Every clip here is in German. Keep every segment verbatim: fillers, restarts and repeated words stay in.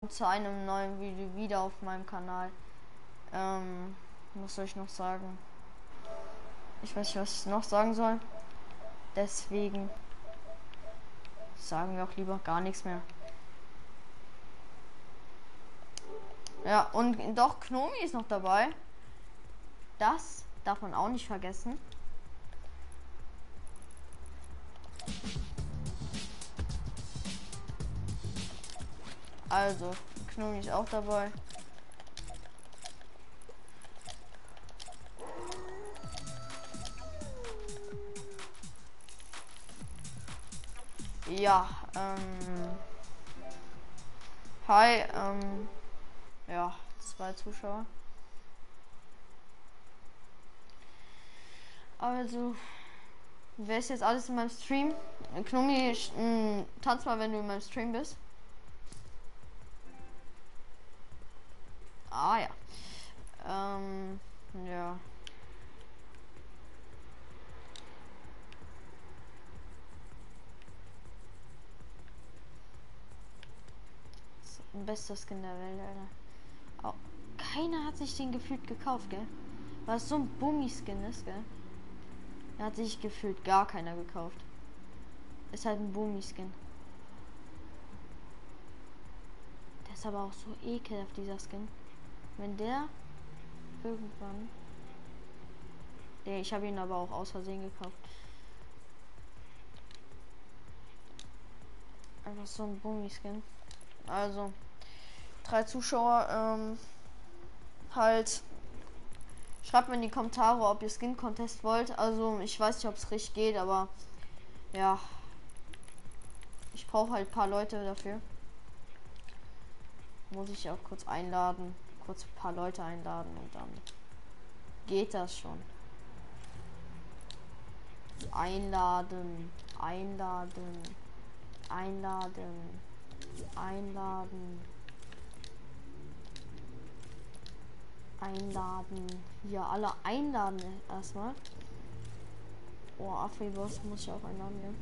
Zu einem neuen Video wieder auf meinem Kanal. Ähm, was soll ich noch sagen? Ich weiß nicht, was ich noch sagen soll. Deswegen sagen wir auch lieber gar nichts mehr. Ja, und doch, Knomi ist noch dabei. Das darf man auch nicht vergessen. Also, Knomi ist auch dabei. Ja, ähm. Hi, ähm. Ja, zwei Zuschauer. Also, wer ist jetzt alles in meinem Stream? Knomi, äh, tanz mal, wenn du in meinem Stream bist. Ah ja. Ähm, ja. Bester Skin der Welt, Alter. Oh, keiner hat sich den gefühlt gekauft, gell? Weil es so ein Bummi-Skin ist, gell? Er hat sich gefühlt gar keiner gekauft. Ist halt ein Bummi-Skin. Der ist aber auch so ekelhaft, dieser Skin. Wenn der irgendwann... Nee, ich habe ihn aber auch aus Versehen gekauft. Einfach so ein Bummi-Skin. Also, drei Zuschauer, ähm, halt... Schreibt mir in die Kommentare, ob ihr Skin Contest wollt. Also, ich weiß nicht, ob es richtig geht, aber... Ja... Ich brauche halt ein paar Leute dafür. Muss ich auch kurz einladen. Kurz ein paar Leute einladen und dann geht das schon. Einladen, einladen, einladen, einladen, einladen. Ja, alle einladen erstmal. Oh, Afri-Boss muss ich auch einladen, ja.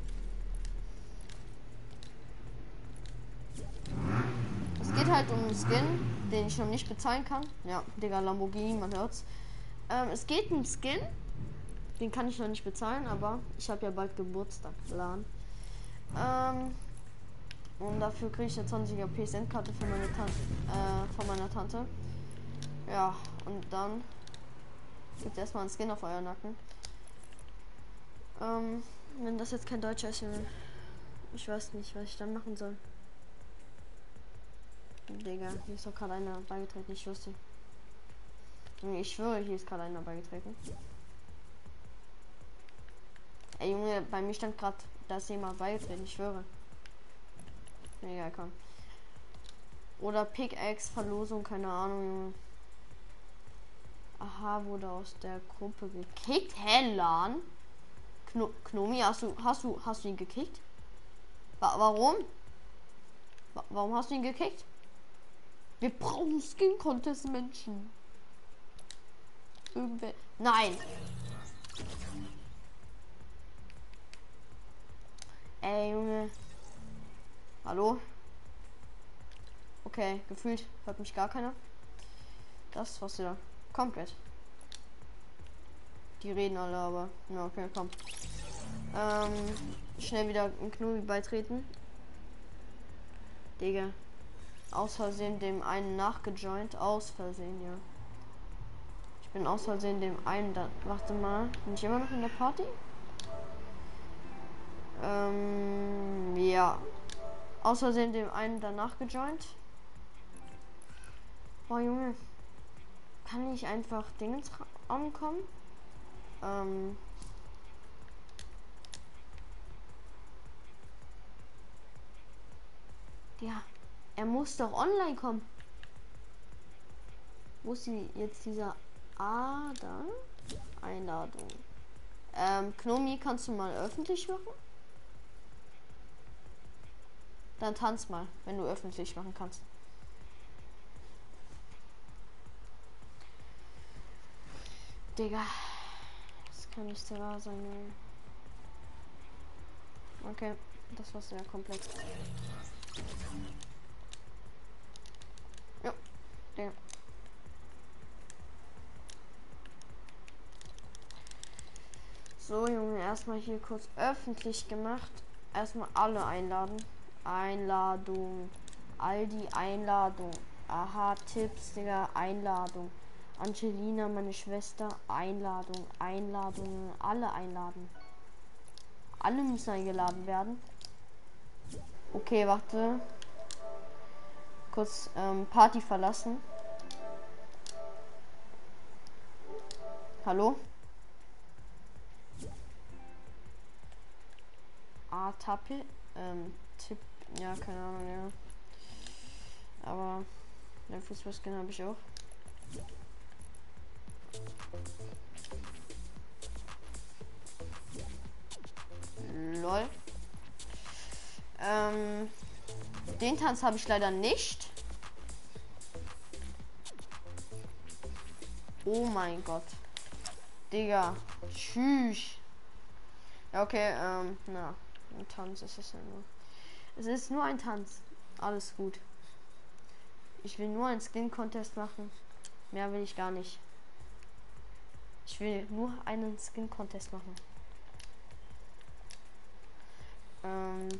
Es geht halt um einen Skin, den ich noch nicht bezahlen kann. Ja, Digga, Lamborghini, man hört's. Ähm, es geht um Skin, den kann ich noch nicht bezahlen, aber ich habe ja bald Geburtstag, Plan. Ähm, und dafür kriege ich eine zwanziger P S N-Karte für meine Tante, äh, von meiner Tante. Ja, und dann gibt es erstmal einen Skin auf euer Nacken. Ähm, wenn das jetzt kein Deutscher ist, ich weiß nicht, was ich dann machen soll. Digga, hier ist doch gerade einer beigetreten, ich wusste. Ich schwöre, hier ist gerade einer beigetreten. Ey Junge, bei mir stand gerade, dass jemand beigetreten, ich schwöre. Egal, komm. Oder Pickaxe Verlosung, keine Ahnung, Junge. Aha, wurde aus der Gruppe gekickt. Hä, Lan? Kno Knomi, hast du, hast du, hast du ihn gekickt? Wa warum? Wa warum hast du ihn gekickt? Wir brauchen Skin Contest Menschen. Irgendwer. Nein. Ey, Junge. Hallo? Okay, gefühlt hört mich gar keiner. Das was ja komplett. Die reden alle, aber na okay, komm. Ähm, schnell wieder in Knobi beitreten. Digga. Aus Versehen dem einen nachgejoint. Aus Versehen, ja. Ich bin aus Versehen dem einen da. Warte mal. Bin ich immer noch in der Party? Ähm, ja. Aus Versehen dem einen danach gejoint. Boah, Junge. Kann ich einfach Dingens ankommen? Ähm. Ja. Er muss doch online kommen. Wo ist die, jetzt dieser A da? Einladung. Ähm, Knomi, kannst du mal öffentlich machen? Dann tanz mal, wenn du öffentlich machen kannst. Digga. Das kann nicht so wahr sein. Okay, das war's ja komplett. So, Junge, erstmal hier kurz öffentlich gemacht. Erstmal alle einladen. Einladung. Aldi, Einladung. Aha, Tipps, Digga, Einladung. Angelina, meine Schwester, Einladung. Einladungen, alle einladen. Alle müssen eingeladen werden. Okay, warte. Kurz ähm, Party verlassen. Hallo? Ah, Tappe. Ähm, Tipp. Ja, keine Ahnung, ja. Aber der Fußballskin habe ich auch. Lol. Ähm, den Tanz habe ich leider nicht. Oh mein Gott. Digga. Tschüss. Ja, okay, ähm, na. Ein Tanz ist es ja nur. Es ist nur ein Tanz. Alles gut. Ich will nur einen Skin-Contest machen. Mehr will ich gar nicht. Ich will nur einen Skin-Contest machen. Ähm.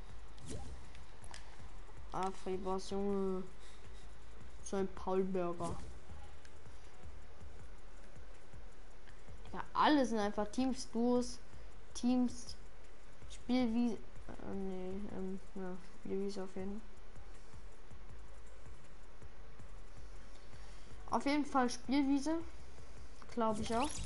Afri-Boss, Junge. So ein Paulburger. Ja, alle sind einfach Teams, Duos, Teams, Spielwiese. Äh, nee, ähm, ja, Spielwiese auf jeden Fall. Auf jeden Fall Spielwiese. Glaube ich auch.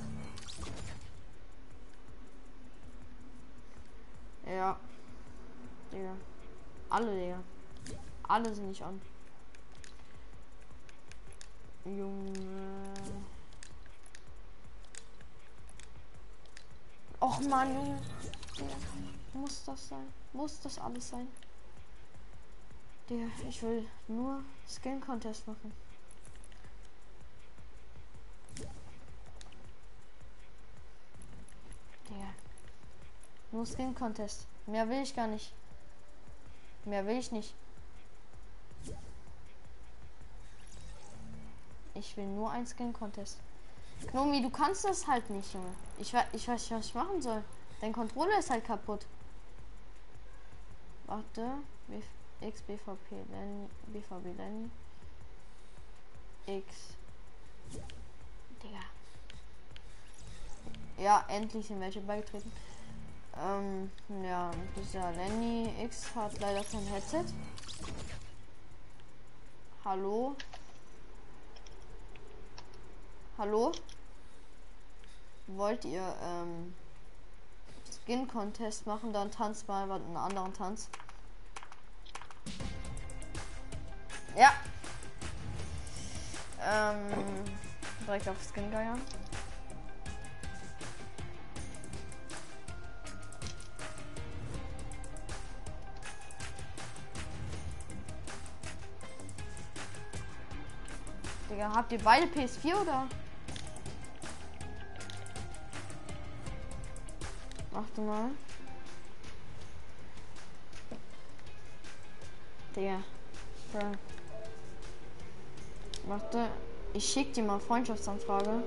Ja. Digga. Alle, Digga. Alle sind nicht an. Junge. Och man, Junge. Digga. Muss das sein? Muss das alles sein? Digga, ich will nur Skin Contest machen. Digga. Nur Skin Contest. Mehr will ich gar nicht. Mehr will ich nicht. Ich will nur ein Skin Contest. Gnomi, du kannst das halt nicht, Junge. Ich weiß, ich weiß nicht, was ich machen soll. Dein Controller ist halt kaputt. Warte. X B V P Lenny. B V B Lenny. X. Digga. Ja, endlich sind welche beigetreten. Ähm, ja, dieser Lenny X hat leider kein Headset. Hallo? Hallo? Wollt ihr ähm, Skin Contest machen? Dann tanzt mal einen anderen Tanz. Ja. Ähm, direkt auf Skin geiern. Digga, habt ihr beide P S vier oder? Warte mal. Digga. Bro. Warte. Ich schick dir mal Freundschaftsanfrage.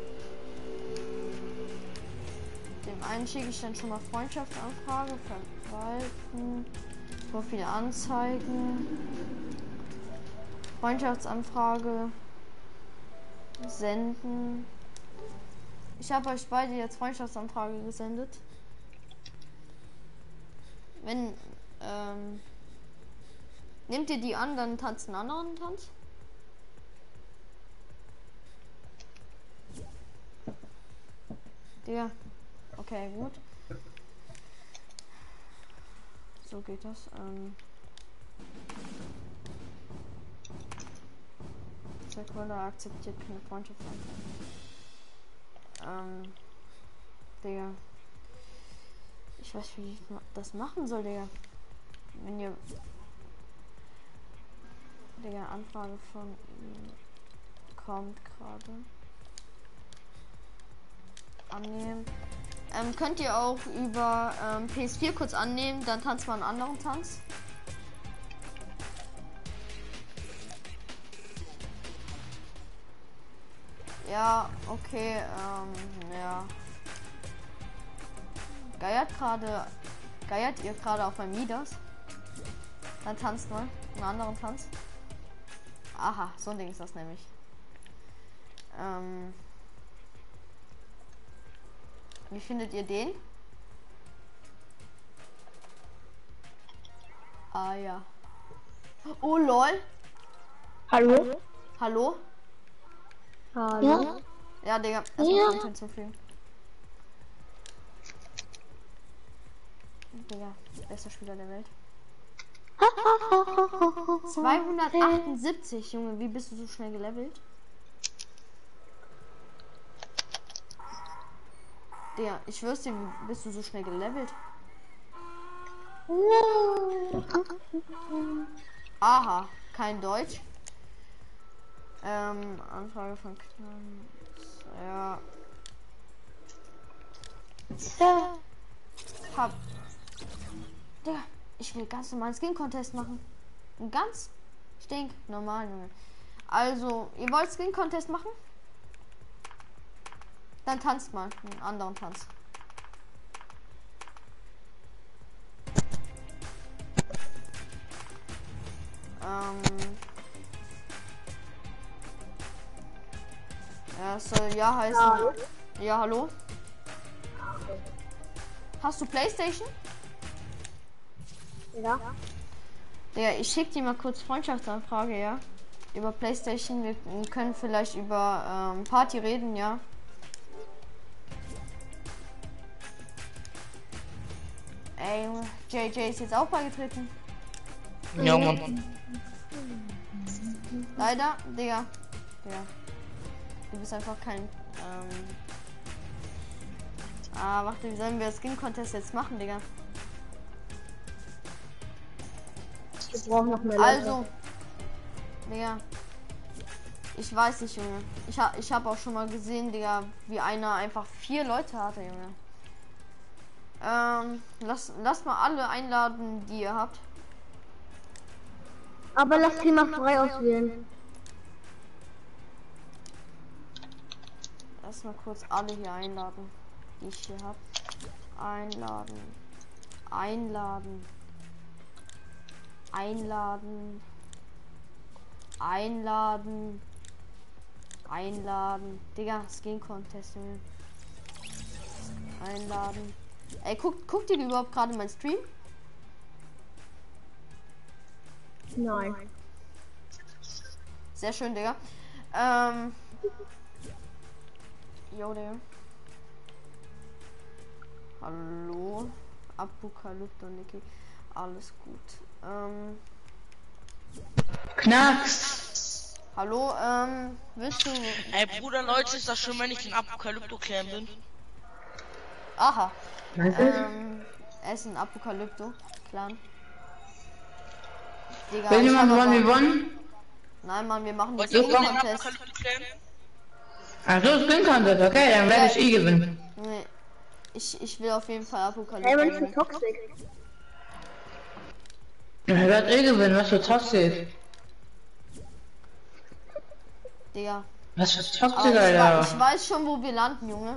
Dem einen schicke ich dann schon mal Freundschaftsanfrage. Verwalten. Profil anzeigen. Freundschaftsanfrage. Senden. Ich habe euch beide jetzt Freundschaftsanfrage gesendet. Wenn, ähm, nehmt ihr die an, dann tanzt einen anderen Tanz. Der. Okay, gut. So geht das. Ähm, Sekunde akzeptiert keine Freundschaftsanfrage. Ähm, Digga. Ich weiß, wie ich das machen soll, Digga. Wenn ihr... Digga, Anfrage von ihm kommt gerade. Annehmen. Ähm, könnt ihr auch über ähm, P S vier kurz annehmen, dann tanzt man einen anderen Tanz. Ja, okay, ähm, ja. Geiert gerade. Geiert ihr gerade auf ein Midas? Dann tanzt mal. Einen anderen Tanz. Aha, so ein Ding ist das nämlich. Ähm. Wie findet ihr den? Ah ja. Oh lol. Hallo? Hallo? Hallo? Ja, Digga. Erstmal Ja. Content hinzufügen. Digga, bester Spieler der Welt. zweihundertachtundsiebzig, Junge, wie bist du so schnell gelevelt? Digga, ich schwör's dir, wie bist du so schnell gelevelt? Aha, kein Deutsch. Ähm, Anfrage von Knall. Ja. Hab. Digga, ich will ganz normalen Skin-Contest machen. Ein ganz stink normal, Junge. Also, ihr wollt Skin-Contest machen? Dann tanzt mal einen anderen Tanz. Ähm. Ja, es soll ja heißen. Hallo? Ja, hallo? Hast du PlayStation? Ja. Ja, ich schick dir mal kurz Freundschaftsanfrage, ja? Über PlayStation. Wir können vielleicht über ähm, Party reden, ja? Ey, J J ist jetzt auch beigetreten. Ja, Mann. Leider, Digga. Ja. Du bist einfach kein. Ähm ah, warte, wie sollen wir das Skin Contest jetzt machen, Digga? Wir brauchen noch mehr Leute. Also, Digga. Ich weiß nicht, Junge. Ich hab, ich habe auch schon mal gesehen, Digga, wie einer einfach vier Leute hatte, Junge. Ähm, lass, lass mal alle einladen, die ihr habt. Aber lass die mal frei auswählen. Lass mal kurz alle hier einladen, die ich hier habe. Einladen. Einladen. Einladen. Einladen. Einladen. Digga, Skin Contest, Junge. Einladen. Ey, guckt, guckt ihr überhaupt gerade mein Stream? Nein. Sehr schön, Digga. Ähm. Jo, Digga. Hallo. Apokalypto, Niki. Alles gut. Ähm. Knacks! Hallo, ähm. Willst du. Ey, Bruder, Leute, ist das schön, wenn ich den Apokalypto-Clan bin? Aha. Was ist? Ähm. Er ist ein Apokalypto-Clan. Digga, Will ich jemand hab wollen, wir aber- wollen? Nein, Mann, wir machen Wollt jetzt ihr den auch den Contest. Apokalypto-Clan? Ach so, Skin Contest, okay, dann werde ich eh gewinnen. Nee. Ich, ich will auf jeden Fall Hey, Apokalypto. man ist gewinnen. toxisch. Ich werde eh gewinnen, was für Toxic. Digga. Was für Aber Toxic, ich, wei- ich Alter. weiß schon, wo wir landen, Junge.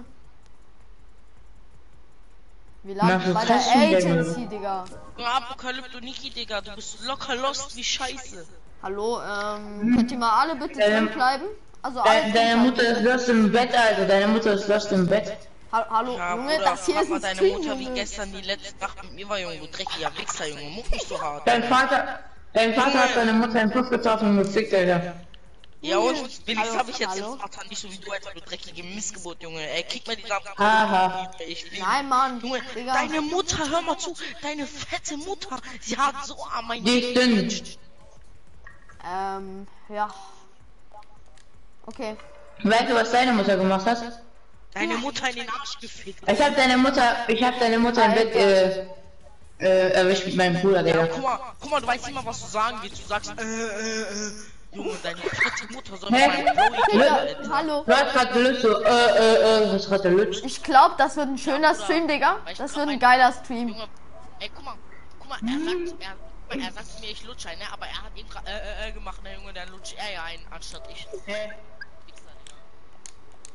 Wir Na, landen für bei der Testen, Digga. Agency, Digga. Ja, Apokalypto Niki, Digga, du bist locker lost wie Scheiße. Hallo, ähm, könnt ihr mal alle bitte Deine- drin bleiben? Also alle Deine, drin deine bleiben, Mutter ist bitte. lost im Bett, Alter. Deine Mutter ist lost im Bett. Ha Hallo, Ja, Junge, Bruder, das hier frag ist mal ein deine Stream, Mutter, wie Junge. gestern die letzte Nacht mit mir war, Junge, du dreckiger Wichser, Junge, muck nicht so hart. Dein Vater, dein Vater hat deine Mutter in den Puff getroffen und gefickt, Alter. Ja und? Hallo, Wenigstens habe ich jetzt hallo? den Vater nicht so wie du, Alter, du dreckige Missgeburt, Junge. Ey, kick mir die Lampe. Haha. Ich bin... Nein, Mann, Junge, Digga. deine Mutter, hör mal zu, deine fette Mutter, sie hat so an mein Die stimmt. Ähm, ja. Okay. Weißt du, was deine Mutter gemacht hat? Deine Mutter in den Arsch gefickt. Ich hab deine Mutter, ich hab deine Mutter im Bett, äh, äh, erwischt mit meinem Bruder, Ja, Digga. guck mal, guck mal, du weißt immer, was du sagen willst. Du sagst, äh, äh, äh. Junge, deine fette Mutter soll Hä? mit meinem Bro Digga, Alter. hallo. Du hast grad gelöst, so, äh, äh, äh, was hat der Lutsch? Ich glaube, das wird ein schöner Stream, Digga. Das wird ein geiler Stream. Junge, ey, guck mal, guck mal, er sagt, er, er sagt mir, ich lutsche ein, ne? Aber er hat eben gerade äh, äh, äh, gemacht, ne, Junge, dann lutscht er ja ein, anstatt ich. Hä?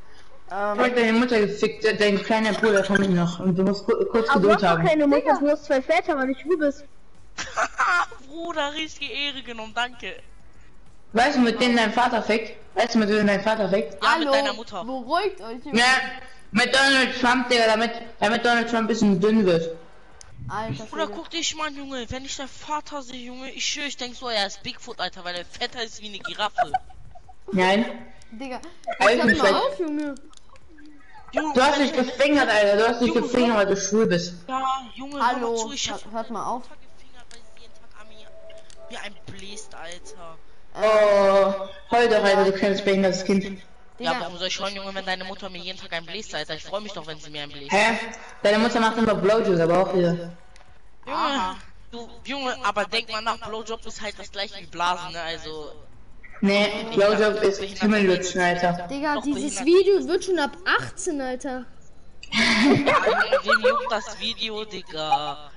Ähm, Ich hab deine Mutter gefickt, äh, dein kleiner Bruder kommt noch und du musst ku- kurz Aber du Geduld hast doch haben. keine Mutter, du hast zwei Väter, weil du schwul bist. Bruder, richtige Ehre genommen, danke. Weißt du, mit denen dein Vater fickt? Weißt du, mit denen dein Vater fickt? Ja, Hallo, mit deiner Mutter. beruhigt euch. Junge. Ja, mit Donald Trump, Digga, damit, damit Donald Trump ein bisschen dünn wird. Alter Bruder, Schwede. guck dich mal an, Junge. Wenn ich deinen Vater sehe, Junge, ich schwöre, ich denk so, er ist Bigfoot, Alter, weil er fetter ist wie eine Giraffe. Nein. Digga, Alter, ich hab mal vielleicht- auf, Junge. Junge, Du hast wenn dich ich- gefingert, Alter, du hast dich Junge, gefingert, weil du schwul bist. Ja, Junge, hör Hallo, mal zu, ich hab hört- hört mal auf. gefingert, weil sie jeden Tag an mir wie ein bläst, Alter. Oh, heul doch, Alter, du kleines behindertes Kind. Ja, Digga, warum soll ich heulen, Junge, wenn deine Mutter mir jeden Tag einen bläst, Alter? Ich freue mich doch, wenn sie mir einen bläst. Hä? Deine Mutter macht immer Blowjobs, aber auch wieder. Junge, du, Junge, aber denk mal nach, Blowjob ist halt das gleiche wie Blasen, ne? Also, Nee, Blowjob ist Himmellutschen, Alter. Digga, Doch dieses behindert. Video wird schon ab achtzehn, Alter. wem juckt das Video, Digga?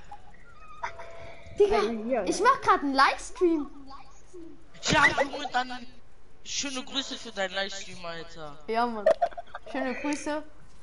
Digga, ich mach grad einen Livestream. Ja, Junge, dann schöne Grüße für deinen Livestream, Alter. Ja, Mann. Schöne Grüße.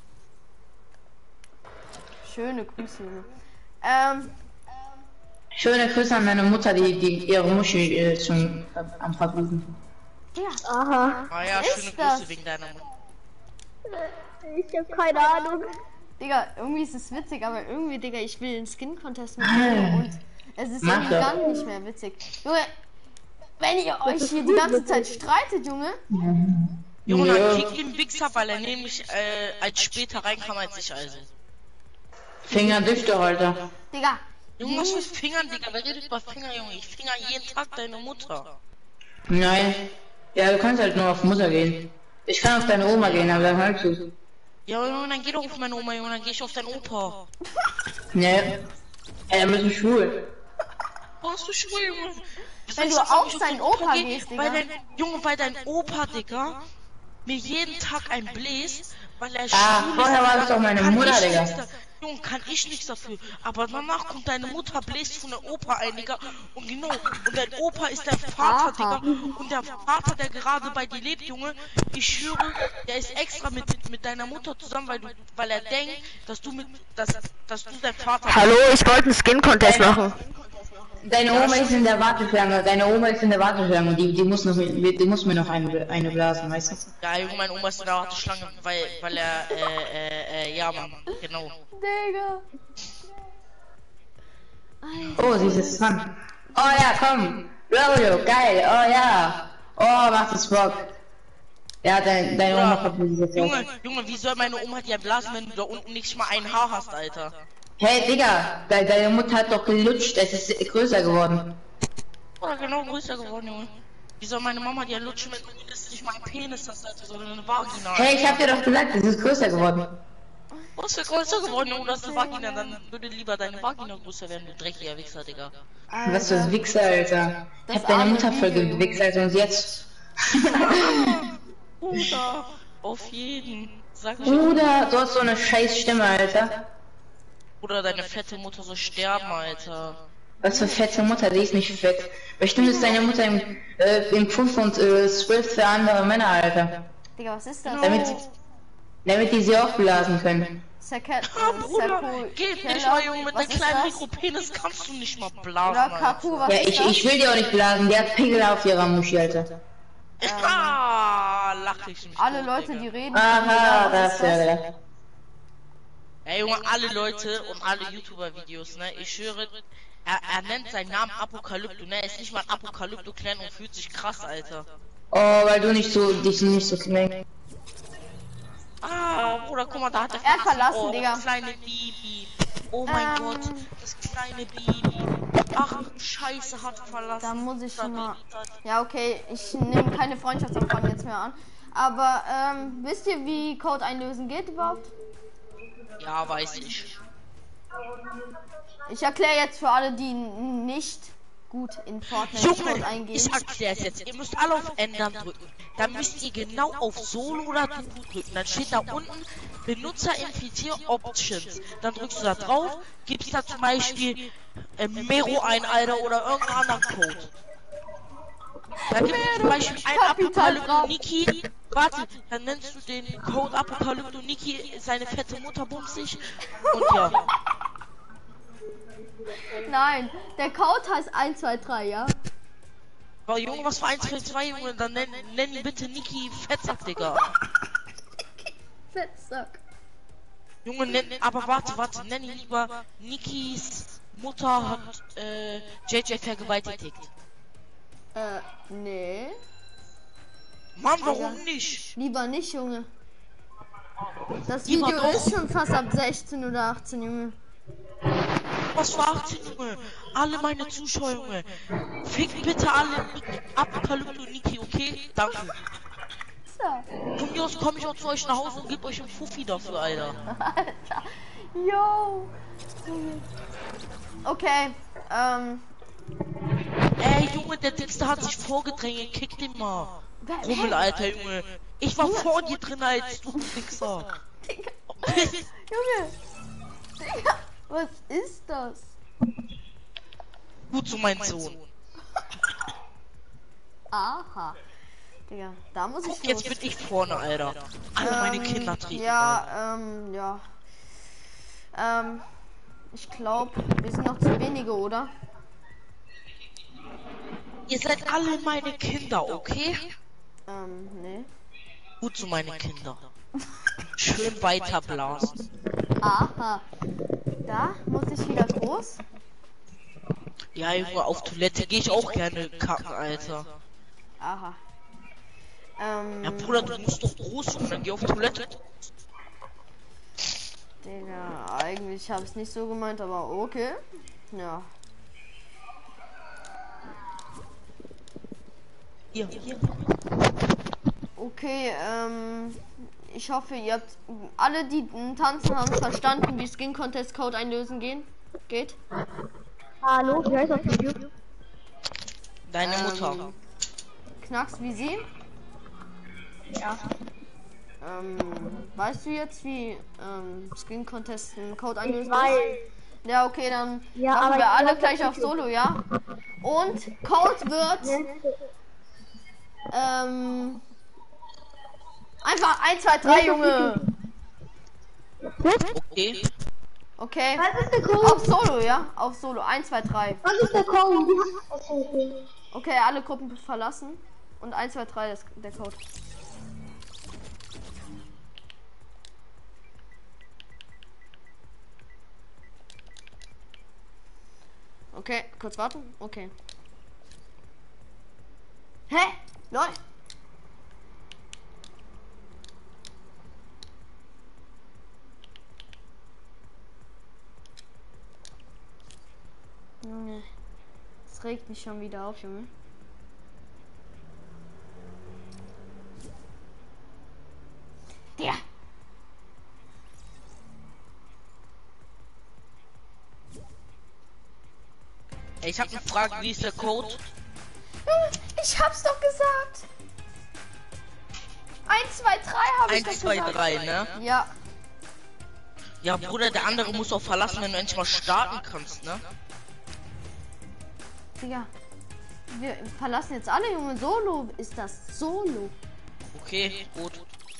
Schöne Grüße, Junge. Ähm, Schöne Grüße an deine Mutter, die, die ihre Muschi äh, schon äh, am Verbluten. Digga, Aha, Ah ja, Was schöne ist das? Grüße wegen deiner Mutter. ich hab keine Ahnung. Digga, irgendwie ist es witzig, aber irgendwie, Digga, ich will einen Skin-Contest mit dir und es ist Mach irgendwie doch. gar nicht mehr witzig. Junge, wenn ihr euch hier die ganze Zeit streitet, Junge, Junge, Ja. dann kick den Wichser, weil er nämlich äh, als später reinkam als ich, also. Finger dich doch, Alter. Digga, Junge, was für Fingern, Digga? Wer redet über Finger, Junge? Ich finger jeden Tag deine Mutter. Nein. Ja, du kannst halt nur auf Mutter gehen. Ich kann auf deine Oma gehen, aber dann hörst du. Ja, Junge, dann geh doch auf meine Oma, Junge, dann geh ich auf deinen Opa. Nee. Ey, dann bist du schwul. Warst du schwul, Junge? Wenn Ich du sag, auf ich deinen den Opa geh, gehst, Digga. Weil dein, Junge, weil dein Opa, Digga, mir jeden Tag ein bläst, weil er Ah, schwul vorher ist, war Digga, das doch meine kann Mutter, ich Digga. nichts da- Junge, kann ich nichts dafür. Aber danach kommt deine Mutter, bläst von der Opa ein, Digga. Und genau, und dein Opa ist der Vater, Aha. Digga. Und der Vater, der gerade bei dir lebt, Junge, ich schwöre, der ist extra mit, mit deiner Mutter zusammen, weil du, weil er denkt, dass du mit, dass, dass du dein Vater Hallo, ich wollte einen Skin-Contest machen. Deine Oma ist in der Warteschlange, deine Oma ist in der Warteschlange, die, die muss noch, mit- die muss mir noch eine, eine blasen, weißt du? Ja, Junge, mein Oma ist in der Warteschlange, weil, weil er, äh, äh, äh, ja, Mann, genau. Digga. Oh, sie ist jetzt dran. Oh ja, komm. Blowjob, geil, oh ja. Oh, macht es Bock. Ja, dein, deine Oma kommt mir jetzt Junge, auf. Junge, wie soll meine Oma dir blasen, wenn du da unten nicht mal ein Haar hast, Alter? Hey, Digga, de, deine Mutter hat doch gelutscht, es ist größer geworden. Oder genau größer geworden, Junge. Wie soll meine Mama dir lutschen, wenn du das nicht mal ein Penis hast, Alter, sondern eine Vagina? Hey, ich hab dir doch gesagt, es ist größer geworden. Was für größer geworden, Junge, das ist eine Vagina, dann würde lieber deine Vagina größer werden, du dreckiger Wichser, Digga. Was für ein Wichser, Alter. Ich Das hab deine arme Mutter voll Video, Junge. gewichst, Alter, und jetzt. Bruder, auf jeden. Sag ich Bruder, du hast so eine scheiß Stimme, Alter. Bruder, deine fette Mutter soll sterben, Alter. Was für fette Mutter, die ist nicht fett. Bestimmt ist deine Mutter im, äh, im Pfuff und äh, Swift für andere Männer, Alter. Digga, was ist das? Damit, damit die sie auch blasen können. Saket, Ah, Bruder, Saku, geht Keller, nicht mal, Junge, mit was deinem ist kleinen das? Mikropenis kannst du nicht mal Oder blasen, Kaku, was Ja, ist ich, das? ich will die auch nicht blasen, die hat Pickel auf ihrer Muschi, Alter. Ah, lach ich mich Alle tot, Leute, Digga. die reden. Aha, was das ist ist ja das? gedacht. Ey, Junge, alle Leute und alle YouTuber-Videos, ne? Ich schwöre, er, er nennt seinen Namen Apokalypto, ne? Er ist nicht mal Apokalypto klein und fühlt sich krass, Alter. Oh, weil du nicht so, dich nicht so klingst. Ah, Bruder, guck mal, da hat er Er hat verlassen, oh, Digga. Das kleine Baby. Oh mein Ähm. Gott, das kleine Baby. Ach, Scheiße, hat verlassen. Da muss ich schon mal. Das- Ja, okay, ich nehme keine Freundschaftsanfragen jetzt mehr an. Aber ähm, wisst ihr, wie Code einlösen geht überhaupt? Ja, weiß ich. Ich erkläre jetzt für alle, die n- nicht gut in Fortnite Code Junge, eingehen. ich erkläre es jetzt. Ihr müsst alle auf Ändern drücken. Dann müsst ihr genau auf Solo oder Duo drücken. Dann steht da unten Benutzer infizier Options. Dann drückst du da drauf, gibst da zum Beispiel äh, Mero ein, Alter, oder irgendeinen anderen Code. Da gibt es zum Beispiel ein Kapital Apokalypto Niki Warte, dann nennst du den Code Apokalypto Niki, seine fette Mutter bumsig. Und ja. Nein, der Code heißt eins zwei drei, ja? Aber Junge, was für eins zwei zwei, Junge? Dann nenn, nenn ihn bitte Niki Fettsack, Digga. Fettsack. Junge, nenn, aber warte, warte, nenn ihn lieber Nikis Mutter hat äh, J J vergewaltigt. Äh, nee. Mann, warum nicht? Lieber nicht, Junge. Das Lieber Video doch. ist schon fast ab sechzehn oder achtzehn, Junge. Was für achtzehn, Junge? Alle meine Zuschauer, Junge. Fickt bitte alle Apokalypto Niki, okay? Danke. So. Von mir aus komme ich auch zu euch nach Hause und gebe euch einen Fuffi dafür, Alter. Alter. Yo. Okay. Ähm. Ey, Junge, der Dickste hat sich vorgedrängt. Kick den mal. Rummel, Alter, Junge. Ich war vor dir drin als du Dickster. Digga. Junge. Digga. Was ist das? Gut zu meinem Sohn. Aha. Digga, da muss ich Guck, jetzt los. bin ich vorne, Alter. Alle meine Ähm, Kinder treten. Ja, ähm, ja. Ähm, ich glaube, wir sind noch zu wenige, oder? Ihr seid alle meine Kinder, okay? Ähm, nee. Gut zu meine Kinder. Schön weiter blasen. Aha. Da muss ich wieder groß. Ja, Junge, auf Toilette gehe ich auch gerne kacken, Alter. Aha. Ähm, Ja, Bruder, du musst doch groß und dann geh auf Toilette. Digga, eigentlich habe ich es nicht so gemeint, aber okay. Ja. Hier, hier. Okay, ähm, ich hoffe, ihr habt alle, die tanzen, haben verstanden, wie Skin Contest Code einlösen gehen. Geht? Hallo, wie heißt auf YouTube? Deine Ähm, Mutter. Knacks wie sie? Ja. Ähm, weißt du jetzt, wie ähm, Skin Contest einen Code Ich einlösen weiß. ist? Ja, okay, dann Ja, machen aber wir ich alle glaub, gleich das auf ist Solo, ja? Und Code wird ähm, einfach eins, zwei, drei, Junge. Okay. Okay. Was ist der Code? Auf Solo, ja? Auf Solo. eins, zwei, drei. Was ist der Code? Okay. Okay, alle Gruppen verlassen. Und eins, zwei, drei ist der Code. Okay, kurz warten. Okay. Hä? Läuft. Junge. Es regt mich schon wieder auf, Junge. Der. Ey, ich hab eine Frage, wie ist der Code? Ich hab's doch gesagt. eins, zwei, drei habe ich eins, doch zwei, gesagt. drei, ne? Ja. Ja, Bruder, der andere muss auch verlassen, wenn du endlich mal starten kannst, ne? Digga. Wir verlassen jetzt alle, Junge. Solo ist das. Solo. Okay, gut.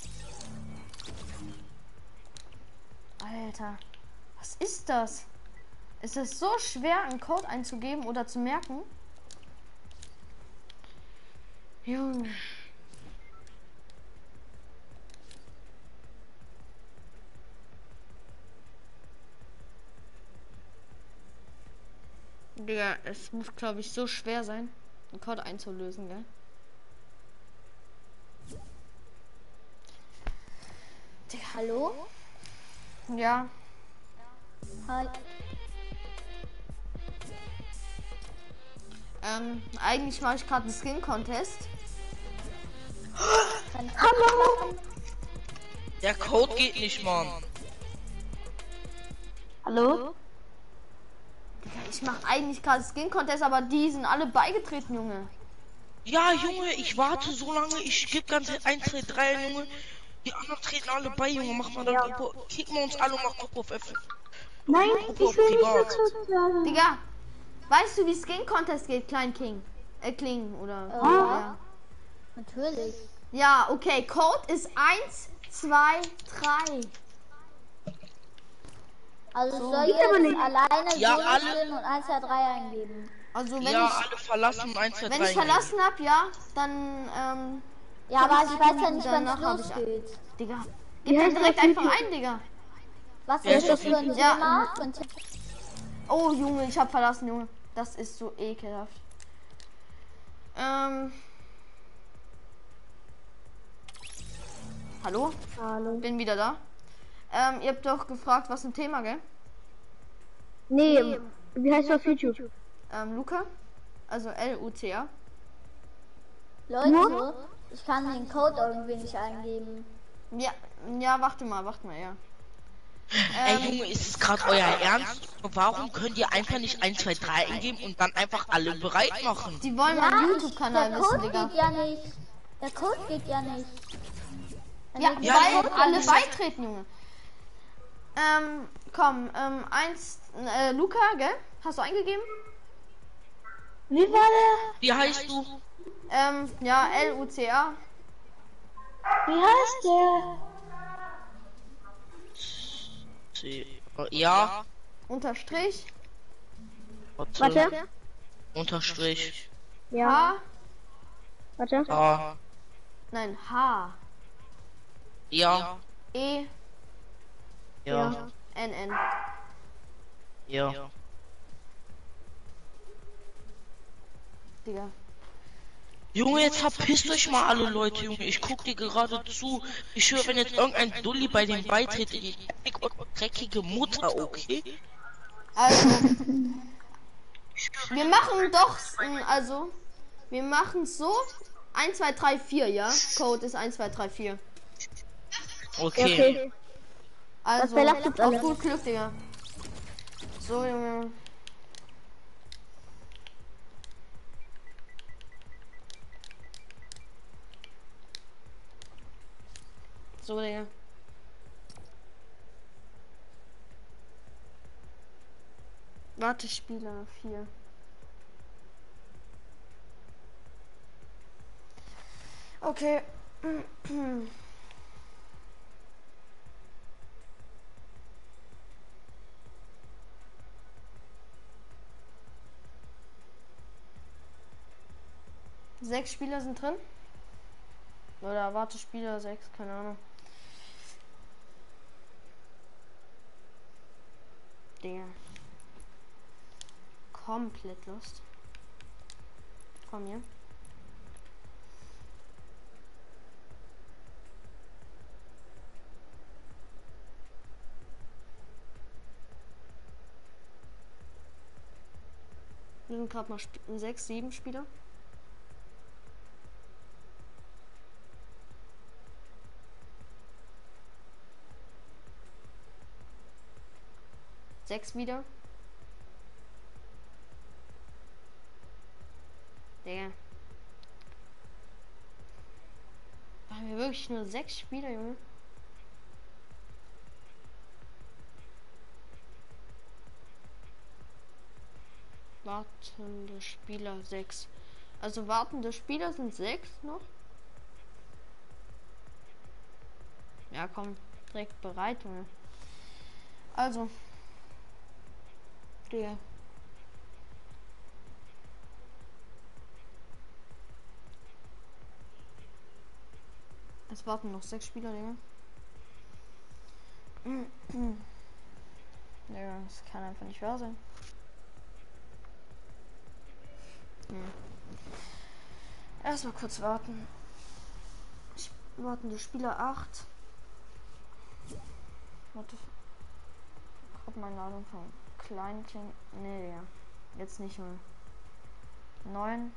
Alter. Was ist das? Ist es so schwer, einen Code einzugeben oder zu merken? Junge. Digga, es muss, glaube ich, so schwer sein, einen Code einzulösen, gell? Digga. Hallo? Ja. Hi. Ähm, eigentlich mache ich gerade einen Skin Contest. Hallo? Der Code geht nicht, Mann. Hallo? Digga, ich mache eigentlich gerade Skin Contest, aber die sind alle beigetreten, Junge. Ja, Junge, ich warte so lange, ich gebe ganz eins, zwei, drei, Junge. Die anderen treten alle bei, Junge. Mach mal da Gruppe. Kicken wir uns alle und mach Gruppe auf F. Nein, Gruppe auf ich will nicht privat. dazu sagen. Digga, weißt du, wie Skin Contest geht, Klein King? Äh, Kling, oder? Ja. Ja. Natürlich. Ja, okay. Code ist eins, zwei, drei. Also So. soll ich jetzt alleine Ja, Solo alle- spielen und eins, zwei, drei eingeben? Also wenn Ja, ich alle verlassen eins, zwei, wenn drei. ich verlassen hab, ja, dann ähm, Ja, aber ich weiß ja nicht, wann danach hab es ich losgeht. Digga. Wie Gib dann heißt direkt das einfach YouTube? ein, Digga. Was Wer ist ist das das für ein YouTube? Thema? Für ein Oh Junge, ich hab verlassen, Junge. Das ist so ekelhaft. Ähm. Hallo? Hallo. Bin wieder da. Ähm, ihr habt doch gefragt, was ein Thema, gell? Nee, wie heißt das auf YouTube? Ähm, Luca? Also L U C A. Leute, ich kann den Code irgendwie nicht eingeben. Ja, ja, warte mal, warte mal, ja. Ey Ähm, Junge, ist es gerade euer Ernst? Warum könnt ihr einfach nicht eins, zwei, drei eingeben und dann einfach alle bereit machen? die wollen Ja, meinen ich, YouTube-Kanal der wissen, Code Digga. geht ja nicht. Der Code geht ja nicht. Dann Ja, geht Ja, der weil Code alle nicht. beitreten, Junge. Ähm, komm, ähm, eins, äh, Luca, gell? Hast du eingegeben? Wie war der? Wie heißt du? Ähm, ja, L U C A. Wie heißt der? C- Ja. Unterstrich. Warte. Warte. Unterstrich. H. Warte. A. Nein, H. Ja. E. Ja. N N. Ja. Digga. Junge, jetzt verpisst euch mal alle Leute, Junge. Ich guck dir gerade zu. Ich schwöre, wenn jetzt irgendein Dulli bei dem beitritt, die dreckige Mutter, okay? Also. Wir machen doch, ähm, also. Wir machen so. eins, zwei, drei, vier, ja? Code ist eins, zwei, drei, vier. Okay. Also, wer lacht jetzt auf alle? gut Glück, Digga. So, Junge. So, Digga. Warte, Spieler vier. Okay. Sechs Spieler sind drin. Oder warte, Spieler sechs, keine Ahnung. Digga. Komplett lost. Komm hier. Wir sind gerade mal Sp sechs, sieben Spieler. Sechs wieder. Digga. Haben wir wirklich nur sechs Spieler, Junge? Wartende Spieler sechs. Also wartende Spieler sind sechs noch. Ja, komm, direkt bereit, Junge. Also. Digga. Es warten noch sechs Spieler, Digga. Ja, das kann einfach nicht wahr sein. Hm. Erstmal kurz warten. Ich wartende Spieler acht. Warte. Gruppeneinladung von kleinen Klingen. Nee, ja. Jetzt nicht mehr. neun.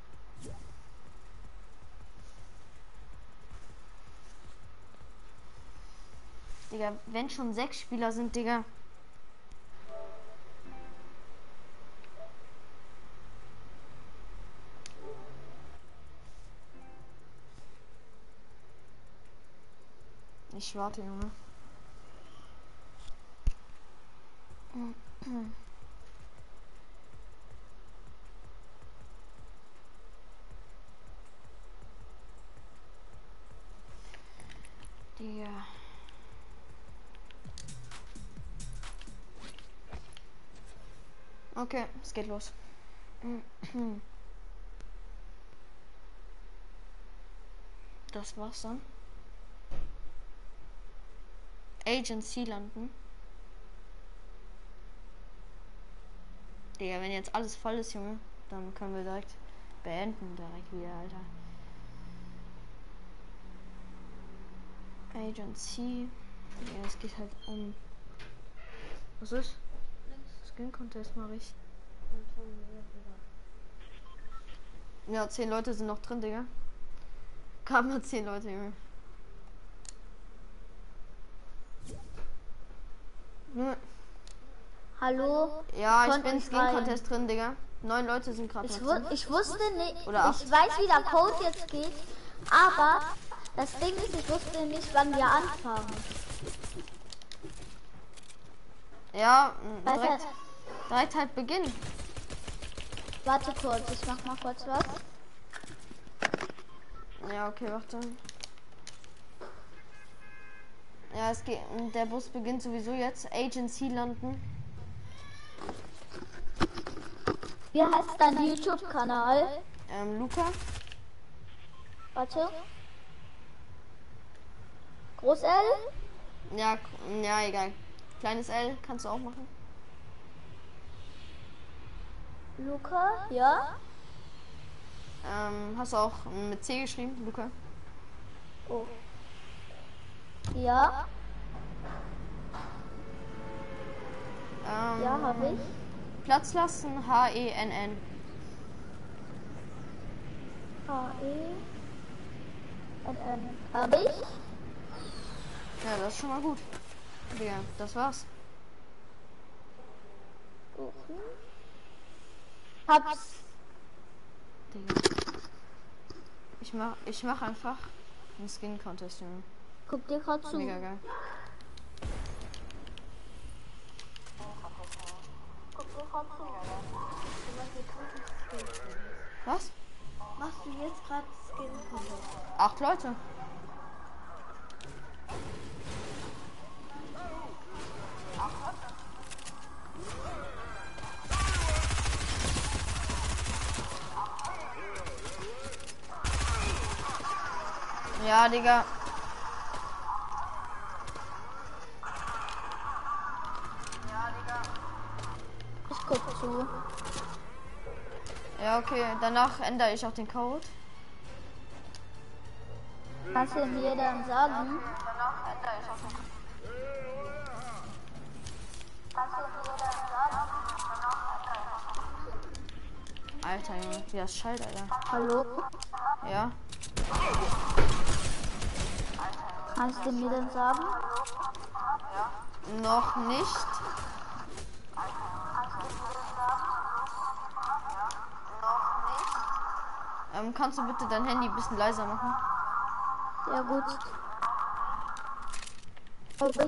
Digga, wenn schon sechs Spieler sind, Digga. Ich warte, Junge. Digga. Okay, es geht los. Das war's dann. Agency landen. Digga, wenn jetzt alles voll ist, Junge, dann können wir direkt beenden, direkt wieder, Alter. Agency. Ja, es geht halt um. Was ist? Skin Contest mache ich. Ja, zehn Leute sind noch drin, Digga. Kamen mal zehn Leute, Junge. Hm. Hallo? Ja, ich Konnt bin nicht Skin rein. Contest drin, Digga. Neun Leute sind gerade Ich, noch wu drin. ich wusste nicht, Oder acht. ich weiß, wie der Code jetzt geht, aber das Ding ist, ich wusste nicht, wann wir anfangen. Ja, m, Warte, direkt, direkt halt beginnen. warte kurz, ich mach mal kurz was. Ja, okay, warte. Ja, es geht. Der Bus beginnt sowieso jetzt. Agency landen. Wie heißt dein YouTube-Kanal? Ähm, Luca. Warte. Groß L? Ja, k- ja, egal. Kleines L kannst du auch machen. Luca? Ja? Ähm, hast du auch mit C geschrieben, Luca? Oh. Ja? Ähm, Ja, habe ich. Platz lassen, H E N N. H E N N. Habe ich? Ja, das ist schon mal gut. Ja, das war's. Suchen. Hab's. Digga. Ich mach, ich mach einfach einen Skin Contest, Junge. Guck dir gerade zu. Mega geil. Was? Machst du jetzt gerade Skin Contest? Acht Leute. Ja, Digga. Ich guck zu. Ja, okay. Danach ändere ich auch den Code. Kannst du mir dann sagen? Alter, Junge. Wie das schallt, Alter. Hallo? Ja. Kannst du mir dann sagen? Noch nicht. Ähm, kannst du bitte dein Handy ein bisschen leiser machen? Ja gut. Okay.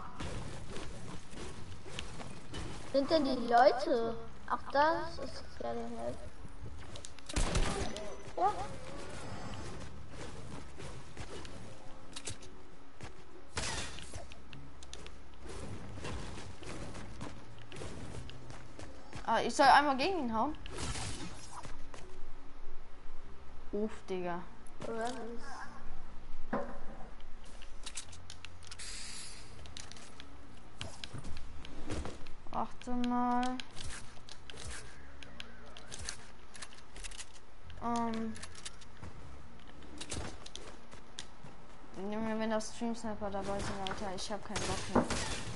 Sind denn die Leute? Ach, das ist ja der Held. Ja. Ah, ich soll einmal gegen ihn hauen. Uff, Digga. Warte mal. Ähm. Junge, wenn das Stream Sniper dabei sind, Alter, ich hab keinen Bock mehr.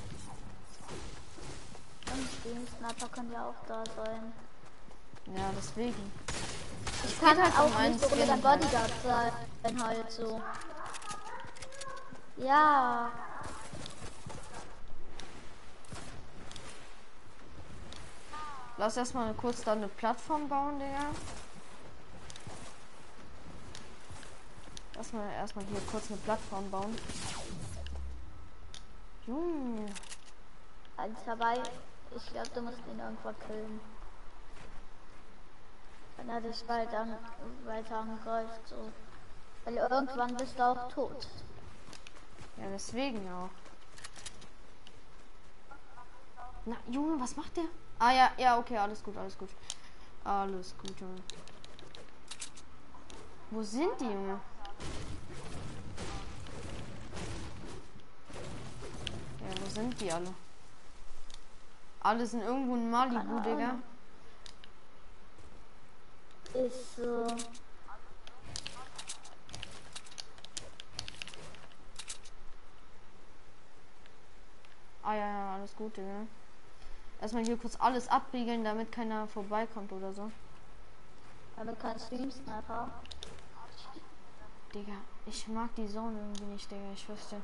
Und den Sniper kann ja auch da sein. Ja, deswegen. Ich kann halt auch um einen nicht so mit Skin einem Bodyguard sein, halt so. Ja. Lass erstmal kurz da eine Plattform bauen, Digga. Lass mal erstmal hier kurz eine Plattform bauen. Junge. Eins dabei. Ich glaube, du musst ihn irgendwann killen. Wenn er dich weiter, weiter angreift, so. Weil irgendwann bist du auch tot. Ja, deswegen auch. Na, Junge, was macht der? Ah ja, ja, okay, alles gut, alles gut. Alles gut, Junge. Wo sind die, Junge? Ja, wo sind die alle? Alle sind irgendwo in Malibu, Digga. Ist so. Ah ja, ja, alles gut, Digga. Erstmal hier kurz alles abriegeln, damit keiner vorbeikommt oder so. Aber kein Stream-Sniper. Digga, ich mag die Zone irgendwie nicht, Digga, ich wüsste.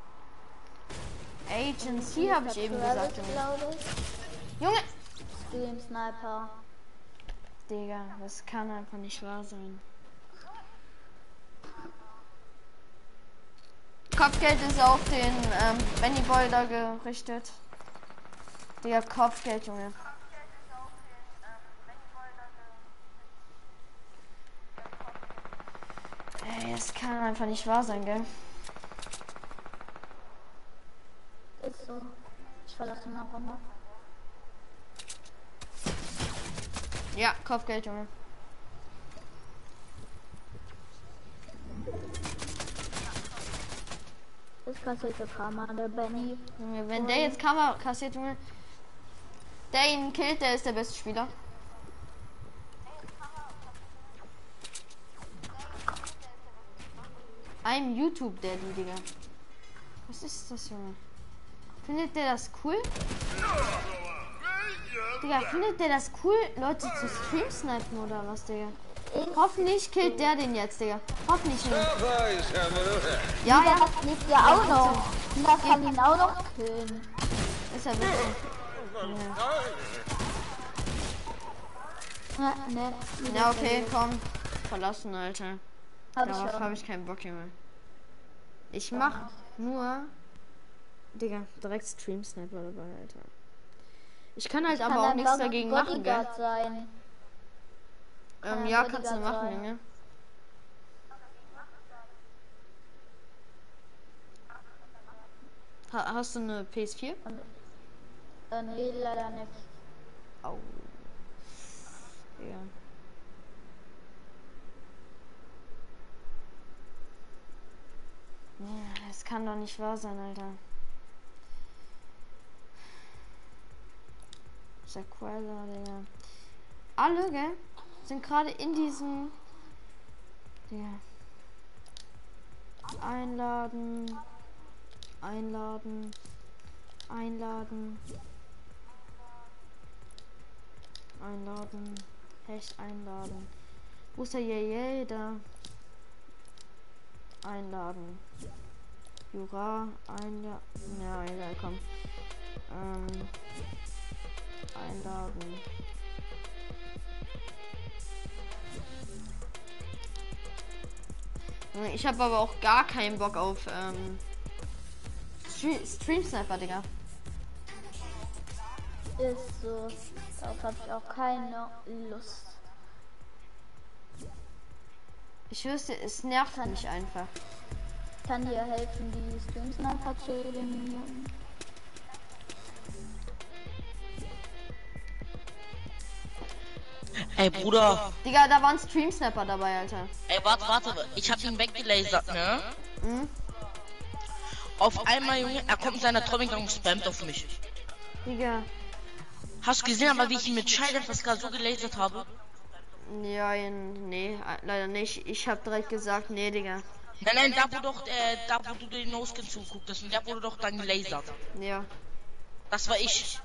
Agency habe ich eben gesagt, Junge. Glaube ich. Junge! Stream-Sniper. Digga, das kann einfach nicht wahr sein. Kopfgeld ist auf den ähm, Benny Boy da gerichtet. Digga, Kopfgeld, Junge. Ey, es kann einfach nicht wahr sein, gell? Ist so. Ich verlasse mal Runde. Ja, Kopfgeld, Junge. Das kassierte Karma, der Benny. Junge, wenn der jetzt Kamera kassiert, Junge, der ihn killt, der ist der beste Spieler. I'm YouTube Daddy, Digga. Was ist das, Junge? Findet der das cool? Digga, findet der das cool, Leute zu Stream snipen oder was, Digga? Hoffentlich killt der den jetzt, Digga. Hoffentlich nicht. Ja, ja. Das liegt ja auch noch. Und das kann ihn auch noch killen. Ist ja witzig. Ja, ne. Ja, okay, komm. Verlassen, Alter. Hab ich Darauf schon. habe ich keinen Bock, Junge. Ich mach nur... Digga, direkt Stream Sniper dabei, Alter. Ich kann halt Ich aber kann auch dann nichts Body- dagegen machen, gell? Bodyguard sein. Ähm, ein ja, kannst du Bodyguard machen, sein. Junge. Ha hast du eine P S vier? Äh, nee, leider nicht. Au. Ja. Ja, das kann doch nicht wahr sein, Alter. Sequella, Digga. Alle, gell? Sind gerade in diesem... Ja. Einladen. Einladen. Einladen. Einladen. Hecht einladen. Wo ist der Yay da? Einladen. Jura, einladen. Ja, egal, komm. Ähm, einladen. Ich habe aber auch gar keinen Bock auf ähm, Stream, Stream Sniper, Digga. Ist so. Darauf habe ich auch keine Lust. Ich wüsste, es nervt mich einfach. Ich kann dir helfen, die Streams einfach zu eliminieren. Ey, Bruder. Digga, da waren Stream Sniper dabei, Alter. Ey, warte, warte. Ich hab ihn weggelasert, ne? Mhm. Auf einmal, Junge, er kommt mit seiner Trommel und spammt auf mich. Digga. Hast du gesehen, aber wie ich ihn mit Scheidern fast gerade so gelasert habe? Ja, nee, leider nicht. Ich hab direkt gesagt, nee, Digga. Nein, nein, da wo doch, äh, da wo du den No-Skin zuguckt hast, und der wurde doch dann gelasert. Ja. Das war ich.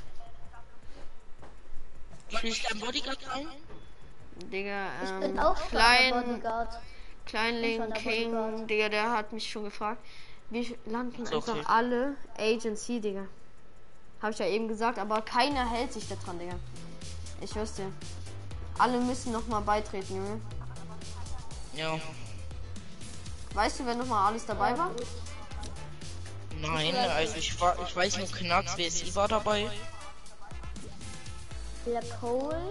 Soll ich dein Bodyguard ein? Digga, Ich ähm, bin auch schon der Klein, Bodyguard. Kleinling schon der King, Bodyguard. Digga, der hat mich schon gefragt. Wir landen Ist okay. einfach alle Agency, Digga. Hab ich ja eben gesagt, aber keiner hält sich da dran, Digga. Ich wüsste. Alle müssen noch mal beitreten, Junge. Ja. Weißt du, wer noch mal alles dabei war? Nein, also ich war, ich weiß nur Knacks, W S I war dabei. Black Hole.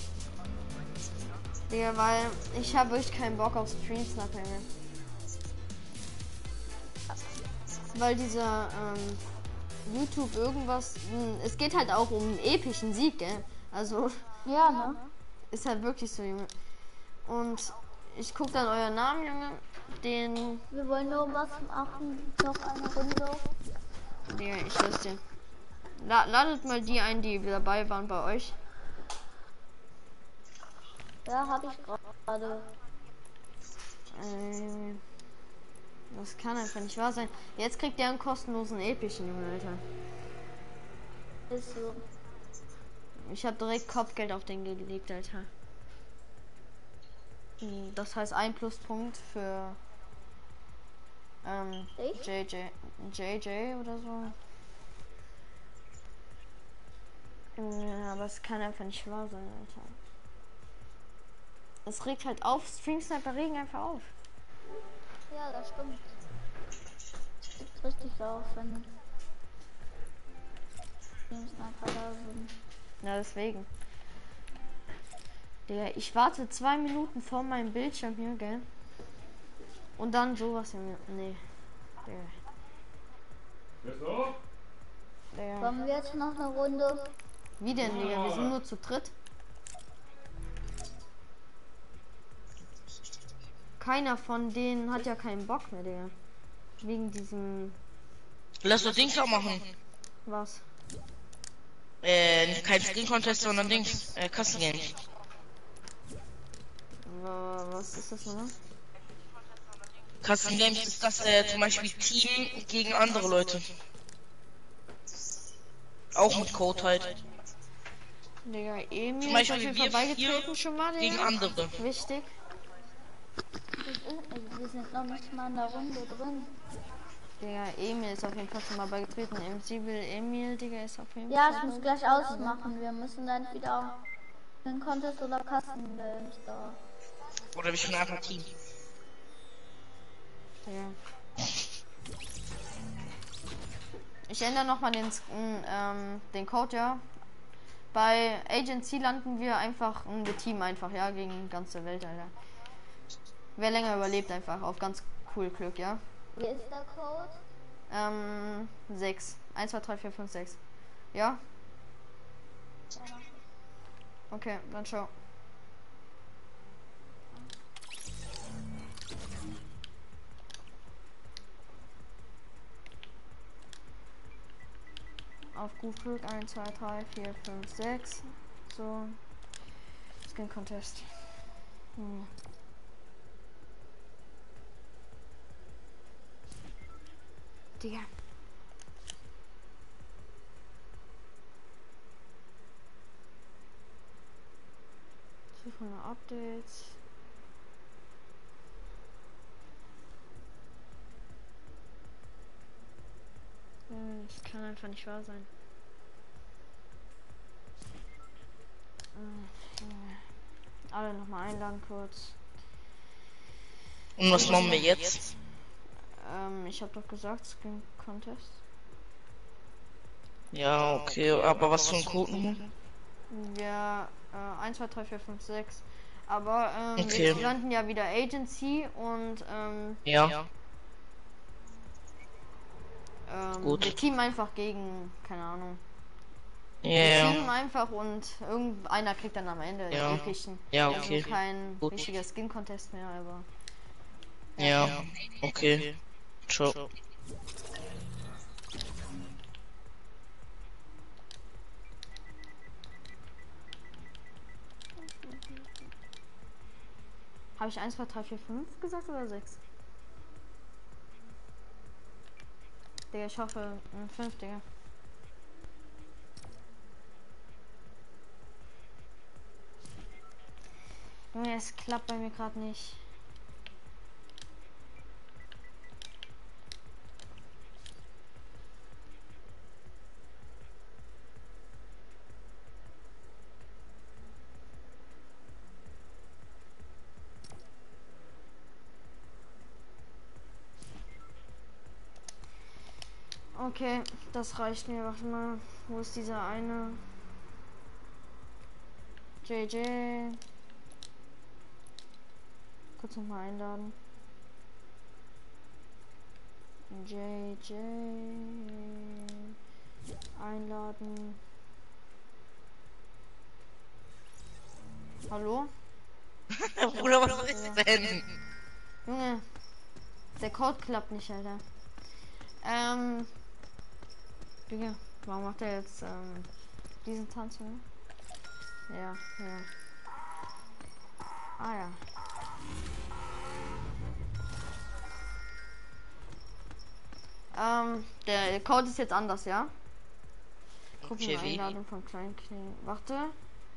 Digga, weil ich habe wirklich keinen Bock auf Stream Sniper, Junge. weil dieser ähm, YouTube irgendwas, mh, es geht halt auch um einen epischen Sieg, gell? Also Ja, ne? ist halt wirklich so, Junge. Und ich guck dann euren Namen, Junge, den, Wir wollen nur was machen. Noch eine Runde. Digga, ich schwör's dir. La ladet mal die ein, die dabei waren bei euch. Ja, habe ich gerade. Ähm, das kann einfach nicht wahr sein. Jetzt kriegt der einen kostenlosen epischen, Junge, Alter. Ist so. Ich habe direkt Kopfgeld auf den gelegt, Alter. Hm, Das heißt ein Pluspunkt für ähm, Ich? J J, J J oder so. Ja, aber es kann einfach nicht wahr sein, Alter. Es regt halt auf, Stream Sniper regen einfach auf. Ja, das stimmt. Sieht richtig auf, wenn Sniper da sind. Ja, deswegen. Digga, ich warte zwei Minuten vor meinem Bildschirm hier, gell? Und dann sowas hier. Nee. Digga. Digga. Kommen wir jetzt noch eine Runde? Wie denn, Digga? Wir sind nur zu dritt. Keiner von denen hat ja keinen Bock mehr, Digga. Wegen diesem... Lass doch Dings auch machen. Was? Äh, kein Skin Contest, sondern Dings. Äh, Kassengames. Wa- Was ist das nochmal? Kassengames ist das äh, zum Beispiel Team gegen andere Leute. Auch mit Code halt. Digga, Emil Zum ist auf Beispiel jeden wir Fall vier beigetreten schon mal, gegen Digga. andere. Wichtig. Also wir sind noch nicht mal in der Runde drin. Digga, Emil ist auf jeden Fall schon mal beigetreten. M C will Emil, Digga, ist auf jeden Ja, Fall. ich muss gleich ausmachen. Wir müssen dann wieder einen Contest oder Kassengames da. Oder wir spielen einfach Team. Ja. Ich ändere nochmal den, ähm, den Code, ja. Bei Agency landen wir einfach ein Team einfach, ja, gegen die ganze Welt, Alter. Wer länger überlebt einfach, auf ganz cool Glück, ja. Wie ist der Code? Ähm, sechs. eins, zwei, drei, vier, fünf, sechs. Ja? Okay, dann schau. Auf gut Glück eins, zwei, drei, vier, fünf, sechs. So. Skin Contest. Hm. Digga. fünfhundert Updates. Hm, Das kann einfach nicht wahr sein. Hm, ja. Alle nochmal einladen kurz. Und was machen wir jetzt? Ähm, ich habe doch gesagt, Skin Contest. Ja, okay, aber was für ein Code nochmal? Ja, äh, eins, zwei, drei, vier, fünf, sechs. Aber ähm, Okay. wir landen ja wieder Agency und ähm, Ja. ähm, Gut. wir teamen einfach gegen, keine Ahnung. Ja, Wir ja. teamen einfach und irgendeiner kriegt dann am Ende Ja. den epischen. Ja, Also okay. kein Gut. richtiger Skin-Contest mehr, aber. Ja, okay. Ciao. Habe ich eins, zwei, drei, vier, fünf gesagt oder sechs? Digga, ich hoffe fünf, Digga. Junge, es klappt bei mir gerade nicht. Okay, das reicht mir. Warte mal. Wo ist dieser eine? J J. Kurz nochmal einladen. J J. Einladen. Hallo? Bruder, was ist denn? Junge. Der Code klappt nicht, Alter. Ähm. Digga, warum macht er jetzt ähm, diesen Tanz? Ne? Ja, ja. Ah ja. Ähm, der Code ist jetzt anders, ja? Okay, wie? Einladung von Kleinkling. Warte.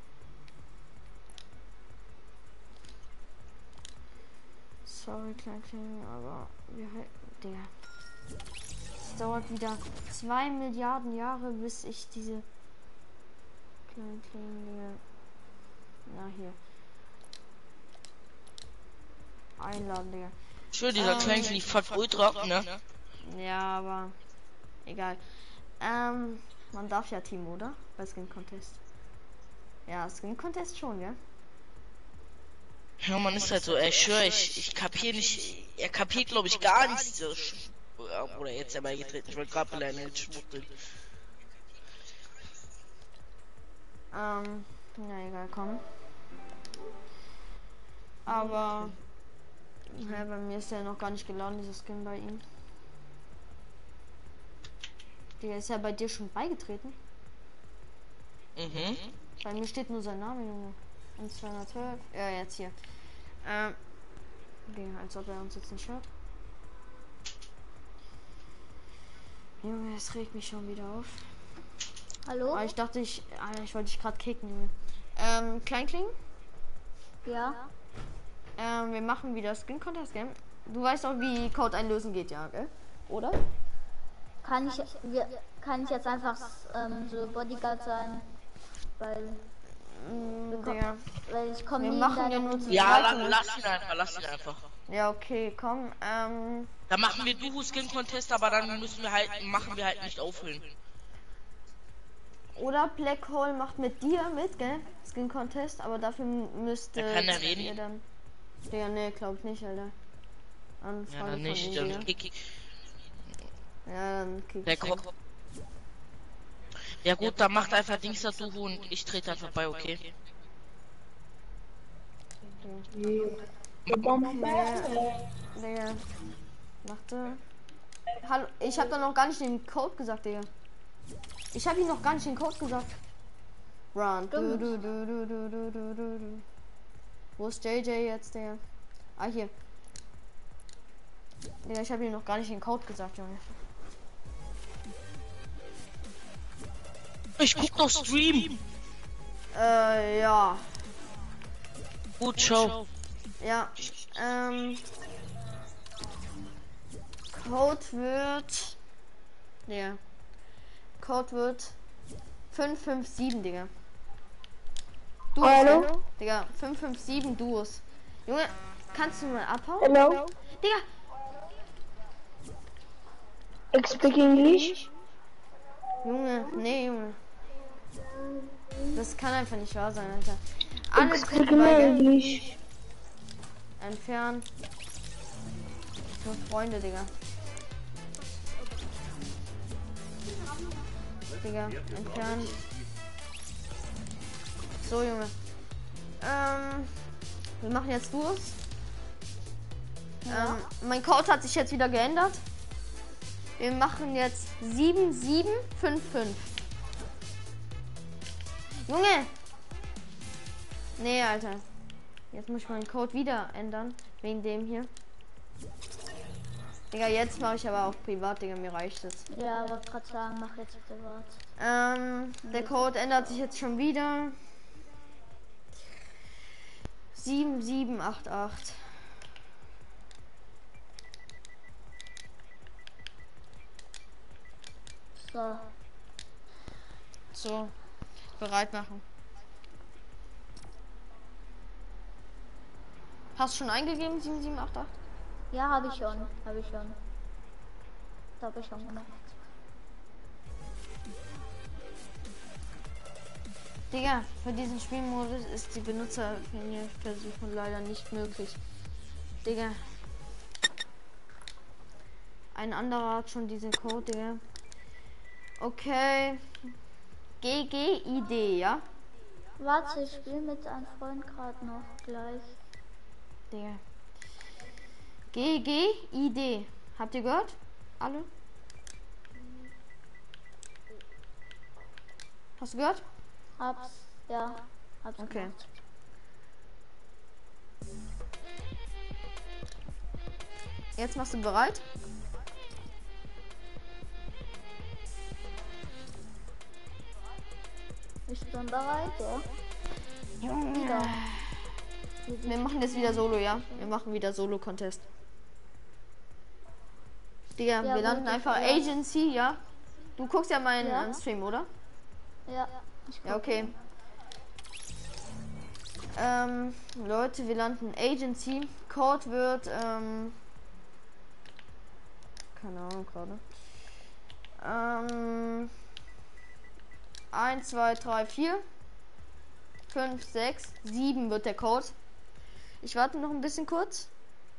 Sorry, Kleinkling, aber wir halt. Der. Es dauert wieder zwei Milliarden Jahre, bis ich diese Kleinkling. Na hier. Einladen, Digga. Schön, dieser Ähm, Kleine lief fast ultra, ne? Ja, aber egal. Ähm, man darf ja Team, oder? Bei Skin Contest. Ja, Skin Contest schon, ja. Ja, man ist halt so, ey, ich schwör, ich, ich kapier nicht, er kapiert, glaube ich, gar nichts. So, oder jetzt ja beigetreten, ich wollte gerade lernen, jetzt schmutteln. Ähm, na egal, komm. Aber, ja, bei mir ist ja noch gar nicht geladen, dieser Skin bei ihm. Der ist ja bei dir schon beigetreten. Mhm. Bei mir steht nur sein Name, Junge. Und zweihundertzwölf. Ja, jetzt hier. Ähm. Okay, als ob er uns jetzt nicht hört. Junge, es regt mich schon wieder auf. Hallo? Aber ich dachte, ich. Alter, ich wollte dich gerade kicken, Junge. Ähm, Kleinkling? Ja. Ähm, wir machen wieder Skin Contest Game. Du weißt auch, wie Code einlösen geht, ja, gell? Oder? Kann ich, wir, kann ich jetzt einfach ähm, so Bodyguard sein? Weil, Mm, komm- Digga. weil ich komme Wir nie in machen deine ja nur Runde. zu Ja, zweit. la, lass ihn einfach, lass ihn einfach. Ja, okay, komm. Ähm. Dann machen wir Duo Skin Contest, aber dann müssen wir halt, machen wir halt nicht auffüllen. Oder Black Hole macht mit dir mit, gell? Skin Contest, aber dafür müsste. Da kann er reden. ihr dann. Ja, nee, glaub ich nicht, Alter. Anfrage Ja, dann von nicht, ihm, dann Digga. kick ich. Ja, dann kick Der ich kommt. Ja gut, dann macht einfach Dings da Duo und ich trete einfach bei, okay? Digga. Warte. Hallo, ich hab da noch gar nicht den Code gesagt, Digga. Ich habe ihm noch gar nicht den Code gesagt. Run. Du, du, du, du, du, du, du, du, du. Wo ist J J jetzt, Digga? Ah, hier. Digga, ich habe ihm noch gar nicht den Code gesagt, Junge. Ich guck doch Stream. Äh, ja. Gut, ciao. Ja. Ähm. Code wird. Ja. Code wird fünf fünf sieben, Digga. Duos, Hallo? gell? Digga, fünf fünf sieben Duos. Junge, kannst du mal abhauen? Hello? Digga, I speak English? Junge, nee, Junge. Das kann einfach nicht wahr sein, Alter. Alle I speak treten bei, gell? English. Entfernen. Für Freunde, Digga. Digga, entfernen. So, Junge. Ähm, wir machen jetzt Duos. Ähm, mein Code hat sich jetzt wieder geändert. Wir machen jetzt sieben sieben fünf fünf. Junge! Nee, Alter. Jetzt muss ich meinen Code wieder ändern. Wegen dem hier. Digga, jetzt mache ich aber auch privat, Digga, mir reicht es. Ja, wollte gerade sagen, mach jetzt privat. Ähm, der Code ändert sich jetzt schon wieder. sieben sieben acht acht. So. So, bereit machen. Hast du schon eingegeben, sieben sieben acht acht? Ja, habe ich schon. Habe ich schon. Das habe ich schon gemacht. Digga, für diesen Spielmodus ist die Benutzerversuche leider nicht möglich. Digga. ein anderer hat schon diesen Code, Digga. Okay. G G I D, ja? Warte, ich spiele mit einem Freund gerade noch gleich. Digga. G G I D. Habt ihr gehört? Alle? Hast du gehört? Hab's, ja. Hab's Okay. gemacht. Jetzt machst du bereit? Ich bin bereit, ja. Wieder. Wir machen jetzt wieder Solo, ja? Wir machen wieder Solo-Contest. Digga, Ja, wir landen gut, einfach ja. Agency, ja? Du guckst ja meinen Ja. ähm, Stream, oder? Ja. Ich Ja, okay. Ähm, Leute, wir landen Agency. Code wird, ähm... keine Ahnung gerade. Ähm... eins, zwei, drei, vier. fünf, sechs, sieben wird der Code. Ich warte noch ein bisschen kurz.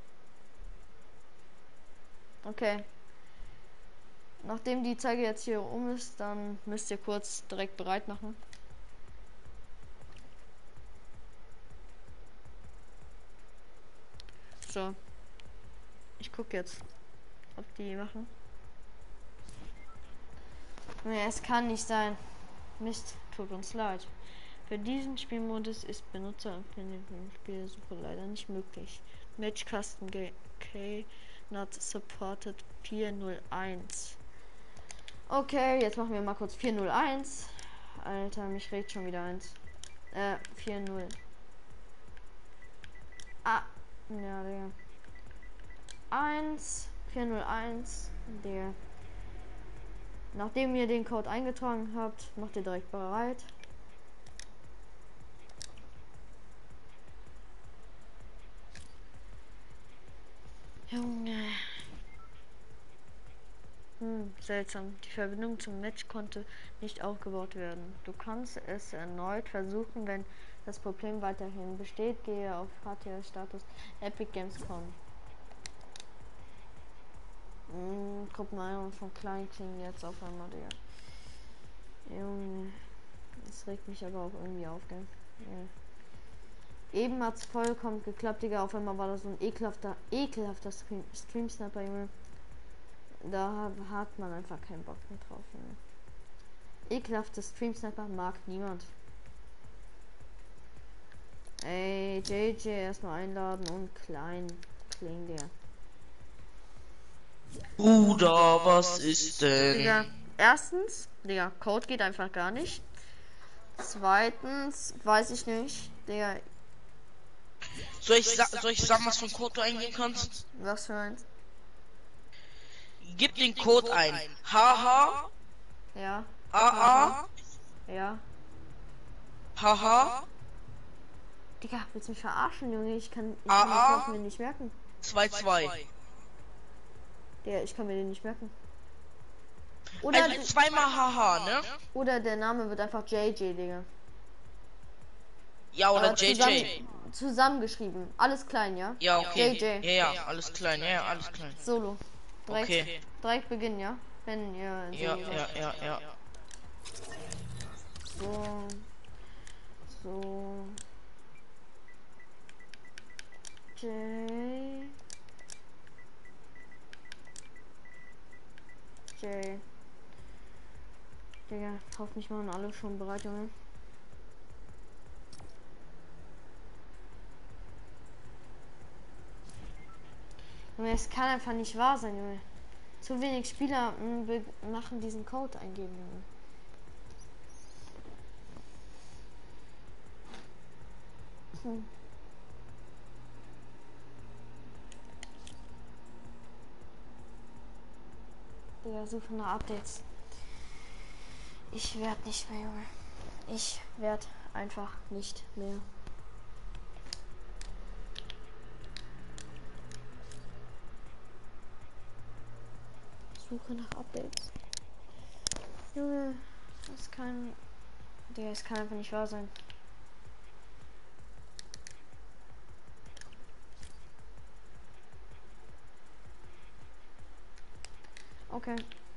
Okay. Nachdem die Zeige jetzt hier um ist, dann müsst ihr kurz direkt bereit machen. So. Ich gucke jetzt, ob die machen. Nee, es kann nicht sein. Mist, tut uns leid. Für diesen Spielmodus ist Benutzerempfehlung im Spielsuche leider nicht möglich. Match Custom G K not supported vier null eins. Okay, jetzt machen wir mal kurz vier null eins. Alter, mich regt schon wieder eins. Äh, vier null. Ah, ja, der. eins, vier null eins, der. Nachdem ihr den Code eingetragen habt, macht ihr direkt bereit. Junge. Hm, seltsam. Die Verbindung zum Match konnte nicht aufgebaut werden. Du kannst es erneut versuchen, wenn das Problem weiterhin besteht. Gehe auf H T L Status Epic Games Punkt com. Hm, Gruppeneinladung von klein klingen jetzt auf einmal, Digga. Junge. Das regt mich aber auch irgendwie auf, gell? Ja. Eben hat's vollkommen geklappt, Digga. Auf einmal war das so ein ekelhafter, ekelhafter Stream, Stream Snapper, Junge. Da hat man einfach keinen Bock mehr drauf. Ne? Ekelhafte Stream Sniper mag niemand. Ey, J J erstmal einladen und klein klingt der. Bruder, was ist denn? Digga, erstens, Digga, Code geht einfach gar nicht. Zweitens, weiß ich nicht. Digga, Soll ich, sa soll ich sagen, was für ein Code du eingeben kannst? was für eins? Gib den Code ein. Haha, Ja, A A, ja. haha, Digga, willst du mich verarschen, Junge? Ich kann, ich A kann A. den Code mir nicht merken. zwei zwei. Digga, ich kann mir den nicht merken. Oder, Also zweimal haha, ne? oder der Name wird einfach J J, Digga. Ja, oder Aber J J. zusammen- Zusammengeschrieben. Alles klein, ja? Ja, okay. J J. Ja, ja, alles klein, ja, ja, alles klein. Solo. Direkt, Okay. direkt beginnen, ja? Wenn ihr in Ja, Solo seid. ja, ja, ja. So. So. J. J. Digga, hoffentlich machen alle schon bereit, Junge. Junge, es kann einfach nicht wahr sein, Junge. Zu wenig Spieler m, be- machen diesen Code eingeben, Junge. Hm. Digga, suche nach Updates. Ich werd nicht mehr, Junge. Ich werd einfach nicht mehr. Suche nach Updates. Junge, das kann. Digga, es kann einfach nicht wahr sein. Okay.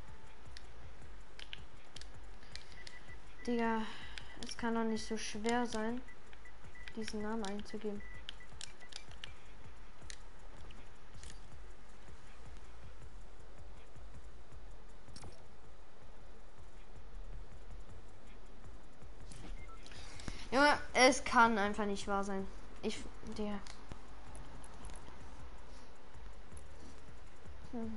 Digga, es kann doch nicht so schwer sein, diesen Namen einzugeben. Junge, es kann einfach nicht wahr sein. Ich, der. Hm.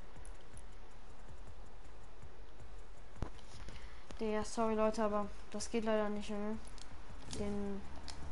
Der, sorry Leute, aber das geht leider nicht, Junge. Den.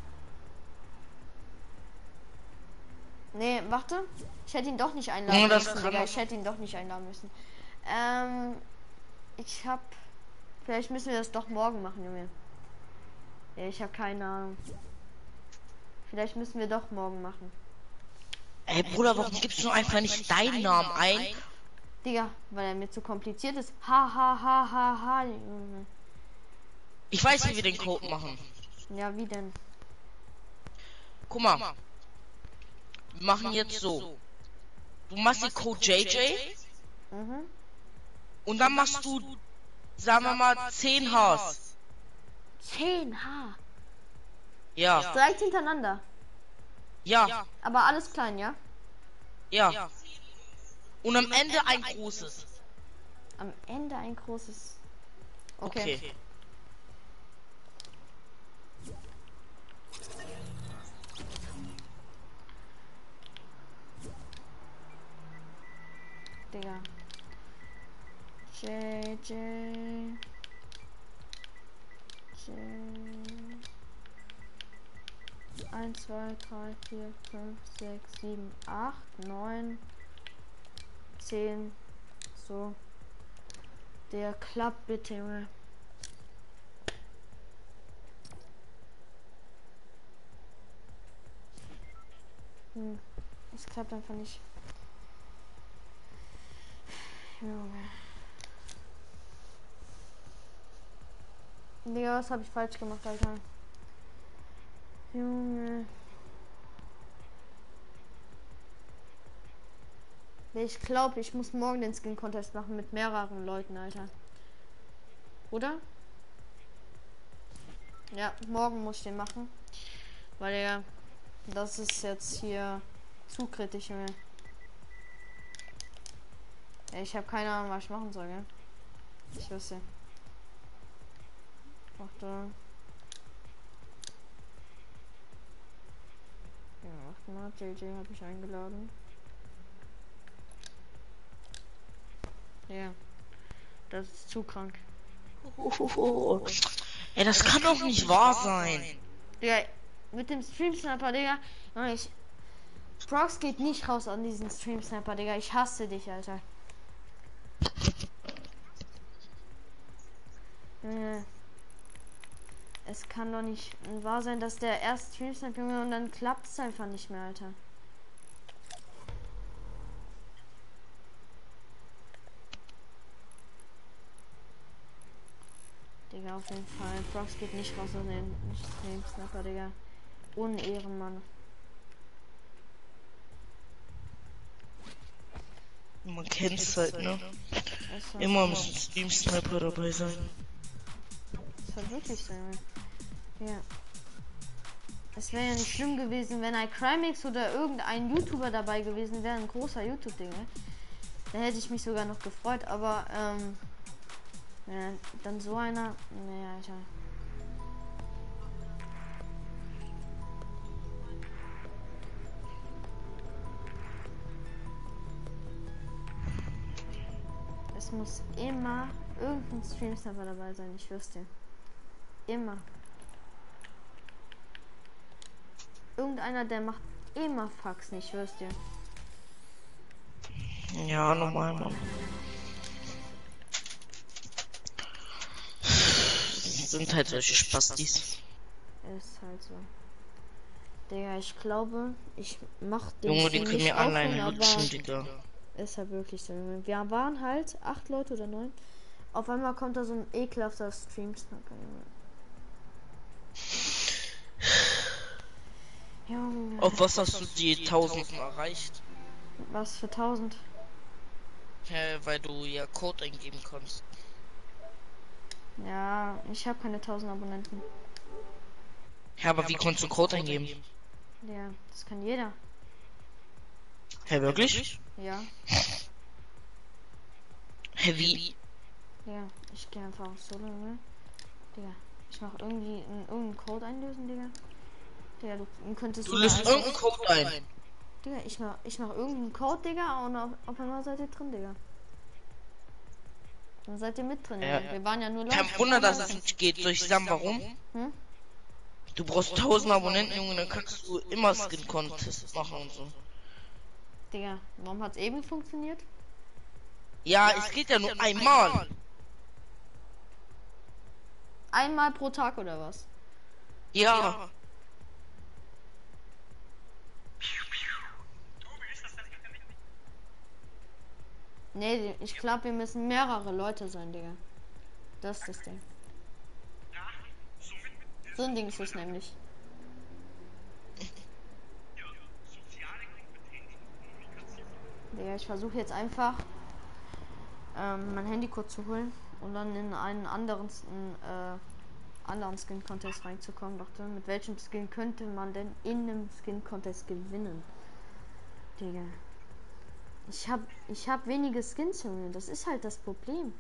Nee, warte. Ich hätte ihn doch nicht einladen Ja, das müssen, kann Digga. man- Ich hätte ihn doch nicht einladen müssen. Ähm, ich hab. Vielleicht müssen wir das doch morgen machen, Junge. Ja, ich habe keine Ahnung. Vielleicht müssen wir doch morgen machen. Ey Bruder, warum gibst du einfach nicht deinen Namen ein? Digga, weil er mir zu kompliziert ist. Ha ha ha ha ha. Junge. Ich weiß, wie wir den Code machen. Ja, wie denn? Guck mal. Wir machen jetzt so. Du machst den Code J J Mhm. und dann machst du, sagen wir mal, zehn Hs. zehn H. Ja. Direkt hintereinander. Ja. Aber alles klein, ja? Ja. Und am Ende ein großes. Am Ende ein großes. Okay. Okay. Digga. J J. J. eins, zwei, drei, vier, fünf, sechs, sieben, acht, neun, zehn. So. Der klappt bitte, Junge. Hm. Es klappt einfach nicht. Junge. Digga, was habe ich falsch gemacht, Alter? Junge. Ich glaube, ich muss morgen den Skin Contest machen mit mehreren Leuten, Alter. Oder? Ja, morgen muss ich den machen. Weil ja, das ist jetzt hier zu kritisch, Junge. Ja, ich habe keine Ahnung, was ich machen soll, gell? Ich wüsste. Warte. Ja, warte mal, J J habe ich eingeladen. Ja. Das ist zu krank. Oh. Ey, das kann doch nicht wahr sein. Digga, mit dem Stream Sniper, Digga. Junge, Ich. Prox geht nicht raus an diesen Stream Sniper, Digga. Ich hasse dich, Alter. Junge. Es kann doch nicht wahr sein, dass der erst Stream Sniper, Junge, und dann klappt es einfach nicht mehr, Alter. Digga, auf jeden Fall. Prox geht nicht raus an den Stream Sniper, Digga. Unehrenmann. Man kennt es halt, ne? Es ist halt Immer so. muss ein Steam Sniper dabei sein. Das ist halt wirklich so, Junge. Ja. Es wäre ja nicht schlimm gewesen, wenn ein Crimix oder irgendein YouTuber dabei gewesen wäre, ein großer YouTube-Ding. Ne? Da hätte ich mich sogar noch gefreut, aber ähm, ja, dann so einer, nee, Alter. Es muss immer irgendein Stream-Sniper dabei sein, ich wüsste. Immer. Irgendeiner, der macht immer Fax nicht, wirst du. Ja, normal, Mann. Das sind halt solche Spastis. Ist halt so. Digga, ich glaube, ich mach den Junge, die Stream können nicht mir alleine aufhören, lutschen, aber Digga. ist halt wirklich so. Junge. Wir waren halt acht Leute oder neun. Auf einmal kommt da so ein ekelhafter Stream-Sniper, Junge. Junge. Auf was hast du die tausend erreicht? Was für tausend? Hä, weil du ja Code eingeben kannst. Ja, ich habe keine tausend Abonnenten. Ja, aber wie konntest du Code eingeben? Ja, das kann jeder. Hä, wirklich? Ja, Hä, wie? ja. Ich gehe einfach auf Solo, ne? Digga, ich mach irgendwie einen, irgendeinen Code einlösen, Digga. Digga, du, du könntest Du sogar löst einfach- irgendeinen Code ein. Digga, ich mach, ich mach irgendeinen Code, Digga, und auf, auf einmal seid ihr drin, Digga. Dann seid ihr mit drin, Ja. Digga. Wir waren ja nur Kein live. Wunder, dass es nicht geht. Soll ich sagen, warum? Hm? Du brauchst tausend Abonnenten, Junge, dann kannst du immer Skin-Contest machen und so. Digga, warum hat's eben funktioniert? Ja, es geht ja nur einmal. Einmal pro Tag oder was? Ja. Nee, ich glaube, wir müssen mehrere Leute sein, Digga. Das ist das Ding. So ein Ding ist es nämlich. Digga, ich versuche jetzt einfach ähm, mein Handy kurz zu holen und dann in einen anderen äh, anderen Skin Contest reinzukommen. Dachte, mit welchem Skin könnte man denn in einem Skin Contest gewinnen? Digga. Ich hab ich hab wenige Skins, Junge. Das ist halt das Problem.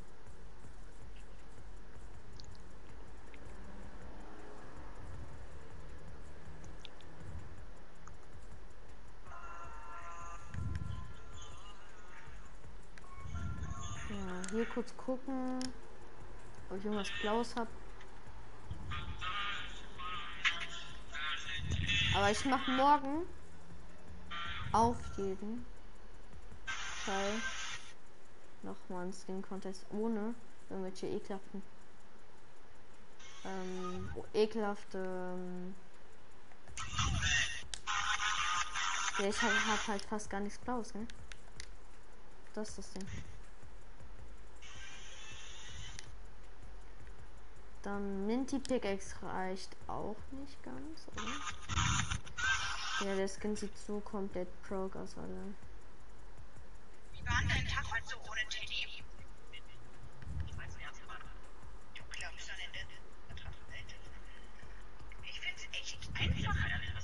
Ja, hier kurz gucken, ob ich irgendwas Blaues habe. Aber ich mache morgen auf jeden Fall nochmal einen Skin Contest ohne irgendwelche ekelhaften ähm, ekelhafte ähm, ja, ich habe hab halt fast gar nichts Blaues, ne? Das ist das Ding. Dann Minty Pickaxe reicht auch nicht ganz, oder? Ja, der Skin sieht so komplett broke aus, Alter. Wie war denn dein Tag heute so ohne Teddy? Ich weiß nicht, aber du glaubst an den Welt. Ich find's echt einfach.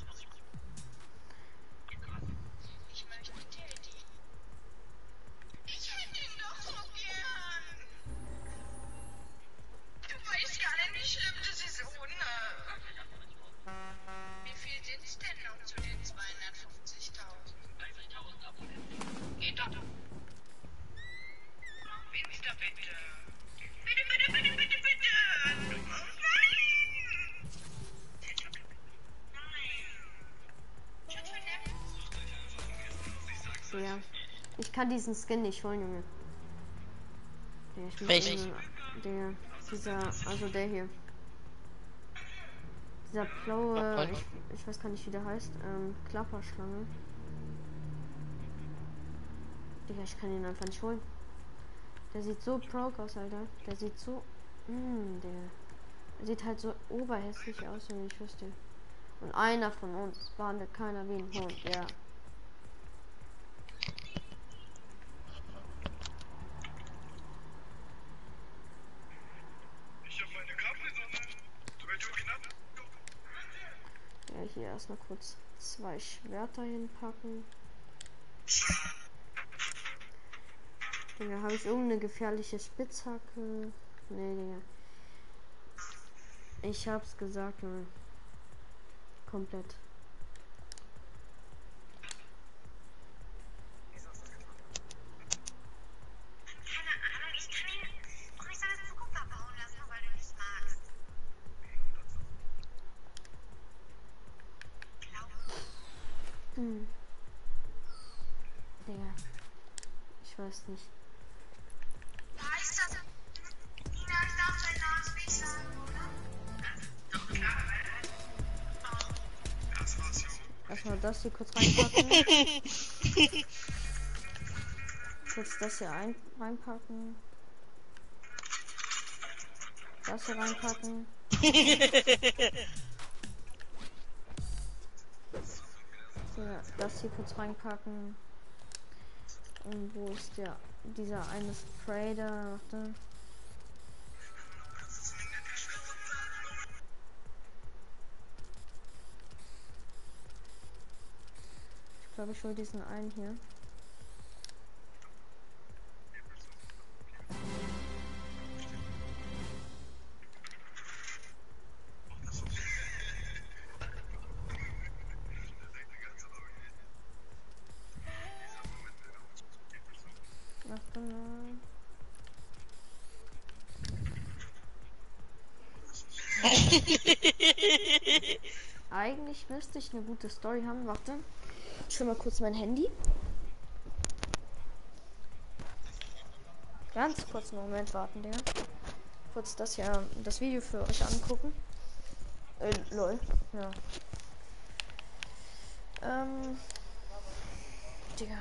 Ich möchte Teddy. Ich hätte ihn doch so gern. Du weißt gar nicht, wie schlimm das ist ohne. Wie viel sind's denn noch zu den zweihundertfünfzigtausend? dreißigtausend Abonnenten. Geht doch. Winster, bitte. Bitte, bitte, bitte, bitte, bitte. Oh nein. Nein. Schatz, So, ja. Ich kann diesen Skin nicht holen, Junge. Der, ich muss Welchen? irgendwie- Der, dieser, also der hier. Dieser blaue, ich, ich weiß gar nicht, wie der heißt, ähm, Klapperschlange. Digga, ich kann ihn einfach nicht holen. Der sieht so broke aus, Alter. Der sieht so, mh, der, der sieht halt so oberhässlich aus, wenn ich wüsste. Und einer von uns behandelt keiner wie ein Hund, ja. Ja, hier erstmal kurz zwei Schwerter hinpacken. Digga, habe ich irgendeine gefährliche Spitzhacke? Nee, Digga. Ich hab's gesagt, Junge. Komplett. keine Ahnung, ich kann ihn auch nicht seine Zukunft abbauen lassen, nur weil du nicht magst. Hm. Digga. Ich weiß nicht. Da ist das. Nina, ich darf deinen Namen nicht sagen, oder? Doch, klar. Erstmal das hier kurz reinpacken. Kurz das hier ein reinpacken. Das hier reinpacken. So, ja, das hier kurz reinpacken. Und wo ist der, dieser eine Spray da? Warte. Ich glaube, ich hole diesen einen hier. Warte mal. Eigentlich müsste ich eine gute Story haben. Warte. Ich hol mal kurz mein Handy. Ganz kurz einen Moment warten, Digga. Kurz das hier, das Video für euch angucken. Äh, lol. Ja. Ähm. Digga.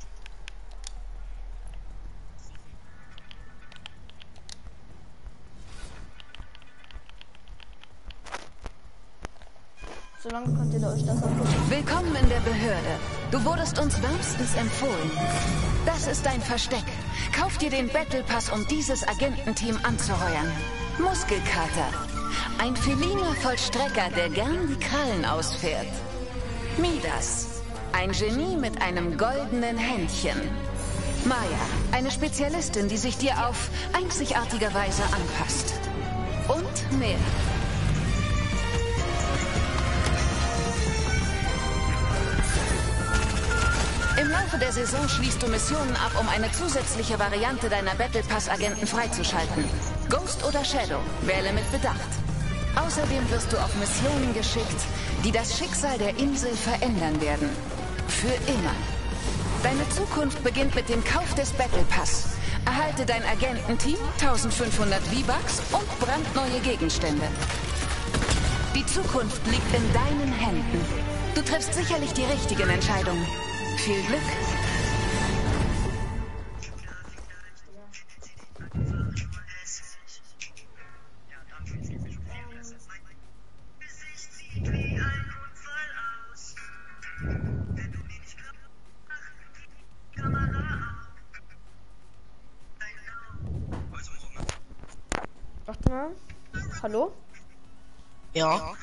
Solange könnt ihr euch das angucken. Willkommen in der Behörde. Du wurdest uns wärmstens empfohlen. Das ist dein Versteck. Kauf dir den Battle Pass, um dieses Agententeam anzuheuern. Muskelkater. Ein feliner Vollstrecker, der gern die Krallen ausfährt. Midas. Ein Genie mit einem goldenen Händchen. Maya. Eine Spezialistin, die sich dir auf einzigartige Weise anpasst. Und mehr. Im Laufe der Saison schließt du Missionen ab, um eine zusätzliche Variante deiner Battle Pass-Agenten freizuschalten. Ghost oder Shadow, wähle mit Bedacht. Außerdem wirst du auf Missionen geschickt, die das Schicksal der Insel verändern werden. Für immer. Deine Zukunft beginnt mit dem Kauf des Battle Pass. Erhalte dein Agententeam, eintausendfünfhundert V-Bucks und brandneue Gegenstände. Die Zukunft liegt in deinen Händen. Du triffst sicherlich die richtigen Entscheidungen. Viel Glück. Warte mal. Hallo? Ja.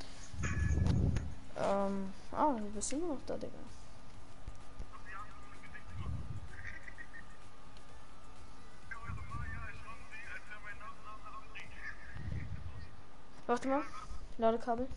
Ähm. Ah, du bist immer noch da, Digga. Warte mal. Ladekabel.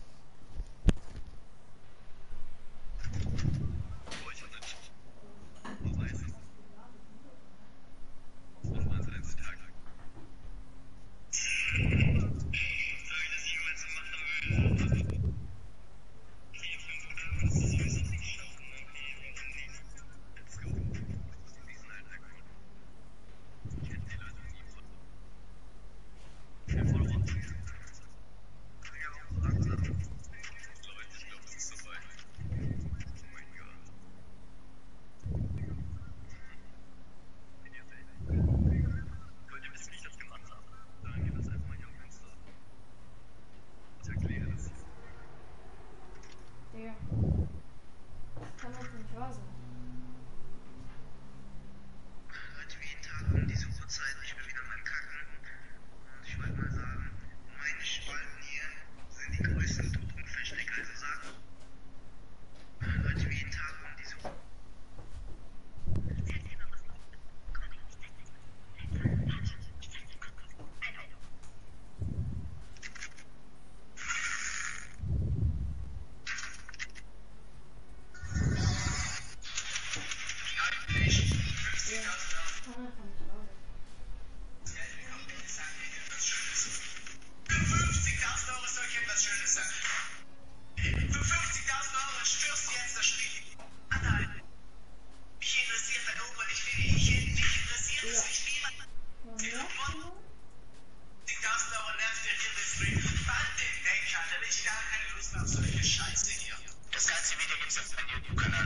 Digga. Kann das nicht wahr sein? Heute wie jeden Tag um diese Uhrzeit. Ich bin wieder mal kacken. Und ich wollte mal sagen, meine Spalten hier sind die größten Drogenverstecker, also sagen. Heute wie jeden Tag um diese Uhrzeit. Das ganze Video gibt's auf meinem YouTube-Kanal.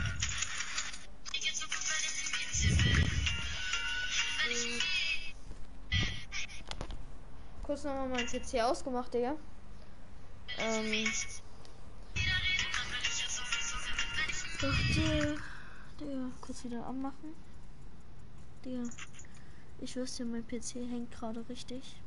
Kurz nochmal mein P C ausgemacht, Digga. Ähm. Dachte, Digga, kurz wieder anmachen. Digga. Ich wüsste, mein P C hängt gerade richtig.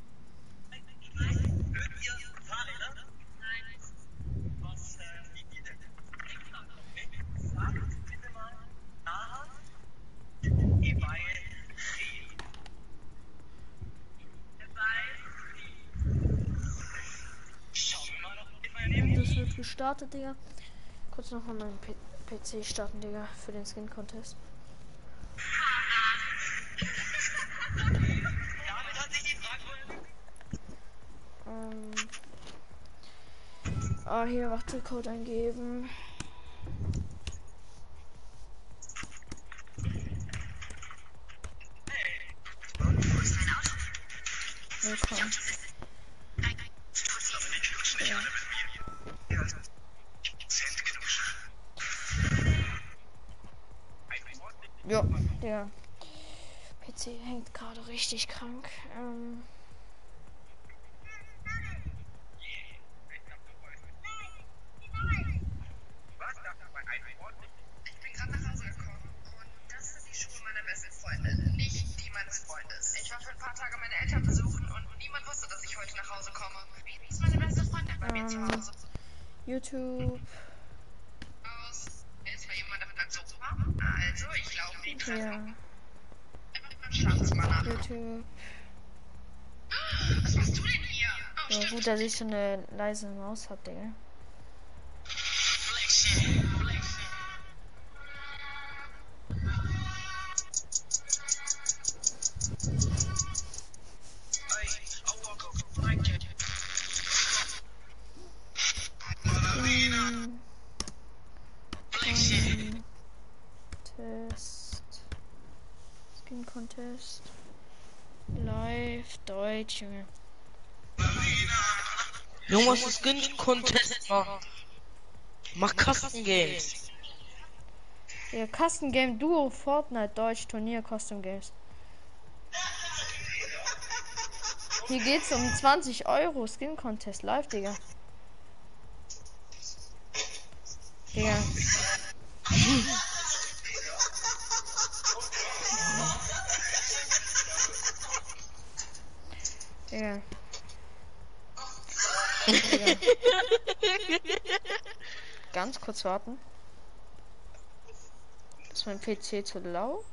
Das wird gestartet, Digga. Kurz noch mal meinen P PC starten, Digga, für den Skin Contest. ähm. Ah, hier, warte, Code eingeben. Willkommen. Ja. Ja, der P C hängt gerade richtig krank. Ähm Ich bin gerade nach Hause gekommen und das sind die Schuhe meiner besten Freundin, nicht die meines Freundes. Ich war für ein paar Tage meine Eltern besuchen und niemand wusste, dass ich heute nach Hause komme. Wie ist meine beste Freundin bei mir zu ähm, Hause? YouTube. Aus. Ist bei jemand damit am Sofa? Also, ich laufe die Treppe. Ja. Einfach beim Schlafzimmer nach. YouTube. Was machst du denn hier? Oh, Ja, stimmt. gut, dass ich so eine leise Maus hab, Digga. Flexion. Flexion. Hm. Ähm, Test. Skin Contest. Live Deutsch, Junge. Junge, was ist Skin Contest machen? Mach Custom Games. Ja, Custom Game Duo Fortnite Deutsch Turnier Custom Games. Hier geht's um zwanzig Euro Skin Contest live, Digga. Digga. Digga. Digga. Ganz kurz warten. Ist mein P C zu laut?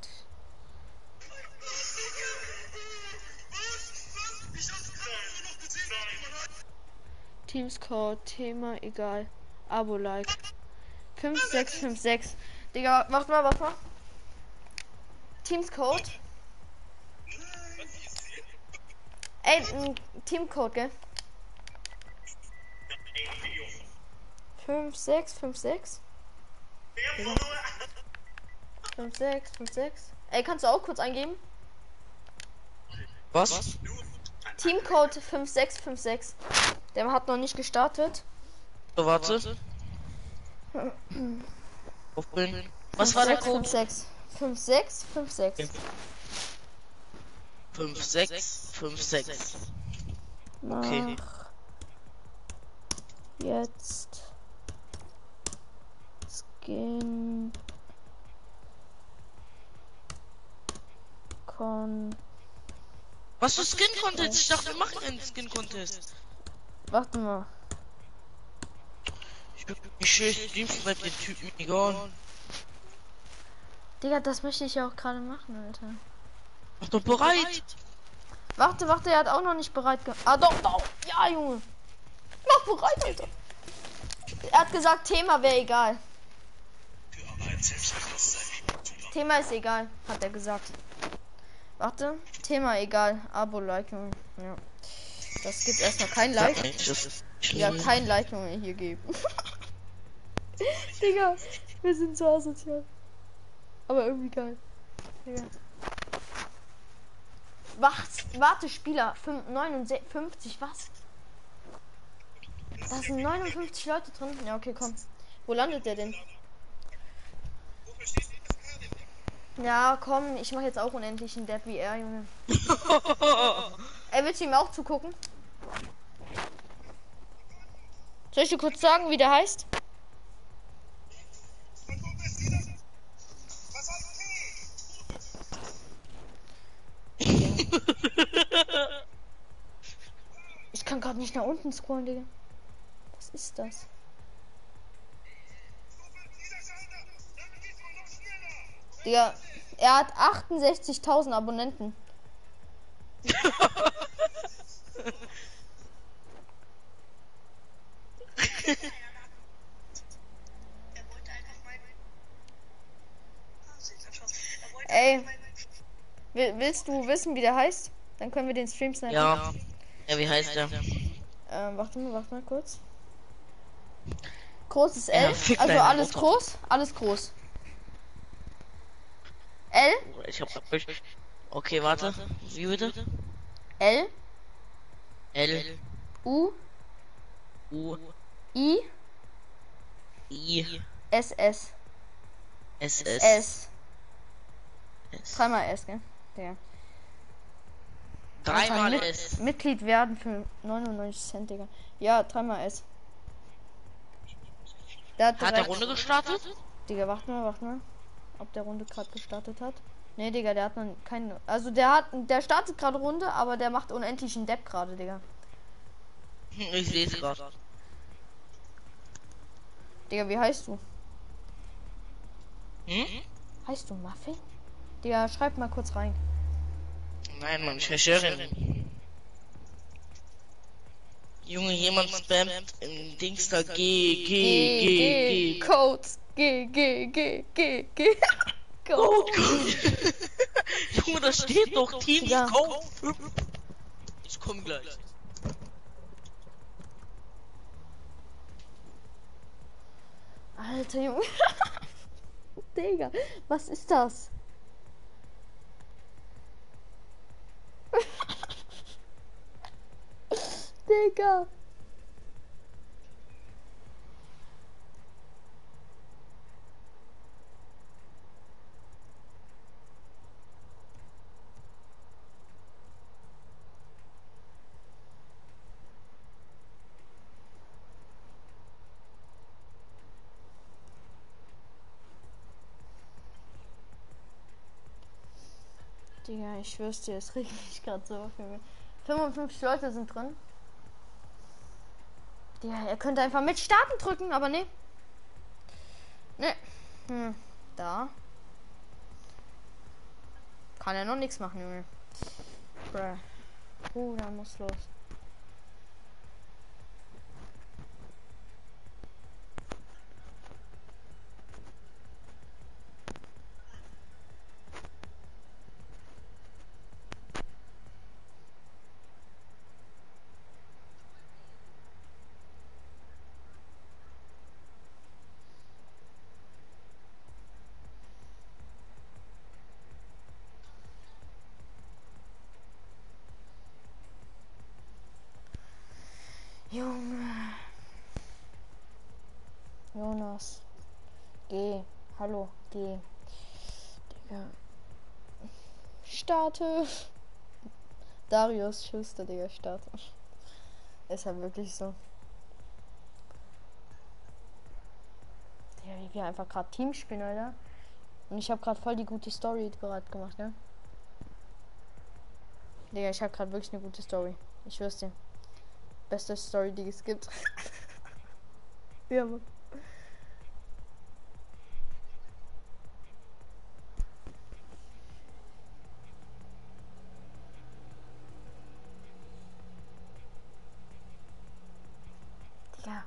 Teamscode, Thema, egal. Abo, Like. fünf sechs fünf sechs. Digga, macht mal, warte mal. Teamscode. Ey, ein Teamcode, gell? fünf sechs fünf sechs. fünf sechs fünf sechs. Ey, kannst du auch kurz eingeben? Was? Teamcode fünf sechs fünf sechs. Der hat noch nicht gestartet. So, warte. Aufbringen. Was war der Code? fünf sechs fünf sechs fünf sechs. fünf sechs fünf sechs. Okay. Mach jetzt Skin Con. Was für Skin Contest? Ich dachte, wir machen einen Skin Contest. Warte mal. Wie schön streamst bei den Typen, egal. Digga, das möchte ich ja auch gerade machen, Alter. Mach doch bereit. Warte, warte, er hat auch noch nicht bereit ge... Ah, doch, doch. Ja, Junge. Mach bereit, Alter. Er hat gesagt, Thema wäre egal. Thema ist egal, hat er gesagt. Warte, Thema egal. Abo, Like, Junge. Ja. Das gibt erstmal kein Like. Ja, kein Like, Junge, hier geben. Digga, wir sind so asozial. Aber irgendwie geil. Digga. Was? Warte, Spieler. neunundfünfzig, was? Da sind neunundfünfzig Leute drin. Ja, okay, komm. Wo landet der denn? Ja, komm, ich mache jetzt auch unendlich einen Depp wie er, Junge. Er will ihm auch zugucken. Soll ich dir kurz sagen, wie der heißt? nicht nach unten scrollen, Digga. Was ist das? Digga, er hat achtundsechzigtausend Abonnenten. Ey, will, willst du wissen, wie der heißt? Dann können wir den Stream snipen. Ja. Ja, wie heißt der? Ähm, warte mal, warte mal kurz. Großes Ja, L, fick also deine alles Mutter. groß, alles groß. L, Ich hab Okay, warte. Wie bitte? L, L U, U I, I S, S, S S S. S. Dreimal S, gell? Der. Dreimal Mit, S. Mitglied werden für neunundneunzig Cent, Digga. Ja, dreimal S. Der hat, Hat der direkt- Runde gestartet? Digga, warte mal, warte mal. Ob der Runde gerade gestartet hat. Nee, Digga, der hat noch keine. Also der hat. Der startet gerade Runde, aber der macht unendlichen Depp gerade, Digga. Ich sehe es gerade. Digga, wie heißt du? Hm? Heißt du Muffin? Digga, schreib mal kurz rein. Nein, Mann, ich höre ihn. Junge, jemand spammt im Dings da G, G, G, G. Codes. G, G, G, G, G. Oh Code. Gott. Junge, da steht doch Team Ja. Scout fünf. Ich komm gleich. Alter Junge. Digga, was ist das? Digga. Digga, ich schwör's dir, es regt mich gerade so auf. Junge. fünfundfünfzig Leute sind drin. Digga, er könnte einfach mit Starten drücken, aber nee. Nee. Hm. Da. Kann er noch nichts machen, Junge. Bruh. Oh, da muss los. Junge. Jonas. Geh. Hallo. Geh. Digga. Starte. Darius Schuster, Digga. Starte. Ist ja wirklich so. Digga, wie wir einfach gerade Team spielen, Alter. Und ich habe gerade voll die gute Story gerade gemacht, ne? Digga, ich habe gerade wirklich eine gute Story. Ich schwör's dir. Beste Story, die es gibt. Ja, Mann. Digga.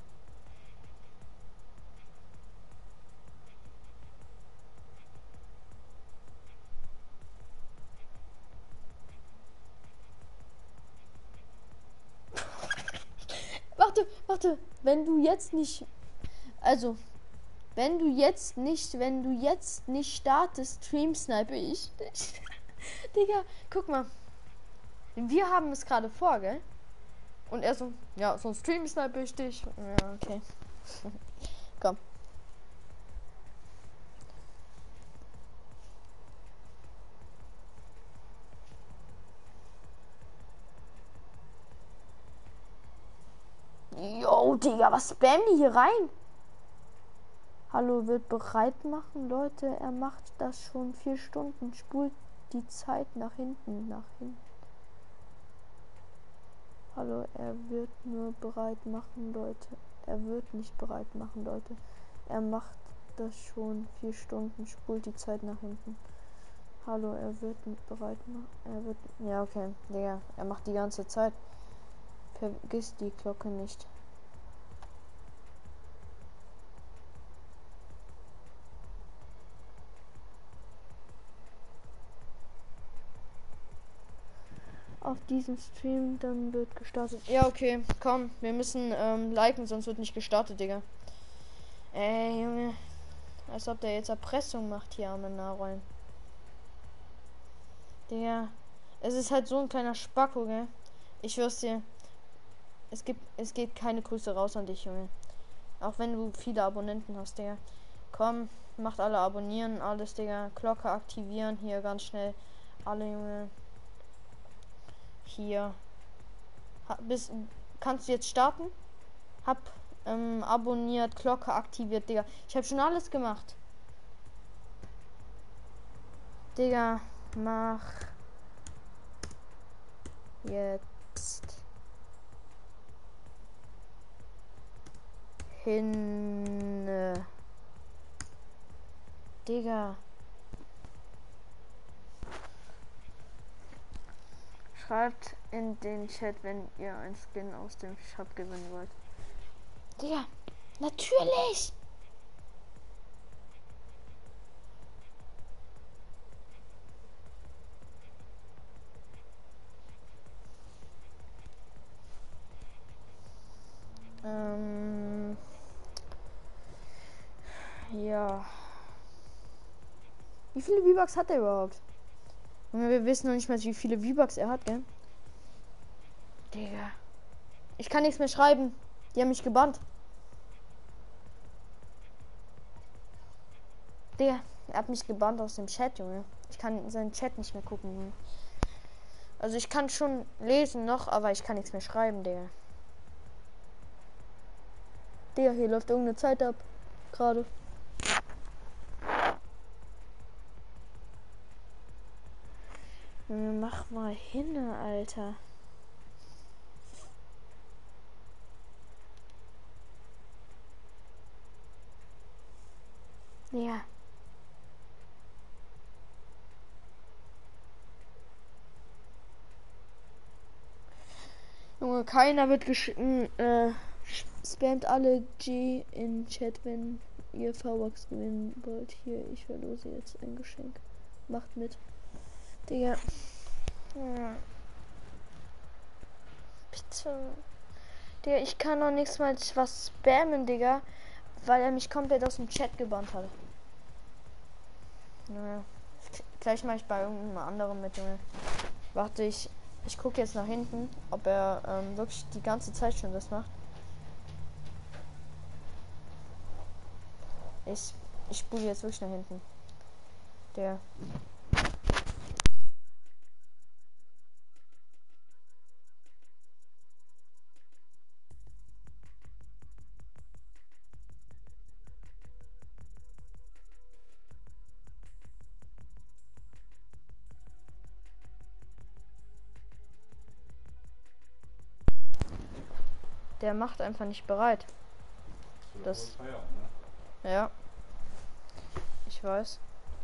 Warte, warte. Wenn du jetzt nicht. Also. Wenn du jetzt nicht. Wenn du jetzt nicht startest, Stream snipe ich. Digga, guck mal. Wir haben es gerade vor, gell? Und er so. Ja, so ein Stream snipe ich dich. Ja, okay. Komm. Yo, Digga, was spammen die hier rein? Hallo, wird bereit machen, Leute. Er macht das schon vier Stunden. Spult die Zeit nach hinten, nach hinten. Hallo, er wird nur bereit machen, Leute. Er wird nicht bereit machen, Leute. Er macht das schon vier Stunden, spult die Zeit nach hinten. Hallo, er wird nicht bereit machen. Er wird. Ja, okay. Digga, er macht die ganze Zeit. Vergiss die Glocke nicht. Auf diesem Stream, dann wird gestartet. Ja, okay, komm, wir müssen ähm, liken, sonst wird nicht gestartet, Digga. Ey, Junge. Als ob der jetzt Erpressung macht hier am Nahräumen. Digga. Es ist halt so ein kleiner Spacko, gell? Ich schwör's dir. Es gibt, es geht keine Grüße raus an dich, Junge. Auch wenn du viele Abonnenten hast, Digga. Komm, macht alle abonnieren, alles, Digga. Glocke aktivieren, hier ganz schnell. Alle, Junge. Hier. Ha, bis, kannst du jetzt starten? Hab ähm, abonniert, Glocke aktiviert, Digga. Ich habe schon alles gemacht. Digga, mach jetzt hin. Digga. Schreibt in den Chat, wenn ihr ein Skin aus dem Shop gewinnen wollt. Digga, natürlich! Ähm. Ja. Wie viele V-Bucks hat er überhaupt? Wir wissen noch nicht mal, wie viele V-Bucks er hat, gell? Digga. Ich kann nichts mehr schreiben. Die haben mich gebannt. Digga, er hat mich gebannt aus dem Chat, Junge. Ich kann seinen Chat nicht mehr gucken, Junge. Also ich kann schon lesen noch, aber ich kann nichts mehr schreiben, Digga. Digga, hier läuft irgendeine Zeit ab. Gerade. Mach mal hin, Alter. Ja. Junge, keiner wird geschrieben, äh, spamt alle G in Chat, wenn ihr V-Bucks gewinnen wollt. Hier, ich verlose jetzt ein Geschenk. Macht mit. Digga. Ja. Bitte. Digga, ich kann noch nichts mal was spammen, Digga. Weil er mich komplett aus dem Chat gebannt hat. Naja. Gleich mache ich bei irgendeinem anderen mit, Junge. Warte, ich. Ich gucke jetzt nach hinten, ob er ähm, wirklich die ganze Zeit schon das macht. Ich, ich spule jetzt wirklich nach hinten. Der. Der macht einfach nicht bereit. Das. Ja. Ich weiß.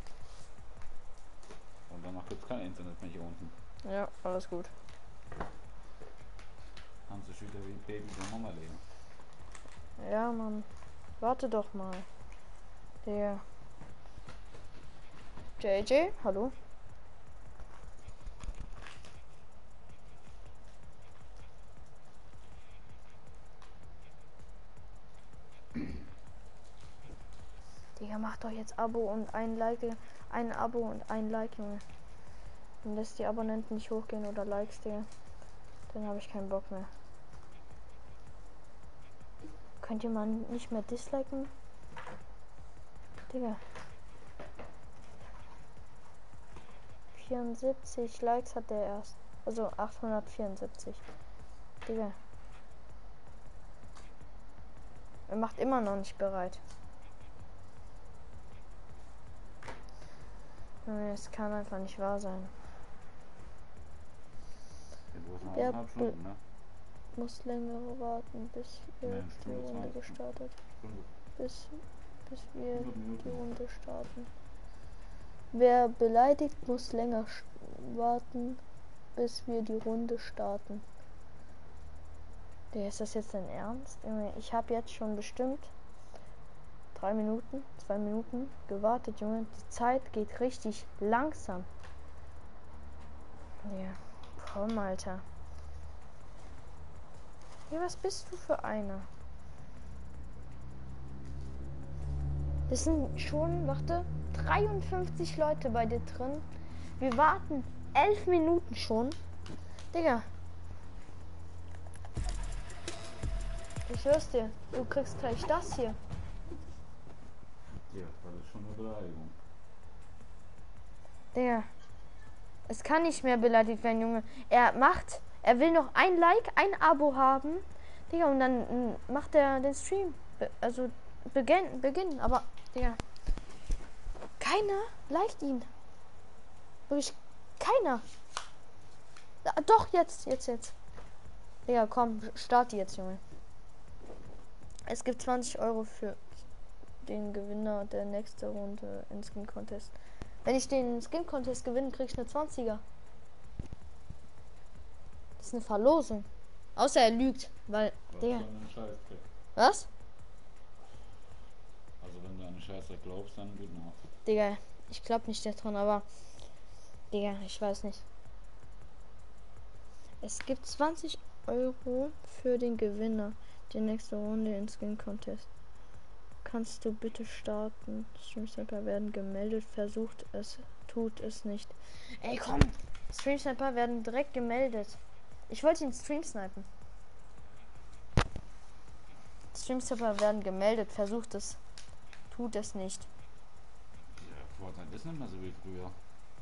Und danach gibt es kein Internet mehr hier unten. Ja, alles gut. Haben sie wieder wie ein Baby der Mama leben. Ja, Mann. Warte doch mal. Der. J J, hallo? Digga, macht doch jetzt Abo und ein Like, ein Abo und ein Like, Junge. Dann lässt die Abonnenten nicht hochgehen oder Likes, Digga. Dann habe ich keinen Bock mehr. Könnt ihr mal nicht mehr disliken? Digga. vierundsiebzig Likes hat der erst. Also achthundertvierundsiebzig. Digga. Er macht immer noch nicht bereit. Es kann einfach nicht wahr sein. Ja, du hast noch Der eineinhalb Stunden, ne? muss länger warten, bis wir Nee, die Stunde Runde zwanzig. gestartet. Stunde. Bis, bis wir hundert Minuten. die Runde starten. Wer beleidigt, muss länger sch- warten, bis wir die Runde starten. Der, ist das jetzt dein Ernst? Junge, ich habe jetzt schon bestimmt drei Minuten, zwei Minuten gewartet, Junge. Die Zeit geht richtig langsam. Ja, komm, Alter. Ja, was bist du für einer? Das sind schon, warte, dreiundfünfzig Leute bei dir drin. Wir warten elf Minuten schon. Digga. Ich hör's dir. Du kriegst gleich das hier. Ja, das ist schon eine Beleidigung. Digga. Es kann nicht mehr beleidigt werden, Junge. Er macht, er will noch ein Like, ein Abo haben. Digga, und dann mm, macht er den Stream. Be also beginn, beginnen. Aber, Digga. Keiner liked ihn. Wirklich keiner. Ah, doch, jetzt, jetzt, jetzt. Digga, komm, start jetzt, Junge. Es gibt zwanzig Euro für den Gewinner der nächsten Runde in Skin Contest. Wenn ich den Skin Contest gewinne, krieg ich eine zwanziger. Das ist eine Verlosung. Außer er lügt, weil Was der. für einen Scheiß kriegt. Was? Also wenn du an den Scheiß glaubst, dann geht noch. Digga, ich glaub nicht daran, aber Digga, ich weiß nicht. Es gibt zwanzig Euro für den Gewinner der nächste Runde in Skin Contest. Kannst du bitte starten? Streamsniper werden gemeldet, versucht es, tut es nicht. Ey, komm! Streamsniper werden direkt gemeldet. Ich wollte ihn Stream snipen. Streamsniper werden gemeldet, versucht es, tut es nicht. Ja, Fortnite ist nicht mehr so wie früher.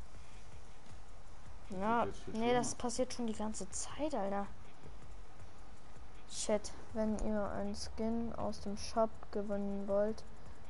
Ja, jetzt viel nee, schlimmer. das passiert schon die ganze Zeit, Alter. Chat, wenn ihr einen Skin aus dem Shop gewinnen wollt.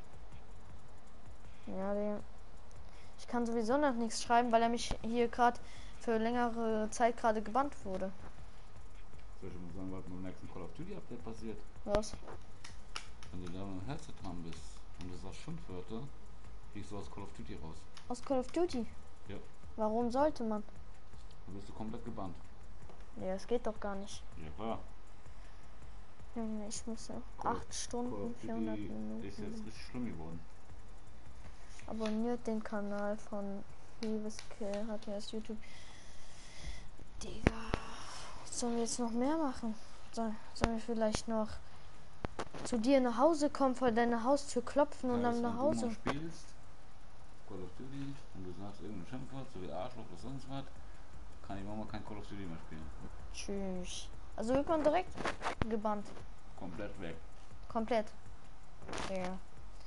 Ja, der. Ich kann sowieso noch nichts schreiben, weil er mich hier gerade für längere Zeit gerade gebannt wurde. Soll ich mal sagen, was beim nächsten Call of Duty Update passiert? Was? Wenn du da mit dem Headset dran bist und du sagst Schimpfwörter, fliegst du aus Call of Duty raus. Aus Call of Duty? Ja. Warum sollte man? Dann bist du komplett gebannt. Ja, es geht doch gar nicht. Ja klar. Junge, ich muss ja Call of- acht Call Stunden, of vierhundert Duty ist jetzt Minuten. richtig schlimm geworden. Abonniert den Kanal von Liebeskill, hat mir das YouTube. Digga. Sollen wir jetzt noch mehr machen? Soll, sollen wir vielleicht noch zu dir nach Hause kommen, vor deiner Haustür klopfen und Ja, dann dass nach wenn du Hause? mal spielst, Call of Duty, und du sagst irgendein Schimpfwort, so wie Arschloch oder sonst was, kann die Mama kein Call of Duty mehr spielen. Tschüss. Also wird man direkt gebannt. Komplett weg. Komplett. Ja.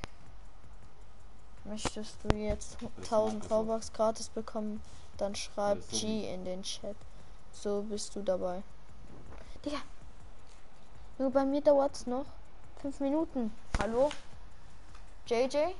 Möchtest du jetzt Das tausend mag ich V-Bucks gratis bekommen, dann schreib Das ist so G in den Chat. So bist du dabei. Digga. Nur bei mir dauert's noch fünf Minuten. Hallo? J J?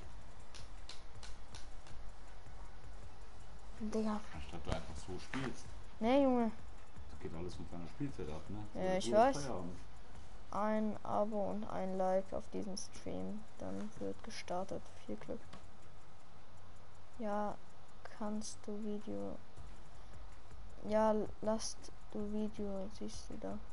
Digga. Anstatt du einfach so spielst. Ne, Junge. Das geht alles mit deiner Spielzeit ab, ne? Ja, So, ich so ist weiß. Feierabend. Ein Abo und ein Like auf diesem Stream. Dann wird gestartet. Viel Glück. Ja, kannst du Video. Ja, lasst du Video. Siehst du da.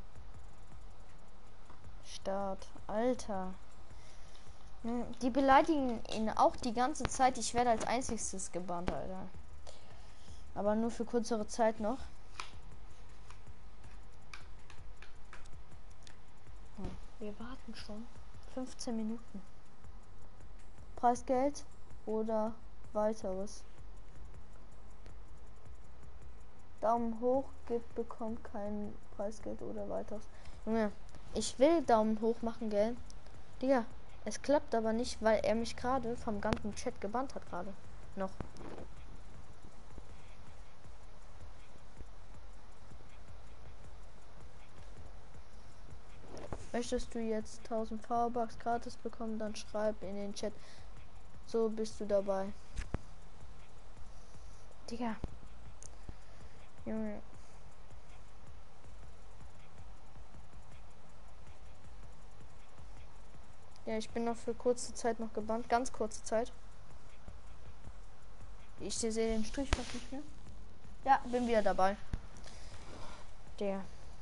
Start. Alter. Hm, die beleidigen ihn auch die ganze Zeit. Ich werde als einziges gebannt, Alter. Aber nur für kürzere Zeit noch. Hm, wir warten schon. fünfzehn Minuten. Preisgeld oder weiteres. Daumen hoch gibt, bekommt kein Preisgeld oder weiteres. Junge, ich will Daumen hoch machen, gell? Digga, es klappt aber nicht, weil er mich gerade vom ganzen Chat gebannt hat gerade. Noch. Möchtest du jetzt tausend V-Bucks gratis bekommen, dann schreib in den Chat. So bist du dabei. Digga. Junge. Ja, ich bin noch für kurze Zeit noch gebannt. Ganz kurze Zeit. Ich sehe den Strich fast nicht mehr. Ja, bin wieder dabei. Der.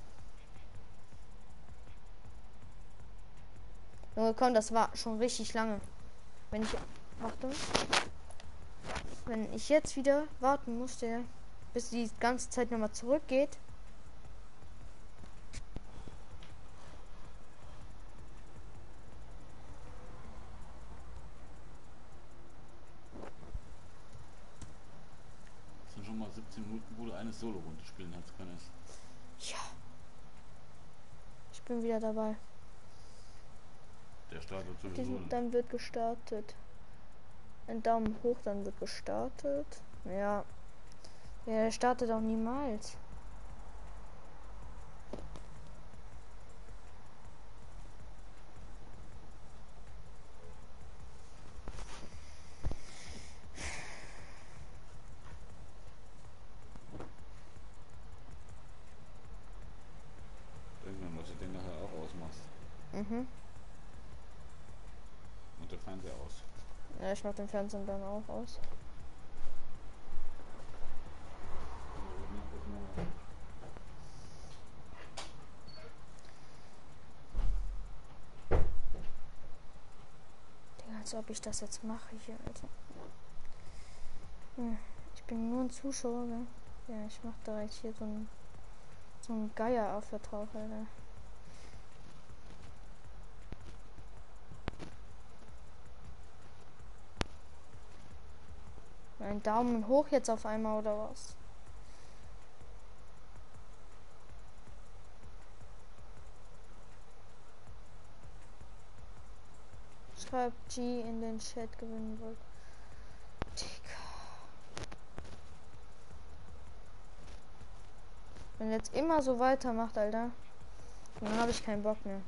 Junge, komm, das war schon richtig lange. Wenn ich... Achtung. Wenn ich jetzt wieder warten musste, bis die ganze Zeit nochmal zurückgeht. Das sind schon mal siebzehn Minuten, wo du eine Solo-Runde spielen hast können. Ja. Ich bin wieder dabei. Der startet sowieso Diesen, nicht. dann wird gestartet. Ein Daumen hoch, dann wird gestartet. Ja. Ja, der startet auch niemals. Irgendwann, was du den nachher auch ausmachst. Mhm. Und der Fernseher aus. Ja, ich mach den Fernsehen dann auch aus. Digga, als ob ich das jetzt mache hier, Alter. Hm, ich bin nur ein Zuschauer, ne? Ja, ich mach direkt hier so ein so ein Geier auf der Tauche, Alter. Ein Daumen hoch jetzt auf einmal oder was? Schreibt G in den Chat, gewinnen wollt. Digga. Wenn jetzt immer so weitermacht, Alter, dann habe ich keinen Bock mehr.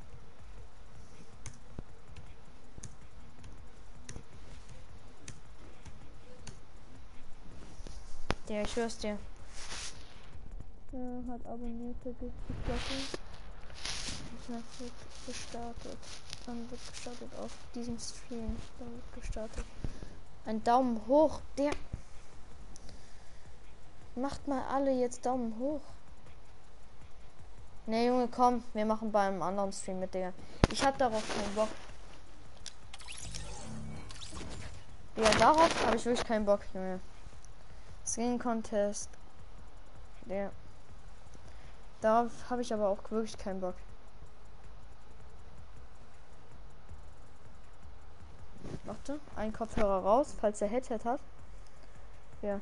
Ja, ich hör's dir. Ja, hat abonnierte gesprochen. Das wird gestartet. Dann wird gestartet auf diesem Stream. Dann wird gestartet. Ein Daumen hoch. Der. Macht mal alle jetzt Daumen hoch. Ne, Junge, komm. Wir machen bei einem anderen Stream mit der. Ich hab darauf keinen Bock. Ja, darauf habe ich wirklich keinen Bock, Junge. Skin Contest. Der. Darauf habe ich aber auch wirklich keinen Bock. Warte, ein Kopfhörer raus, falls er Headset hat. Ja.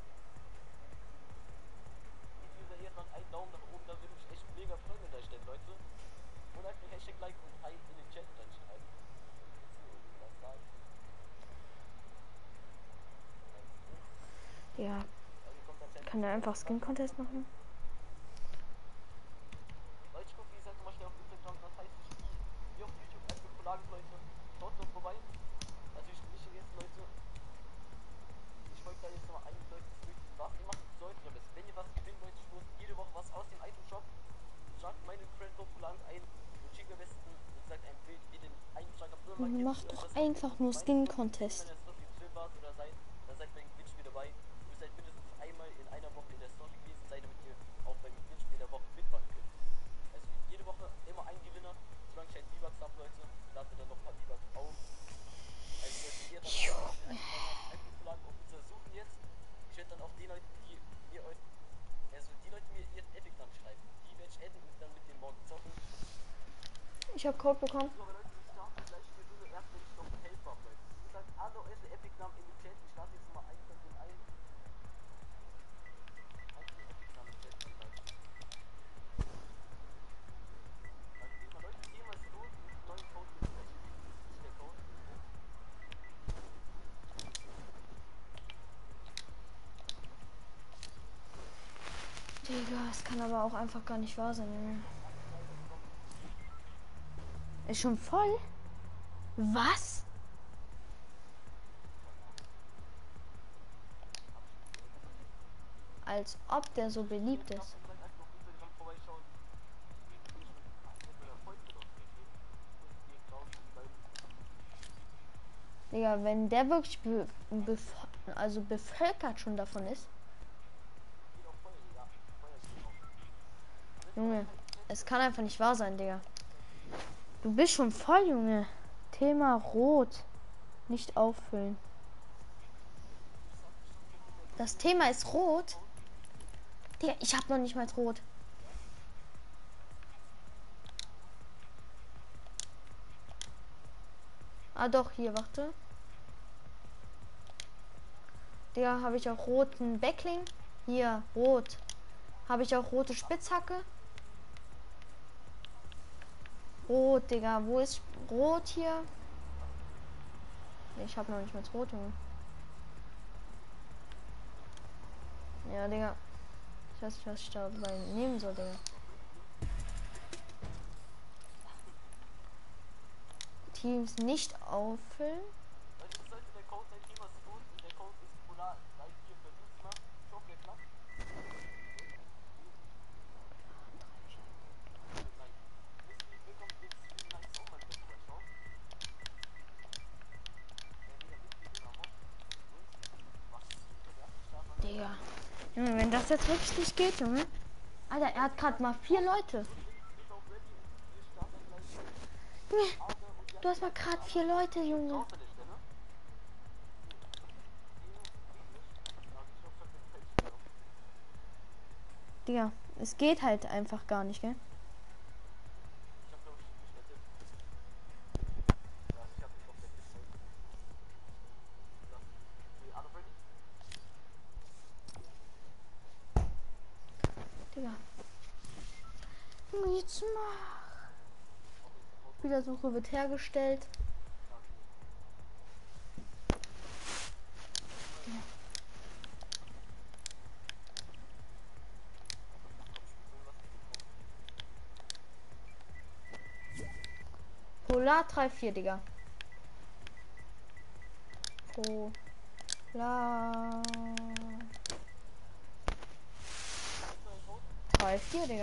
Ja. Kann der einfach Skin Contest machen? Mach doch einfach nur Skin Contest. Ich habe Code bekommen. Digga, es kann aber auch einfach gar nicht wahr sein, Junge. Ist schon voll? Was? Als ob der so beliebt ist. Digga, wenn der wirklich be bef also bevölkert schon davon ist. Junge, es kann einfach nicht wahr sein, Digga. Du bist schon voll, Junge. Thema Rot. Nicht auffüllen. Das Thema ist Rot. Digga, ich hab noch nicht mal Rot. Ah doch, hier, warte. Digga, habe ich auch roten Backling. Hier, rot. Habe ich auch rote Spitzhacke. Rot, Digga. Wo ist rot hier? Ich habe noch nicht mal rot, Junge. Ja, Digga. Ich weiß nicht, was ich dabei nehmen soll, Digga. Teams nicht auffüllen. Digga. Junge, wenn das jetzt wirklich nicht geht, Junge. Alter, er hat gerade mal vier Leute. Junge, du hast mal gerade vier Leute, Junge. Digga, es geht halt einfach gar nicht, gell? Digga. Junge, jetzt mach. Spielersuche wird hergestellt. Polar drei vier, Digga. Polar drei vier, Digga.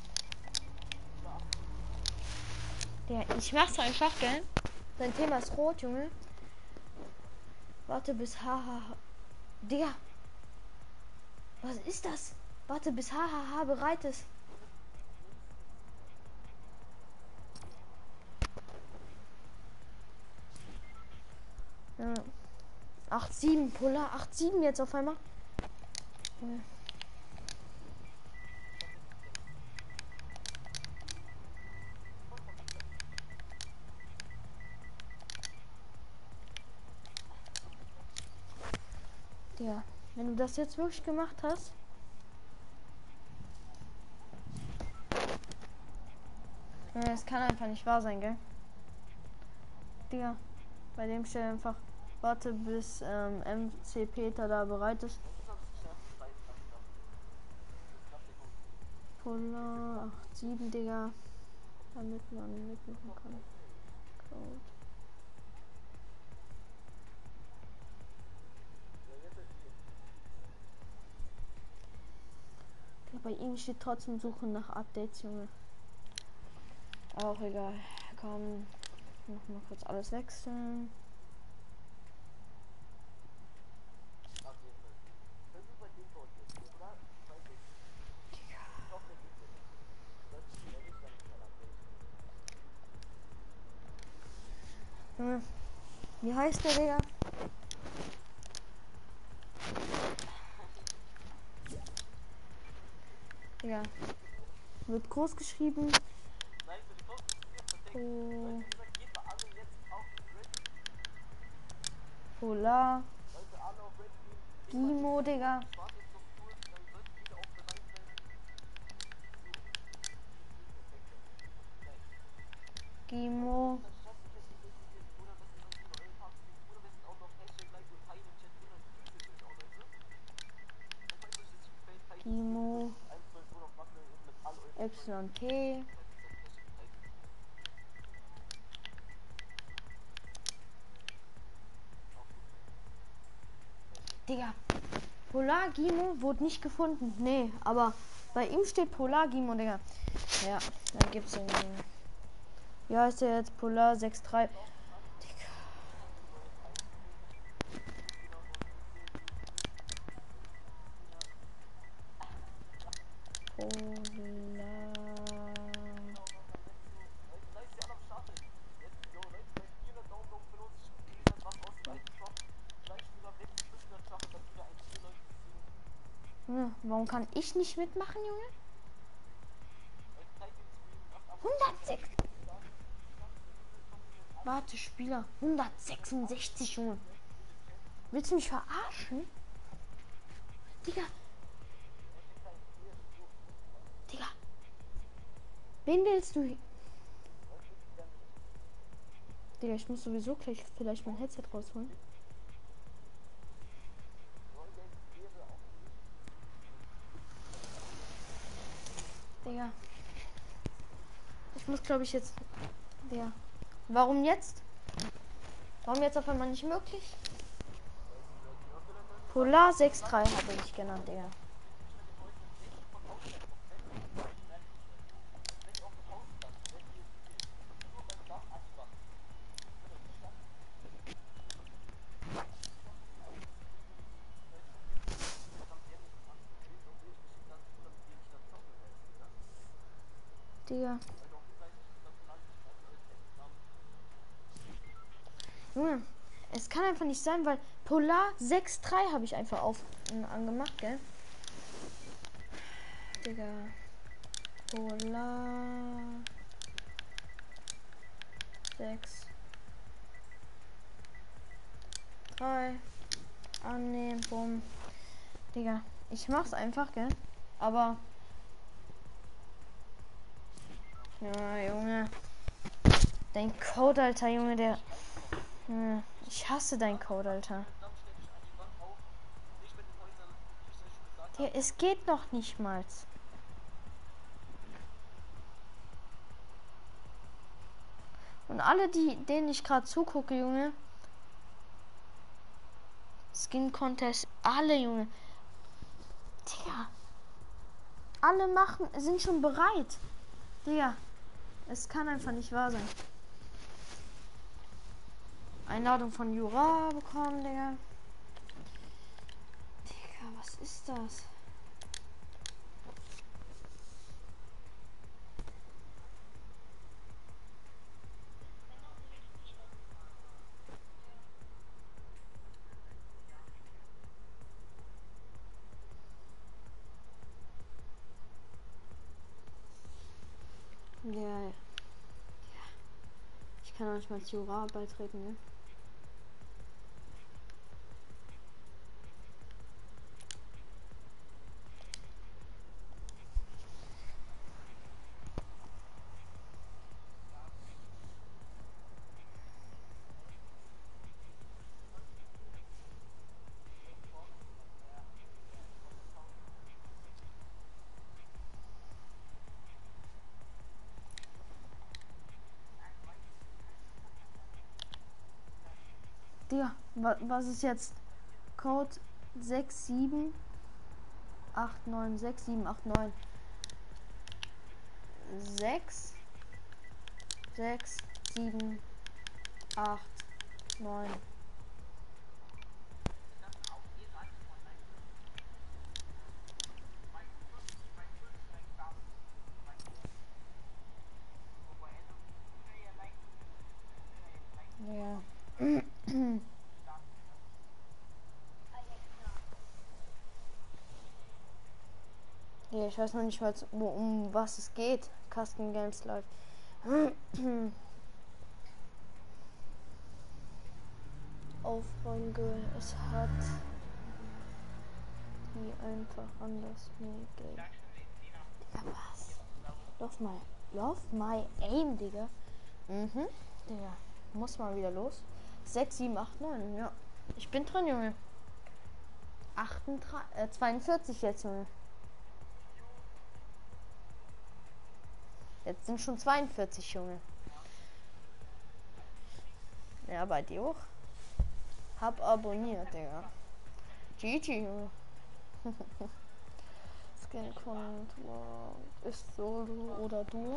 Der, ich mach's einfach, gell? Sein Thema ist rot, Junge. Warte bis haha. Digga. Was ist das? Warte bis haha bereit ist. Ja. acht sieben, Polar acht sieben jetzt auf einmal. Ja. Ja, wenn du das jetzt wirklich gemacht hast. Ja, das kann einfach nicht wahr sein, gell? Digga, bei dem steht einfach, warte bis ähm, M C Peter da bereit ist. Polar acht sieben, Digga. Damit man mitmachen kann. Code. Bei ihm steht trotzdem Suchen nach Updates, Junge. Auch egal. Komm, noch mal kurz alles wechseln. Junge, wie heißt der, Digga? Ja. Wird groß geschrieben. Oh. Polar. Gimo, Digga. Gimo. Gimo. Y T. Digga. Polar Gimo wurde nicht gefunden. Nee, aber bei ihm steht Polar Gimo, Digga. Ja, dann gibt's irgendwie. Wie heißt der jetzt? Polar sechs drei. Digga. Polar. Junge, warum kann ich nicht mitmachen, Junge? hundertsechs. Warte, Spieler. hundertsechsundsechzig, Junge. Willst du mich verarschen? Digga. Digga. Wen willst du? Digga, ich muss sowieso gleich vielleicht mein Headset rausholen. Digga. Ich muss, glaube ich, jetzt... Digga. Warum jetzt? Warum jetzt auf einmal nicht möglich? Polar sechs drei habe ich genannt, Digga. Digga. Junge, es kann einfach nicht sein, weil Polar sechs drei habe ich einfach auf äh, angemacht, gell? Digga. Polar sechs drei annehmen, bumm. Digga, ich mach's einfach, gell? Aber ja, Junge. Dein Code, Alter, Junge, der... Junge, ich hasse dein Code, Alter. Der, es geht noch nicht mal. Und alle, die, denen ich gerade zugucke, Junge. Skin Contest, alle, Junge. Digga. Alle machen, sind schon bereit. Digga. Es kann einfach nicht wahr sein. Einladung von Jura bekommen, Digga. Digga, was ist das? Ja, ja. Ich kann auch nicht mal zu Jura beitreten, ne? Digga, wa was ist jetzt? Code sechs sieben acht neun sechs sieben acht neun sechs sechs sieben acht neun. Ja. Ja, ich weiß noch nicht mal, wo, um was es geht. Custom Games Live. Aufräumge, es hat die einfach anders möglich. Digga, was? Lauf mal. Lauf mal aim, Digga. Mhm. Digga. Muss mal wieder los. sechs, sieben, acht, neun. Ja. Ich bin drin, Junge. achtunddreißig, äh, zweiundvierzig jetzt, Junge. Jetzt sind schon zweiundvierzig, Junge. Ja, bei dir auch. Hab abonniert, Digga. G G, Junge. Skin kommt. Wow. Ist Solo oder du?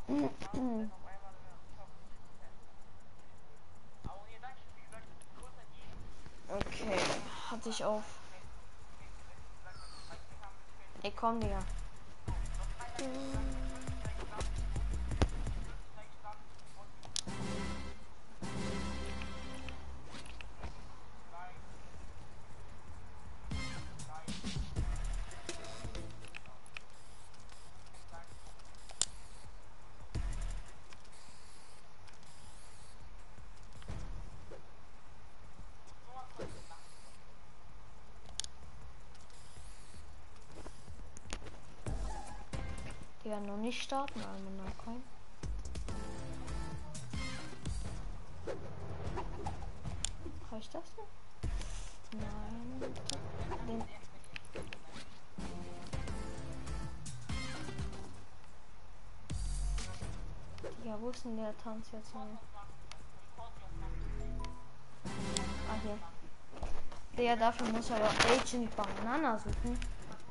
Okay. Hatte ich auf. Ey, komm, Digga. Die werden noch nicht starten, also na komm. Reicht das noch? Nein. Den ja, wo ist denn der Tanz jetzt mal? Ah, hier. Der dafür muss er ja Agent Banana suchen.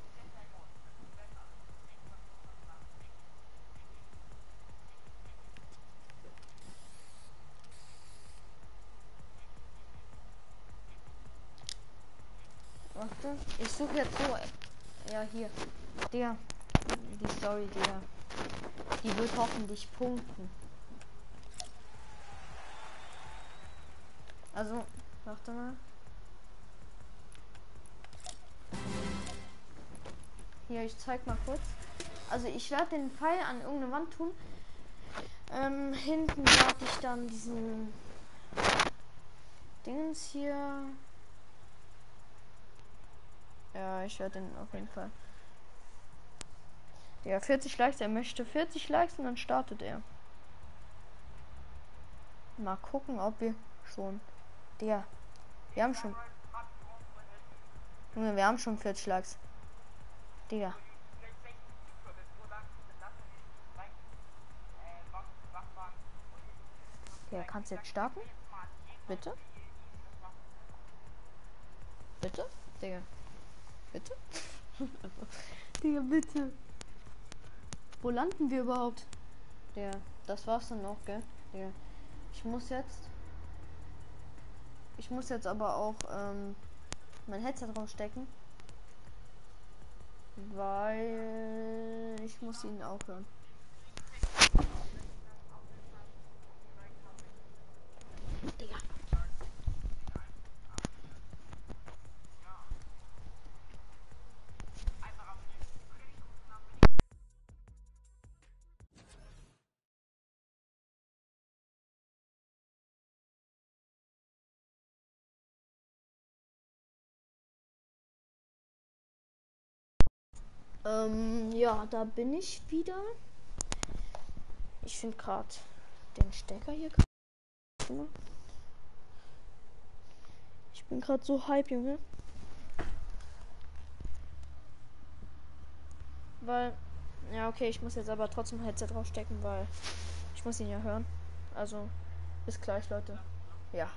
Warte, ich suche jetzt so. Ja, hier. Der. Die Story, der. Die wird hoffentlich punkten. Also, warte mal. Hier, ich zeig mal kurz. Also, ich werde den Pfeil an irgendeine Wand tun. Ähm, hinten werde ich dann diesen Dingens hier. Ja, ich werde den auf jeden Fall. Ja, vierzig Likes. Er möchte vierzig Likes und dann startet er. Mal gucken, ob wir schon. Der. Wir haben schon. Junge, wir haben schon vierzig Likes. Digga. Der kannst jetzt starten? Bitte? Bitte? Digga. Bitte? Digga, bitte. Wo landen wir überhaupt? Der. Das war's dann noch, gell? Digga. Ich muss jetzt. Ich muss jetzt aber auch ähm, mein Headset rausstecken. Weil ich muss ihn auch hören. Digga. Ähm, ja, da bin ich wieder. Ich finde gerade den Stecker hier. Ich bin gerade so hype, Junge. Weil, ja, okay, ich muss jetzt aber trotzdem Headset draufstecken, weil ich muss ihn ja hören. Also, bis gleich, Leute. Ja.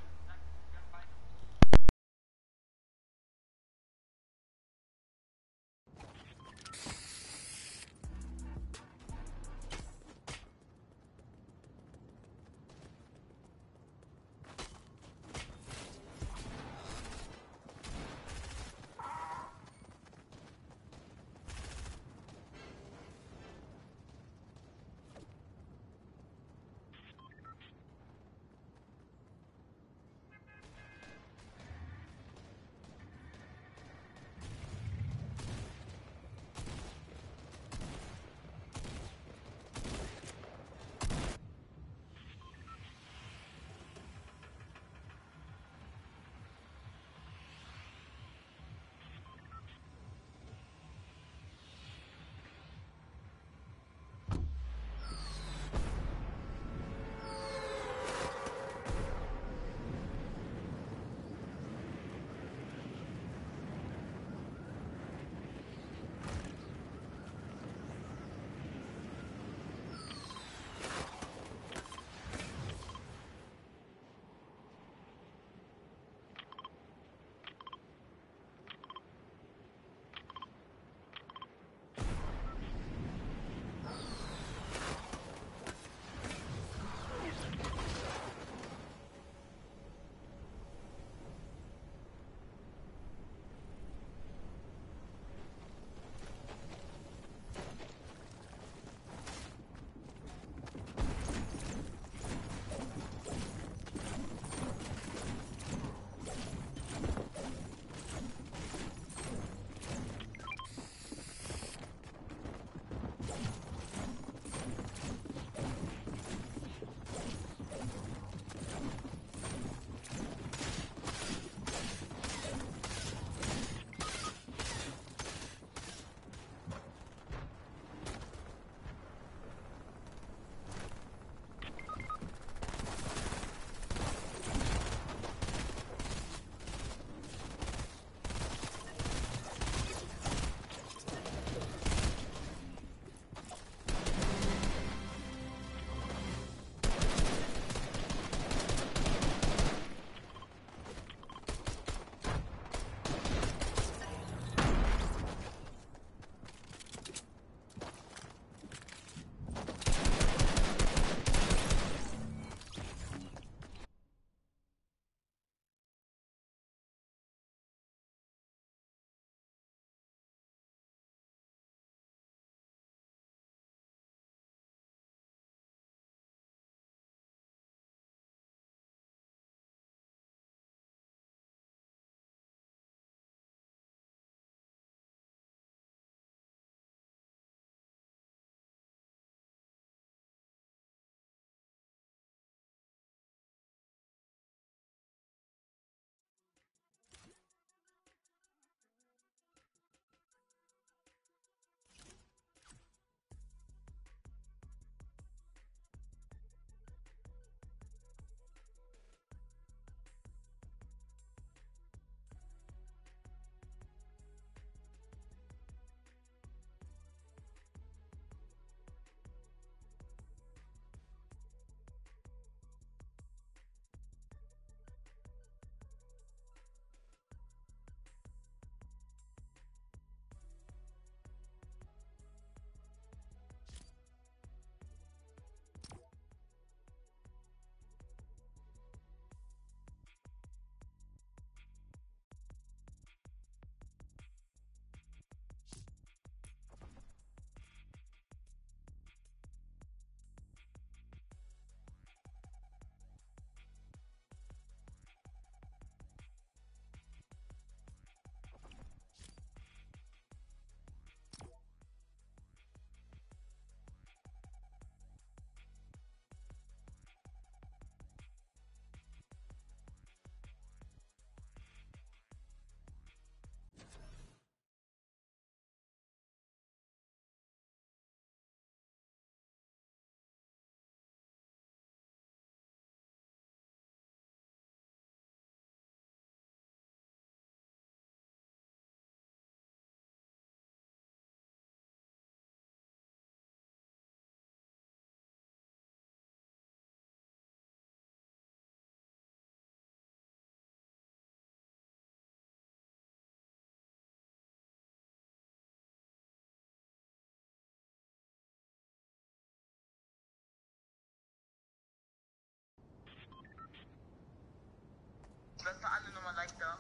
Das war alle nochmal leichter.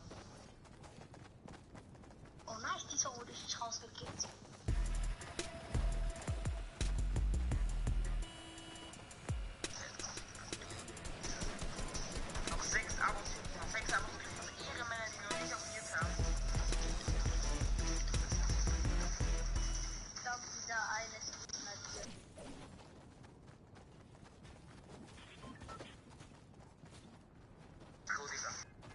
Oh nice, dieser wurde ich rausgekickt. Noch sechs Abos, noch sechs Abos für ihre Männer, die noch nicht abonniert haben. Ich glaube, wieder eine Signal. So, Digga.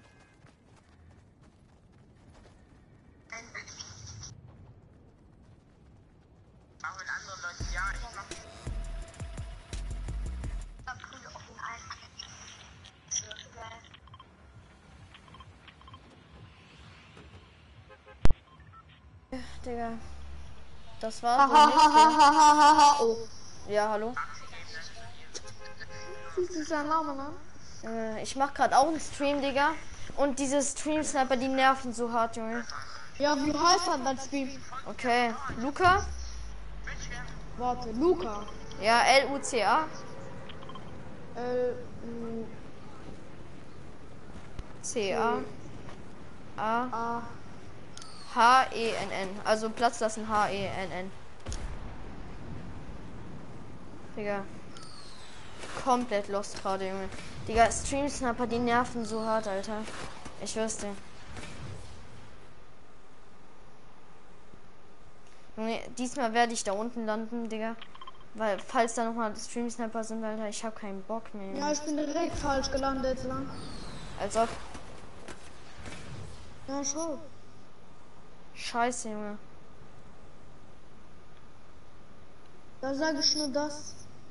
Ein Bild. Auch mit anderen Leuten, ja, ich mach. Ich hab früher auch in allen. So, geil. Digga. Das war so nicht, Oh. Ja, hallo. Das ist ein Name, ne? Äh, ich mach gerade auch einen Stream, Digga. Und diese Stream-Sniper, die nerven so hart, Junge. Ja, wie heißt er dein Stream? Okay. Luca? Warte, Luca. Ja, L U C A. Äh, U, C A. A. A. H E N N. Also Platz lassen H E N N. Digga. Komplett lost gerade, Junge. Digga, Stream-Snapper, die nerven so hart, Alter. Ich wüsste. Junge, diesmal werde ich da unten landen, Digga. Weil, falls da nochmal Stream-Snapper sind, Alter, ich habe keinen Bock mehr. Ja, ich bin direkt falsch gelandet, lang. Als ob. Ja, schon. Scheiße, Junge. Da sage ich nur das.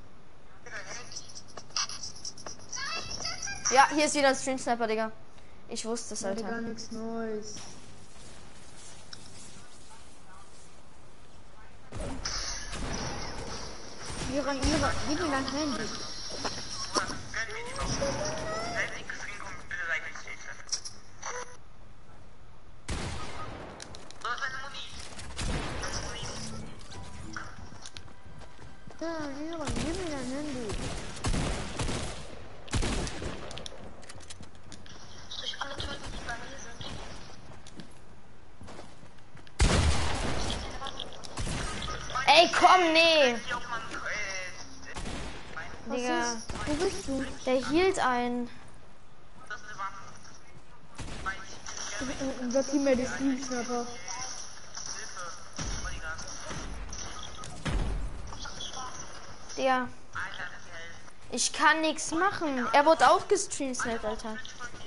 Ja, hier ist wieder ein Stream-Sniper, Digga. Ich wusste es, Gar Alter. nichts Neues. Ihre, ihre, gib mir dein Handy. Ja, ihre, gib mir dein Handy. Durch alle Töten, die bei mir sind. Ey, komm, nee. Was Digga, ist? Wo bist du? der hielt ein. Unser Teammate ist Stream-Snapper. Digga. Ich kann nichts machen. Er wurde auch gestreamt, Alter.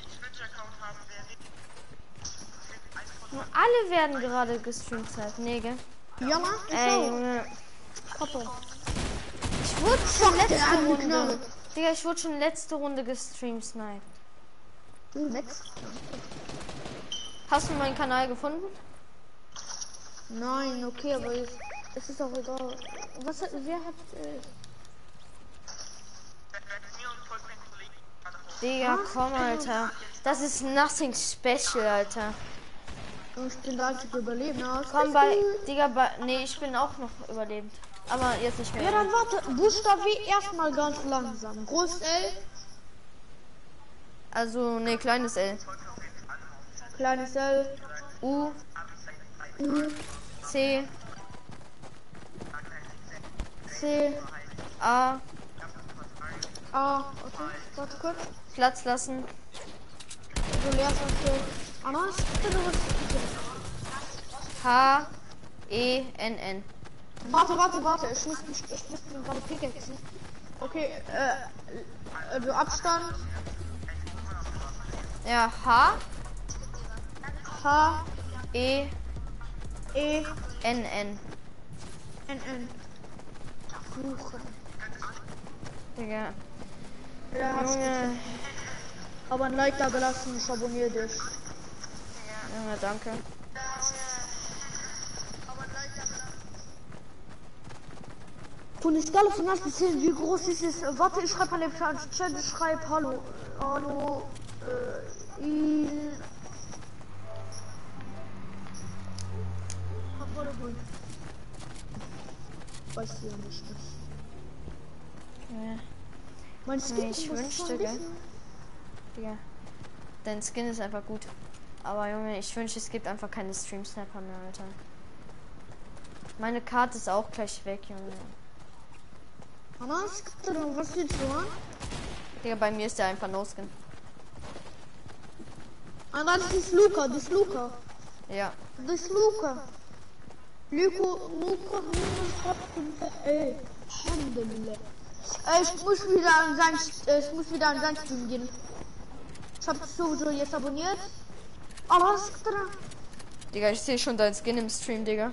Nur alle werden gerade gestreamt, nee, gell? Ja, Mann, ich Ey, auch. Junge. Papa. Ich wurde schon letzte der hat Runde. geknallt. Digga, ich wurde schon letzte Runde gestreamt, Snipe. Du nix? Hast du meinen Kanal gefunden? Nein, okay, aber es, es ist auch egal. Was hat, wer hat, äh, Digga, komm, Alter. Das ist nothing special, Alter. ich bin der einzige Überlebende. Komm bei, Digga, bei, nee, ich bin auch noch überlebend. Aber jetzt nicht mehr. Ja, dann warte. Buchstabe erstmal ganz langsam. Groß L, Also, nee, kleines L. kleines L, U, U, C, C, A, A. Okay, warte kurz. Platz lassen. Du leerst das hier. Ah, nein, bitte was. H, E, N, N. Warte, warte, warte. Ich muss mich, ich muss mich gerade pickaxen. Okay, äh, also Abstand. Ja, H, H, E, E, N, N. N, N. Suchen. Digga. Ja, hast du. Junge. Aber ein Like da gelassen, ich abonniere dich. Junge, danke. Von der Skala von eins bis zehn, wie groß ist es? Warte, ich schreibe an den Chat, ich schreibe Hallo. Hallo. Äh, il. Weiß ich ja nicht. Ja. Mein Nee, ich wünschte, gell? Digga. Dein Skin ist einfach gut. Aber Junge, ich wünsche, es gibt einfach keine Stream Sniper mehr, Alter. Meine Karte ist auch gleich weg, Junge. Anas, was willst du an? Digga, bei mir ist der einfach No-Skin. Anas, das ist Luca, das ist Luca. Ja. Das ist Luca. Luca, Luca, Luca, ey. Alhamdulillah. Äh, ich muss wieder an sein, äh, ich muss wieder an sein Stream gehen. Ich hab sowieso jetzt abonniert. Aber was ist dran? Digga, ich sehe schon dein Skin im Stream, Digga.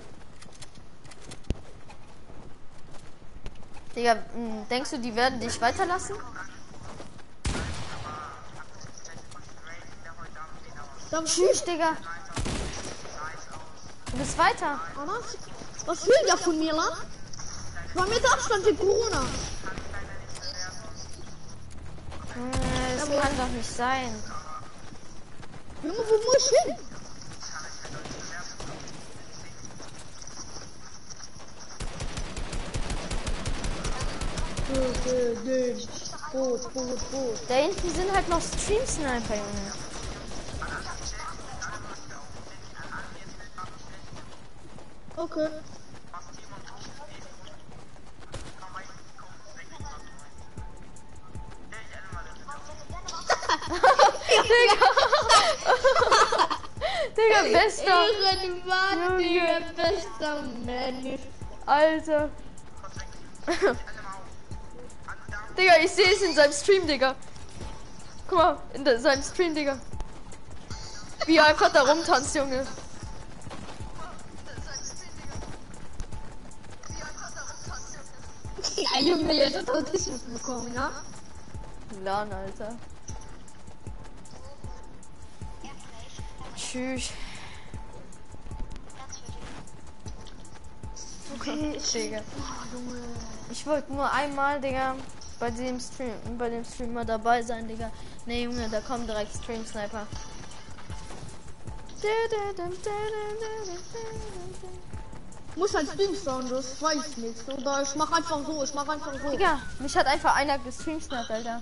Digga, mh, denkst du, die werden dich weiterlassen? Dann Tschüss, Digga. Du bist weiter. Anas, was will der von mir, Mann? Ich war mit Abstand in Corona. Äh, das kann doch nicht sein. Junge, wo muss ich hin? Boot, Boot, Boot. Da hinten sind halt noch Stream Sniper, Junge. Okay. Digga, bester. Irgendwann der beste Mensch. Alter. Digga, ich sehe es in seinem Stream, Digga. Guck mal, in de seinem Stream, Digga. Wie er einfach da rumtanzt, Junge. Ja, Junge, jetzt hat Autismus bekommen, ja? Lan, Alter. Tschüss. Okay, Digga. Ich wollte nur einmal, Digga, bei dem Stream, bei dem Streamer dabei sein, Digga. Ne, Junge, da kommt direkt Stream Sniper. Muss halt Stream Sound, das weiß ich nicht. Oder ich mach einfach so, ich mach einfach so. Digga, mich hat einfach einer gestreamt, Alter.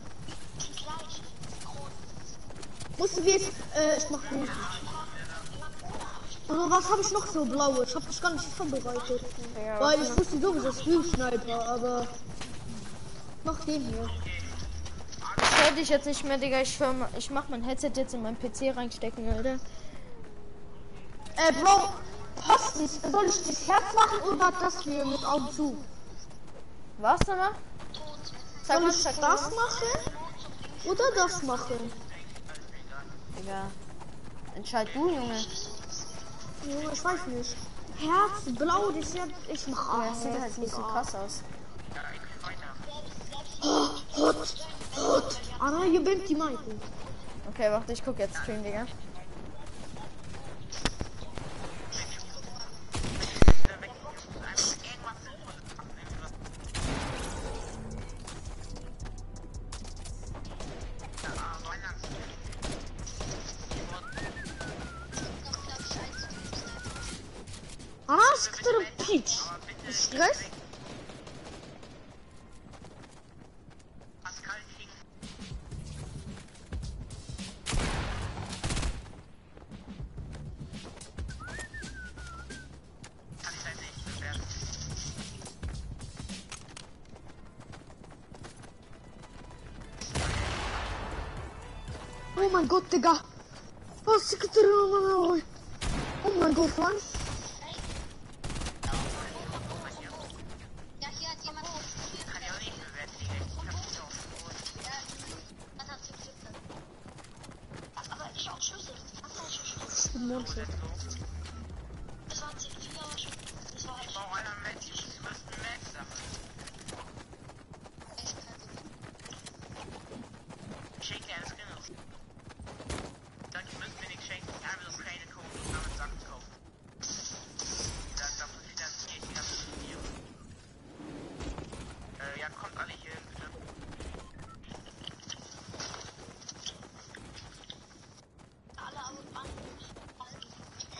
Musst du jetzt, äh, ich mach gut. Also was habe ich noch so blaue? Ich habe das gar nicht vorbereitet. Ja, Weil ich wusste sowieso Stream Sniper, aber mach den hier. Ich höre dich jetzt nicht mehr, Digga. Ich, hör, mal- ich mach mein Headset jetzt in meinen P C reinstecken, Alter. Äh, Bro, Posten, soll ich das Herz machen oder das hier mit Augen zu? Was nochmal? Sag Soll mal, ich sag das mal. machen oder das machen? Digga. Entscheid du, Junge. Junge, ich weiß nicht. Herz, blau, das Herz, ich mach Aber ah, das sieht halt nicht so krass aus. Hot, hot. Anna, hier bin die Michael. Okay, warte, ich guck jetzt Stream, Digga. Anna, es gibt einen Peach. Stress? Oh mein Gott, Digga. Was ist denn? Oh mein Gott, Mann. Ja, hier hat jemand. Kann ja auch nicht bewerten, aber ich auch Schlüssel. Was Monster. Das war C vier, das war halt. Ich brauche einer Match, ich müsste einen Match sammeln. Schenk dir einen Skin aus. Dann müssen wir nichts schenken, einfach das kleine Code und damit Sachen kaufen. Dann dafür finanziere ich die ganze Turnier. Äh, ja, kommt alle hier hin, bitte. Alle an.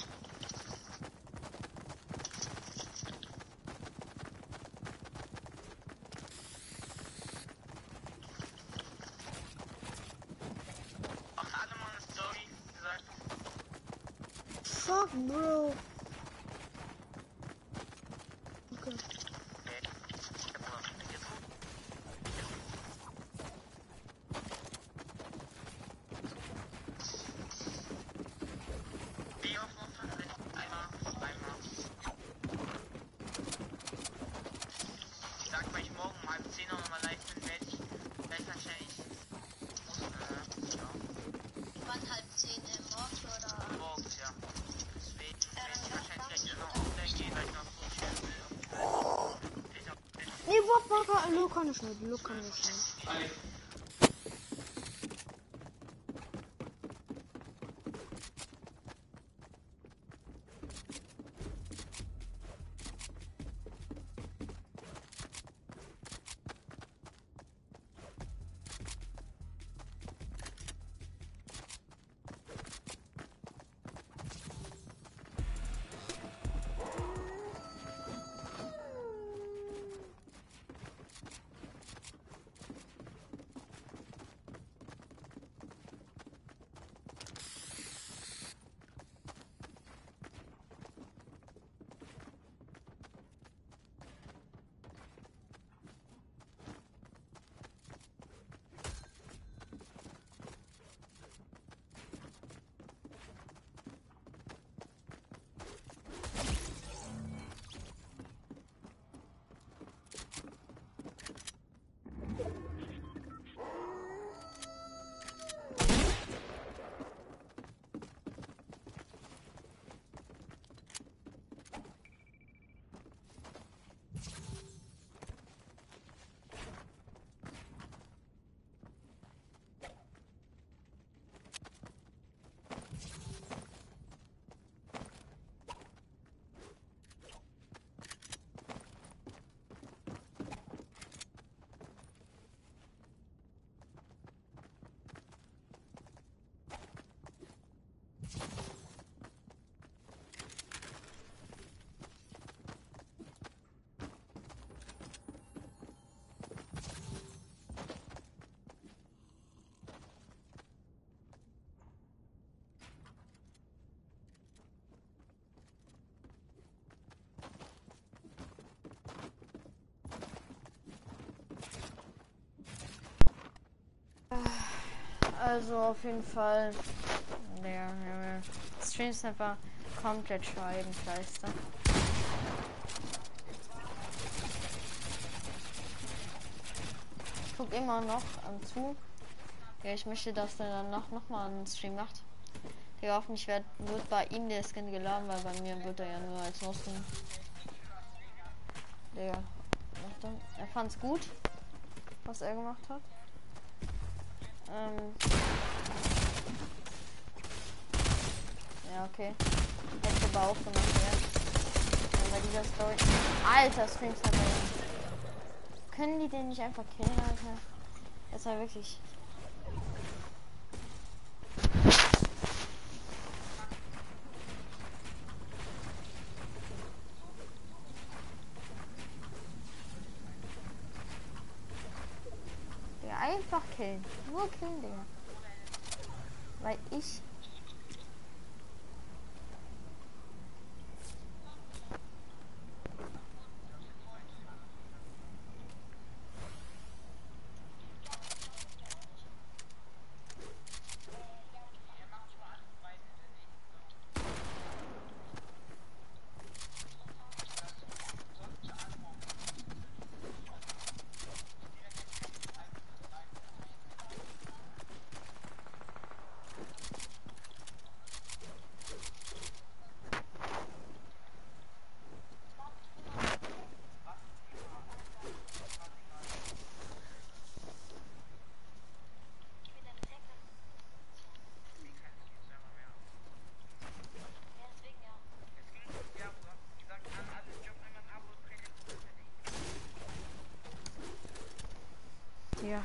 Bro. Okay. Wie oft noch? Einmal, einmal. Ich sag, weil ich morgen um halb zehn noch mal live bin, werde ich gleich wahrscheinlich. Äh, ja. Wann halb zehn im Morgen oder? Morgens, ja. Deswegen werde ich wahrscheinlich gleich noch offline gehen, weil ich noch so schön will. Nee, warte, warte, Lo kann ich nicht, Lo kann ich nicht. Also auf jeden Fall der, der Stream ist einfach komplett Scheibenkleister. Ich guck immer noch an zu. Ja, ich möchte, dass der dann noch, noch mal einen Stream macht. Der hoffentlich wird, wird bei ihm der Skin geladen, weil bei mir wird er ja nur als Nutzen. Der, er fand's gut, was er gemacht hat. Ähm ja, okay. Hätte aber auch gemacht, ja. Ja, bei dieser Story. Alter, Streams hat er. Können die den nicht einfach killen, Alter? Das war wirklich. Ja, einfach killen. Nur killen, Digga. Weil ich. Ja.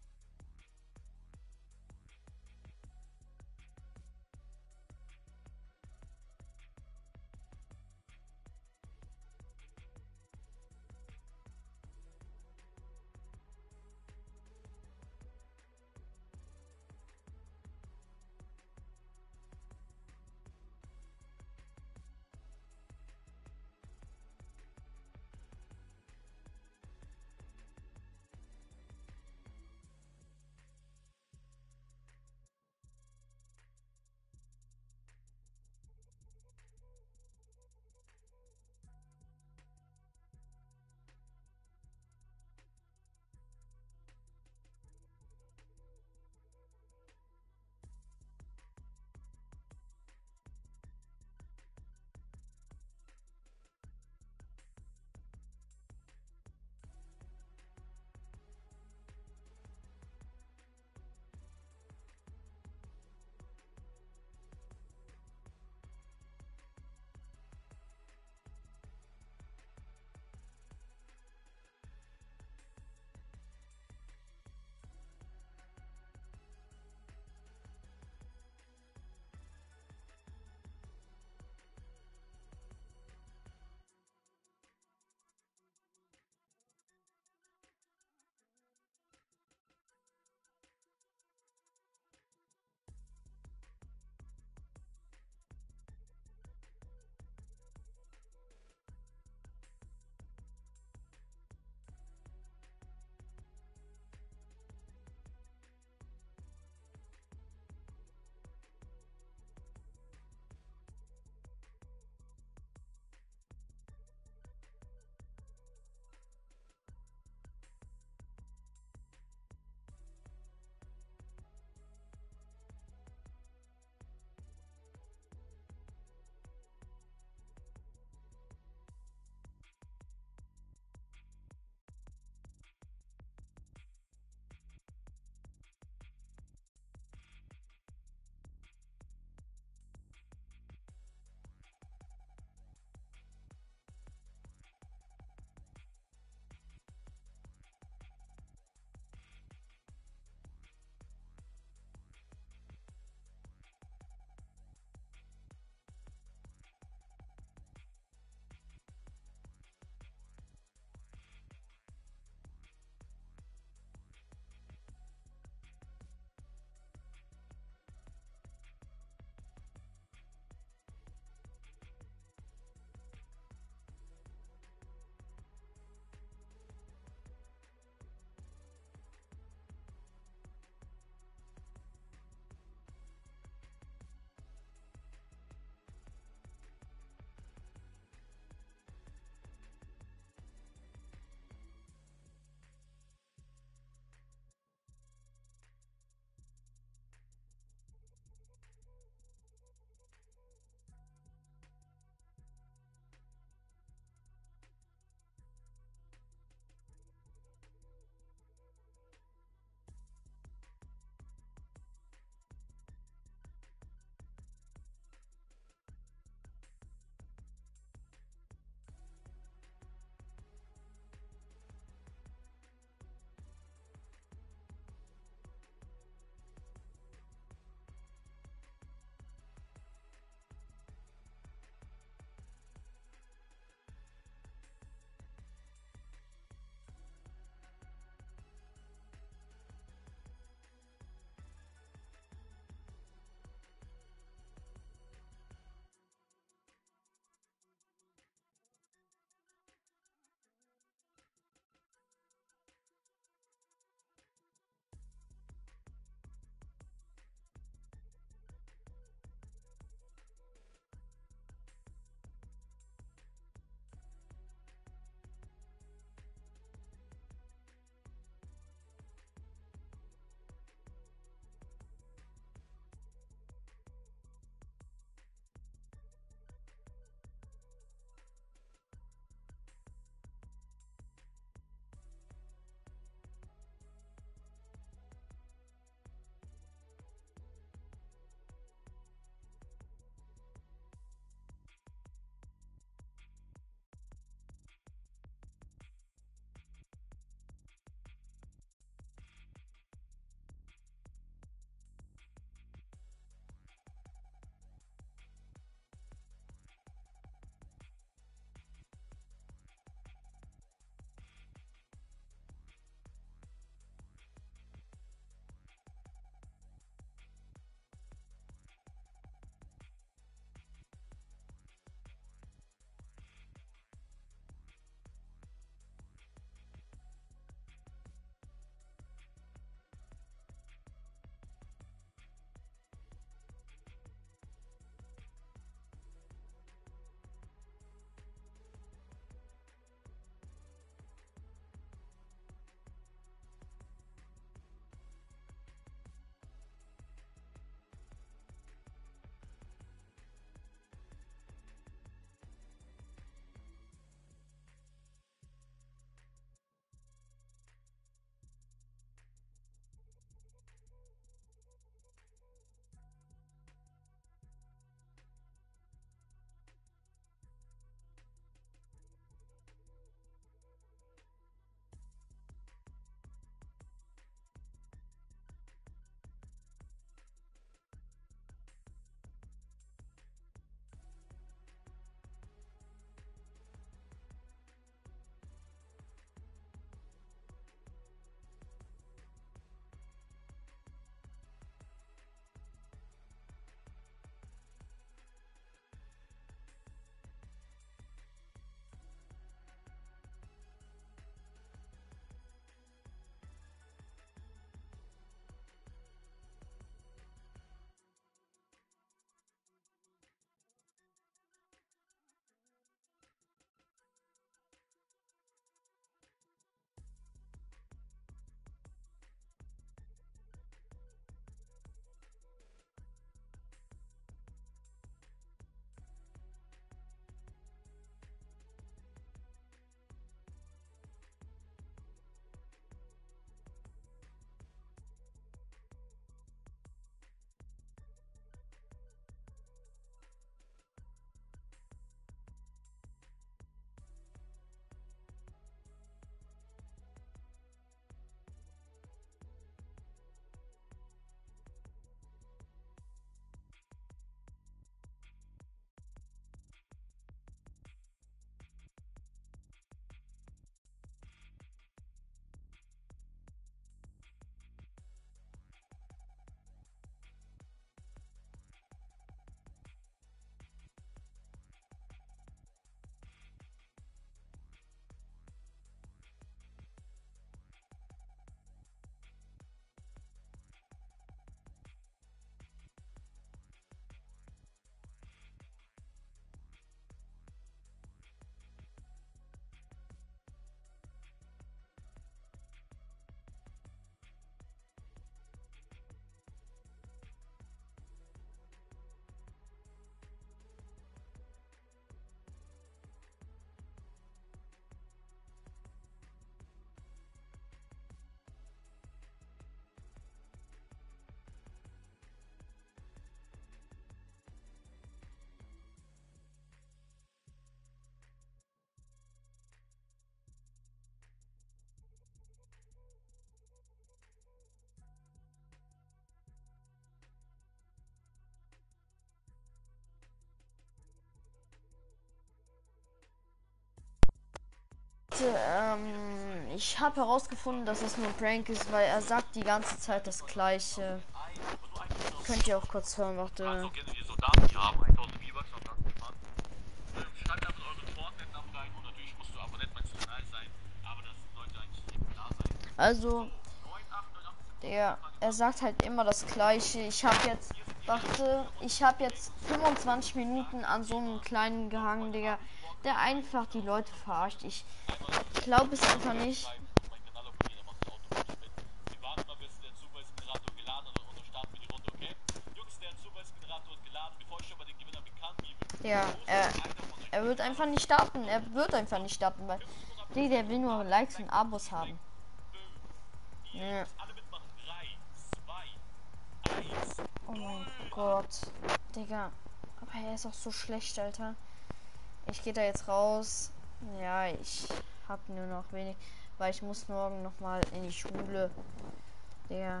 Leute, ähm, ich habe herausgefunden, dass es nur ein Prank ist, weil er sagt die ganze Zeit das Gleiche. Könnt ihr auch kurz hören, warte. Also kennen wir Soldaten, die haben tausend V-Bucks am Tag gespart. Schreibt einfach euren Fortnite-Namen rein und natürlich musst du Abonnent meines Kanals sein, aber das sollte eigentlich jedem klar sein. Also, der, er sagt halt immer das Gleiche. Ich habe jetzt, warte, ich habe jetzt fünfundzwanzig Minuten an so einem kleinen gehangen, Digga, der einfach die Leute verarscht. Ich glaube es einfach nicht. Mein Kanal abonnieren, dann machst du automatisch mit. Wir warten mal, bis der Zufallsgenerator geladen hat und dann starten wir die Runde, okay? Jungs, der Zufallsgenerator ist geladen, bevor ich schon mal den Gewinner bekannt gebe. Ja, er, er wird einfach nicht starten. Er wird einfach nicht starten, weil die, der will nur Likes und Abos haben. Ja. Alle mitmachen. drei, zwei, eins. Oh mein Gott. Digga. Aber er ist auch so schlecht, Alter. Ich gehe da jetzt raus. Ja, ich hab nur noch wenig. Weil ich muss morgen noch mal in die Schule. Digga.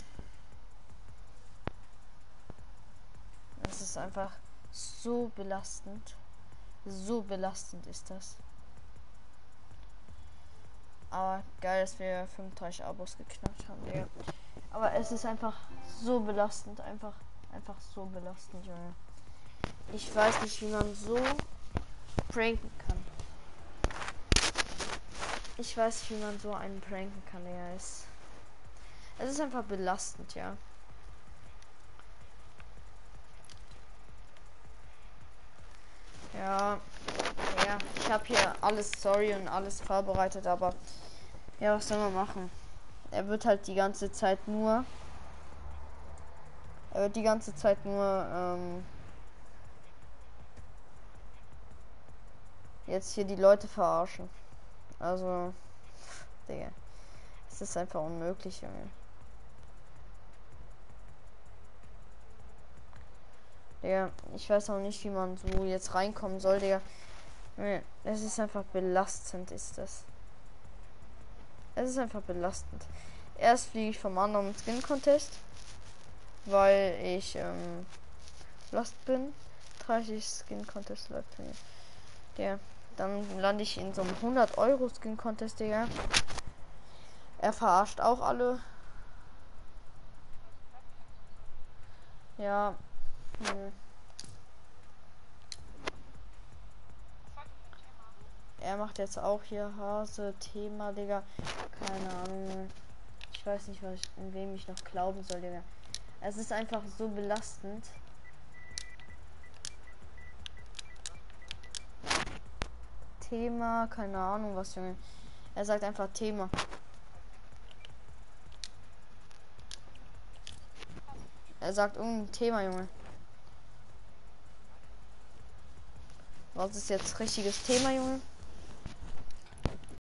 Das ist einfach so belastend. So belastend ist das. Aber geil, dass wir fünfunddreißig Abos geknackt haben, Digga. Aber es ist einfach so belastend. Einfach, einfach so belastend, Junge. Ich weiß nicht, wie man so pranken kann. Ich weiß nicht, wie man so einen pranken kann, Digga. Es, es ist einfach belastend, ja. Ja, ja, ich habe hier alles Story und alles vorbereitet, aber ja, was soll man machen? Er wird halt die ganze Zeit nur, er wird die ganze Zeit nur ähm, jetzt hier die Leute verarschen. Also, Digga, es ist einfach unmöglich, Junge. Digga, ich weiß auch nicht, wie man so jetzt reinkommen soll, Digga. Es ist einfach belastend, ist das. Es ist einfach belastend. Erst fliege ich vom anderen Skin Contest, weil ich ähm, lost bin. dreißig Skin Contest läuft mir. Ja, dann lande ich in so einem hundert Euro Skin Contest, Digga. Er verarscht auch alle. Ja. Hm. Er macht jetzt auch hier Hase Thema, Digga. Keine Ahnung. Ich weiß nicht, was ich, in wem ich noch glauben soll, Digga. Es ist einfach so belastend. Thema, keine Ahnung was, Junge. Er sagt einfach Thema. Er sagt irgendein Thema, Junge. Was ist jetzt richtiges Thema, Junge?